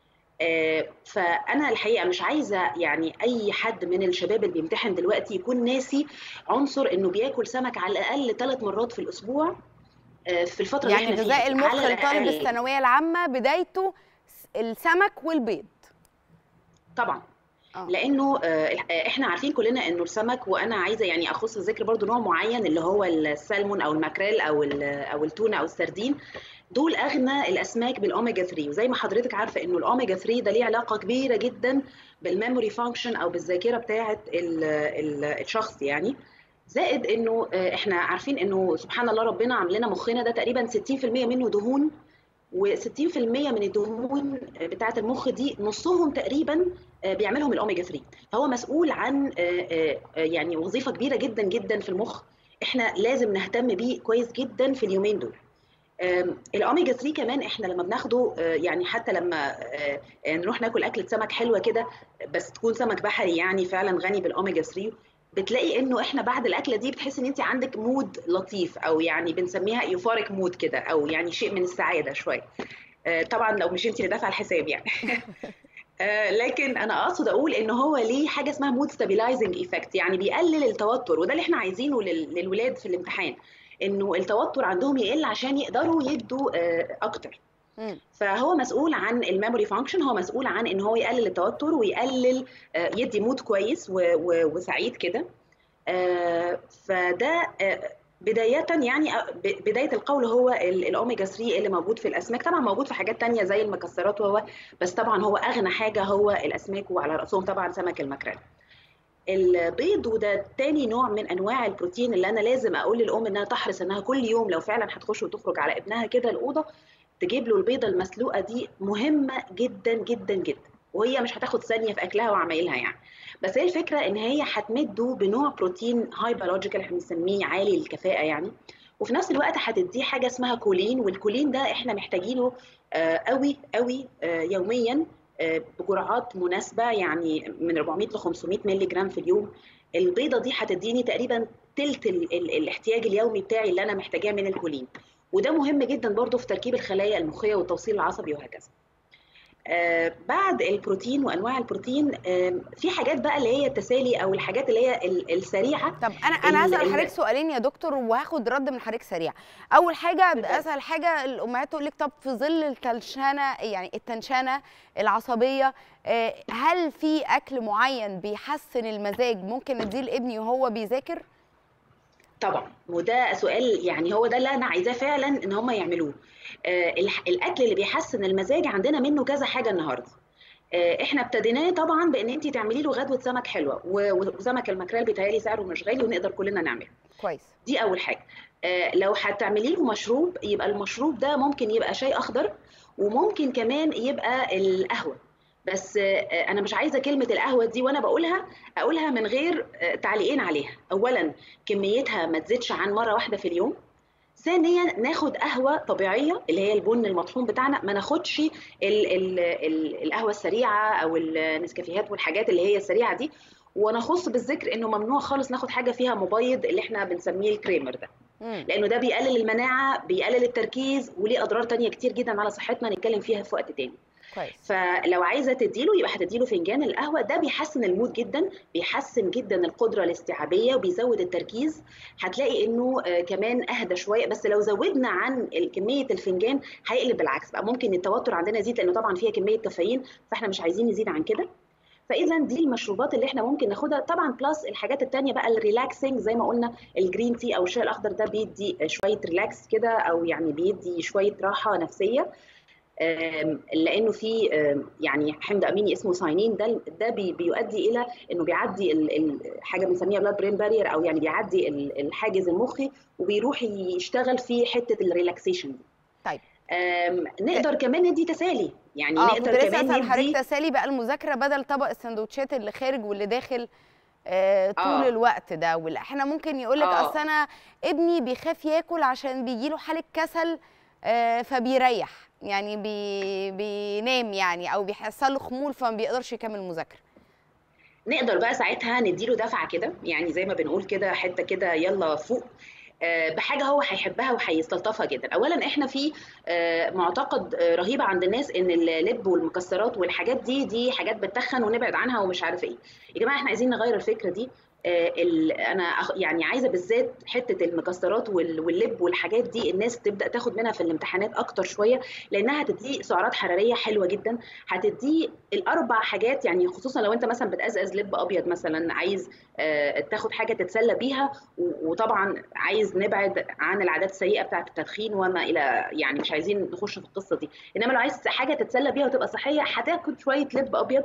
فانا الحقيقه مش عايزه يعني اي حد من الشباب اللي بيمتحن دلوقتي يكون ناسي عنصر انه بياكل سمك على الاقل ثلاث مرات في الاسبوع في الفتره يعني اللي احنا فيها. يعني غذاء المخ لطالب الثانويه العامه بدايته السمك والبيض طبعا. أوه. لانه احنا عارفين كلنا انه السمك، وانا عايزه يعني اخص الذكر برضو نوع معين اللي هو السلمون او الماكريل او او التونه او السردين. دول اغنى الاسماك بالاوميجا ثلاثة، وزي ما حضرتك عارفه انه الاوميجا ثلاثة ده ليه علاقه كبيره جدا بالميموري فانكشن او بالذاكره بتاعه الشخص يعني. زائد انه احنا عارفين انه سبحان الله ربنا عامل لنا مخنا ده تقريبا ستين في المية منه دهون، وستين في المية من الدهون بتاعه المخ دي نصهم تقريبا بيعملهم الاوميجا ثلاثة. فهو مسؤول عن يعني وظيفه كبيره جدا جدا في المخ، احنا لازم نهتم بيه كويس جدا في اليومين دول. الاوميجا ثلاثة كمان احنا لما بناخده يعني حتى لما نروح ناكل اكله سمك حلوه كده بس تكون سمك بحري يعني فعلا غني بالاوميجا ثلاثة، بتلاقي انه احنا بعد الاكله دي بتحس ان انت عندك مود لطيف، او يعني بنسميها يوفوريك مود كده، او يعني شيء من السعاده شويه. طبعا لو مش انت اللي دافعه الحساب يعني. لكن انا اقصد اقول ان هو ليه حاجه اسمها مود ستابيلايزنج ايفكت، يعني بيقلل التوتر، وده اللي احنا عايزينه للولاد في الامتحان، انه التوتر عندهم يقل عشان يقدروا يدوا اكتر. فهو مسؤول عن الميموري فانكشن، هو مسؤول عن ان هو يقلل التوتر ويقلل يدي مود كويس وسعيد كده. فده بداية يعني بداية القول هو الأوميجا ثلاثة اللي موجود في الأسماك، طبعا موجود في حاجات تانية زي المكسرات وهو، بس طبعا هو أغنى حاجة هو الأسماك، وعلى رأسهم طبعا سمك الماكريل. البيض وده تاني نوع من أنواع البروتين اللي أنا لازم أقول للأم إنها تحرص إنها كل يوم لو فعلا هتخش وتخرج على ابنها كده الأوضة تجيب له البيضة المسلوقة دي، مهمة جدا جدا جدا، وهي مش هتاخد ثانية في أكلها وعمايلها يعني. بس هي الفكرة إن هي هتمده بنوع بروتين هاي بيولوجيكال احنا بنسميه عالي الكفاءة يعني، وفي نفس الوقت هتديه حاجة اسمها كولين، والكولين ده احنا محتاجينه قوي قوي يوميا بجرعات مناسبة، يعني من أربعمية ل خمسمية مللي جرام في اليوم. البيضة دي هتديني تقريبا تلت ال ال الاحتياج اليومي بتاعي اللي أنا محتاجاه من الكولين. وده مهم جدا برضو في تركيب الخلايا المخيه والتوصيل العصبي وهكذا. آه بعد البروتين وانواع البروتين آه في حاجات بقى اللي هي التسالي او الحاجات اللي هي السريعه. طب انا انا هسال حضرتك سؤالين يا دكتور وهاخد رد من حضرتك سريع. اول حاجه اسال حاجه الامهات تقول لك طب في ظل التنشنه يعني التنشنه العصبيه آه هل في اكل معين بيحسن المزاج ممكن اديه لابني وهو بيذاكر؟ طبعا، وده سؤال يعني هو ده اللي انا عايزاه فعلا ان هم يعملوه. آه الاكل اللي بيحسن المزاج عندنا منه كذا حاجه النهارده. آه احنا ابتديناه طبعا بان انت تعملي له غدوه سمك حلوه، وسمك الماكريل بيتهيألي سعره مش غالي ونقدر كلنا نعمله. كويس. دي اول حاجه. آه لو هتعملي له مشروب يبقى المشروب ده ممكن يبقى شاي اخضر، وممكن كمان يبقى القهوه. بس انا مش عايزه كلمه القهوه دي وانا بقولها اقولها من غير تعليقين عليها. اولا كميتها ما تزيدش عن مره واحده في اليوم. ثانيا ناخد قهوه طبيعيه اللي هي البن المطحون بتاعنا، ما ناخدش ال ال ال القهوه السريعه او النسكافيهات والحاجات اللي هي السريعه دي. ونخص بالذكر انه ممنوع خالص ناخد حاجه فيها مبيض اللي احنا بنسميه الكريمر ده، لانه ده بيقلل المناعه، بيقلل التركيز، وليه اضرار تانية كتير جدا على صحتنا نتكلم فيها في وقت تاني. كويس. فلو عايزه تديله يبقى هتديله فنجان القهوه، ده بيحسن المود جدا، بيحسن جدا القدره الاستيعابيه وبيزود التركيز. هتلاقي انه آه كمان اهدى شويه. بس لو زودنا عن كميه الفنجان هيقلب بالعكس بقى، ممكن التوتر عندنا يزيد لانه طبعا فيها كميه كافيين، فاحنا مش عايزين نزيد عن كده. فاذا دي المشروبات اللي احنا ممكن ناخدها طبعا، بلس الحاجات الثانيه بقى الريلاكسنج زي ما قلنا الجرين تي او الشاي الاخضر، ده بيدي شويه ريلاكس كده او يعني بيدي شويه راحه نفسيه، لانه في يعني حمض اميني اسمه ساينين، ده ده بيؤدي الى انه بيعدي حاجه بنسميها بلاد برين بارير، او يعني بيعدي الحاجز المخي وبيروح يشتغل في حته الريلاكسيشن دي. طيب نقدر كمان ندي تسالي، يعني آه نقدر كمان ندي حضرتك تسالي بقى المذاكره بدل طبق السندوتشات اللي خارج واللي داخل آه طول آه. الوقت ده. ولا احنا ممكن يقول لك آه. اصل انا ابني بيخاف ياكل عشان بيجي له حاله كسل آه فبيريح، يعني بي بينام يعني او بيحصل له خمول فما بيقدرش يكمل مذاكره. نقدر بقى ساعتها نديله دفعه كده، يعني زي ما بنقول كده حته كده يلا فوق بحاجه هو هيحبها وهيستلطفها جدا. اولا احنا في معتقد رهيب عند الناس ان اللب والمكسرات والحاجات دي دي حاجات بتتخن ونبعد عنها ومش عارف ايه. يا جماعه احنا عايزين نغير الفكره دي. انا يعني عايزه بالذات حته المكسرات واللب والحاجات دي الناس تبدا تاخد منها في الامتحانات اكتر شويه، لانها هتدي سعرات حراريه حلوه جدا. هتدي الاربع حاجات، يعني خصوصا لو انت مثلا بتقزقز لب ابيض مثلا، عايز تاخد حاجه تتسلى بيها، وطبعا عايز نبعد عن العادات السيئه بتاعه التدخين وما الى، يعني مش عايزين نخش في القصه دي. انما لو عايز حاجه تتسلى بيها وتبقى صحيه هتاخد شويه لب ابيض،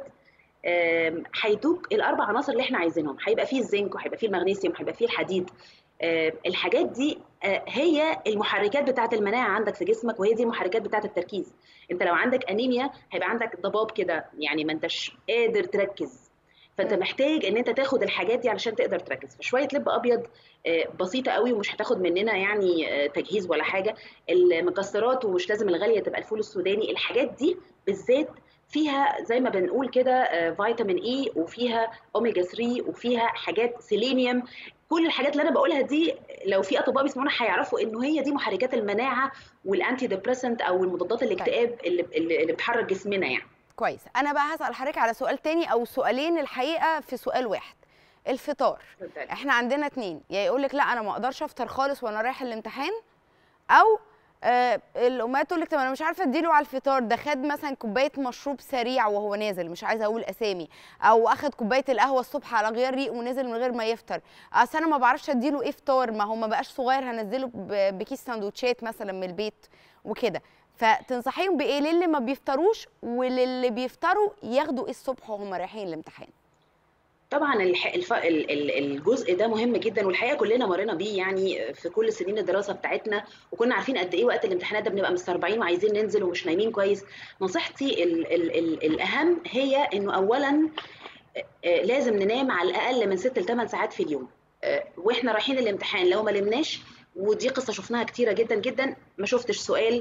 هيدوك الاربع عناصر اللي احنا عايزينهم. هيبقى فيه الزنك وهيبقى فيه المغنيسيوم وهيبقى فيه الحديد. الحاجات دي هي المحركات بتاعه المناعه عندك في جسمك، وهي دي المحركات بتاعه التركيز. انت لو عندك انيميا هيبقى عندك ضباب كده، يعني ما انتش قادر تركز، فانت محتاج ان انت تاخد الحاجات دي علشان تقدر تركز. فشويه لب ابيض بسيطه قوي ومش هتاخد مننا يعني تجهيز ولا حاجه. المكسرات ومش لازم الغاليه تبقى الفول السوداني، الحاجات دي بالذات فيها زي ما بنقول كده فيتامين اي، وفيها اوميجا ثلاثة، وفيها حاجات سيلينيوم. كل الحاجات اللي انا بقولها دي لو في اطباء بيسمعونا هيعرفوا انه هي دي محركات المناعه والانتي ديبريسنت او المضادات الاكتئاب اللي اللي بتحرك جسمنا يعني. كويس. انا بقى هسال حضرتك على سؤال تاني او سؤالين الحقيقه في سؤال واحد. الفطار احنا عندنا اتنين، يا يقول لك لا انا ما اقدرش افطر خالص وانا رايح الامتحان، او آه الامهات تقول لك طب انا مش عارفه اديله على الفطار ده خد مثلا كوبايه مشروب سريع وهو نازل، مش عايزه اقول اسامي، او اخد كوبايه القهوه الصبح على غير ريق ونزل من غير ما يفطر. اصل انا ما بعرفش اديله ايه فطار، ما هو ما بقاش صغير هنزله بكيس سندوتشات مثلا من البيت وكده. فتنصحيهم بايه للي ما بيفطروش وللي بيفطروا ياخدوا ايه الصبح وهم رايحين الامتحان؟ طبعا الف... الجزء ده مهم جدا، والحقيقه كلنا مرينا بيه يعني في كل سنين الدراسه بتاعتنا، وكنا عارفين قد ايه وقت الامتحانات ده بنبقى مستربعين وعايزين ننزل ومش نايمين كويس. نصيحتي ال... ال... ال... الاهم هي انه اولا لازم ننام على الاقل من ست لثمان ساعات في اليوم واحنا رايحين الامتحان. لو ما نمناش، ودي قصه شفناها كتيره جدا جدا، ما شفتش سؤال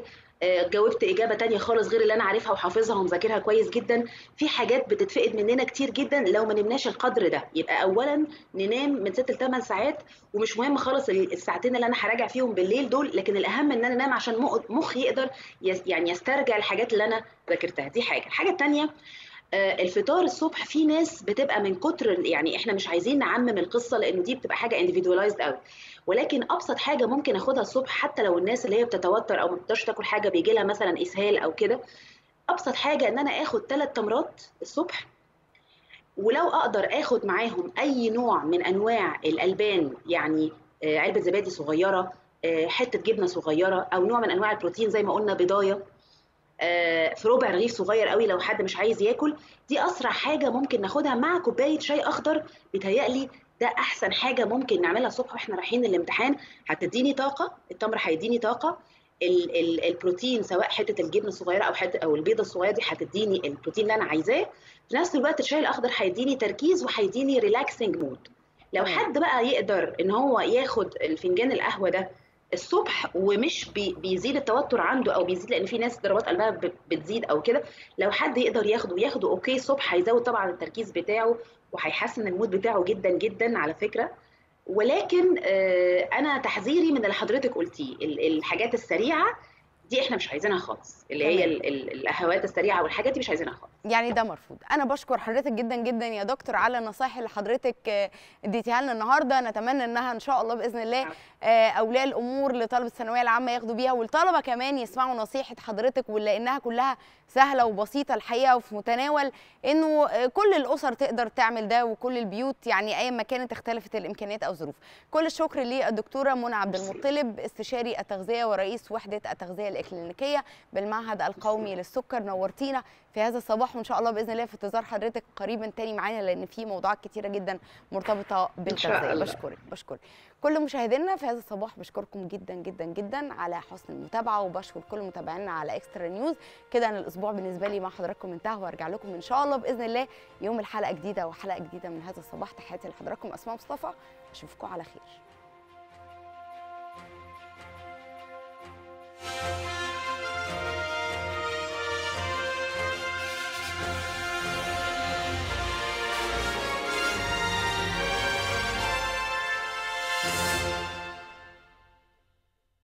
جاوبت اجابه تانية خالص غير اللي انا عارفها وحافظها ومذاكرها كويس جدا. في حاجات بتتفقد مننا كتير جدا لو ما نمناش القدر ده. يبقى اولا ننام من ست لثمان ساعات، ومش مهم خالص الساعتين اللي انا هراجع فيهم بالليل دول، لكن الاهم ان انا انام عشان مخي يقدر يعني يسترجع الحاجات اللي انا ذاكرتها. دي حاجه. الحاجه الثانيه الفطار الصبح، في ناس بتبقى من كتر، يعني احنا مش عايزين نعمم القصه لانه دي بتبقى حاجه individualized قوي، ولكن ابسط حاجه ممكن اخدها الصبح حتى لو الناس اللي هي بتتوتر او ما بتقدرش تاكل حاجه بيجي لها مثلا اسهال او كده، ابسط حاجه ان انا اخد ثلاث تمرات الصبح، ولو اقدر اخد معاهم اي نوع من انواع الالبان، يعني علبه زبادي صغيره، حته جبنه صغيره، او نوع من انواع البروتين زي ما قلنا بيضايه في ربع رغيف صغير قوي لو حد مش عايز ياكل. دي اسرع حاجه ممكن ناخدها مع كوبايه شاي اخضر. بيتهيألي ده احسن حاجه ممكن نعملها الصبح واحنا رايحين الامتحان. هتديني طاقه، التمر هيديني طاقه، ال ال البروتين سواء حته الجبنه الصغيره او حته او البيضه الصغيره دي هتديني البروتين اللي انا عايزاه. في نفس الوقت الشاي الاخضر هيديني تركيز وهيديني ريلاكسنج مود. لو حد بقى يقدر ان هو ياخد الفنجان القهوه ده الصبح ومش بي بيزيد التوتر عنده او بيزيد، لان في ناس ضربات قلبها بتزيد او كده، لو حد يقدر ياخده ياخده اوكي الصبح، هيزود طبعا التركيز بتاعه وهيحسن المود بتاعه جدا جدا على فكره. ولكن انا تحذيري من اللي حضرتك قلتيه، الحاجات السريعه دي احنا مش عايزينها خالص، اللي هي القهوات السريعه والحاجات دي مش عايزينها خالص. يعني ده مرفوض. انا بشكر حضرتك جدا جدا يا دكتور على النصائح اللي حضرتك اديتيها لنا النهارده. نتمنى انها ان شاء الله باذن الله اولياء الامور لطلبه الثانويه العامه ياخدوا بيها، والطلبه كمان يسمعوا نصيحه حضرتك، ولانها كلها سهله وبسيطه الحقيقه وفي متناول انه كل الاسر تقدر تعمل ده، وكل البيوت يعني ايا ما كانت اختلفت الامكانيات او الظروف. كل الشكر للدكتوره منى عبد المطلب، استشاري التغذيه ورئيس وحده التغذيه الاكلينيكيه بالمعهد القومي للسكر. نورتينا في هذا الصباح، وان شاء الله باذن الله في انتظار حضرتك قريبا تاني معانا، لان في موضوعات كتيره جدا مرتبطه بالتغذيه. بشكرك بشكرك كل مشاهدينا في هذا الصباح، بشكركم جدا جدا جدا على حسن المتابعه، وبشكر كل متابعينا على اكسترا نيوز. كده انا الاسبوع بالنسبه لي مع حضراتكم انتهى، وارجع لكم ان شاء الله باذن الله يوم الحلقه جديده وحلقه جديده من هذا الصباح. تحياتي لحضراتكم، اسماء مصطفى، اشوفكم على خير.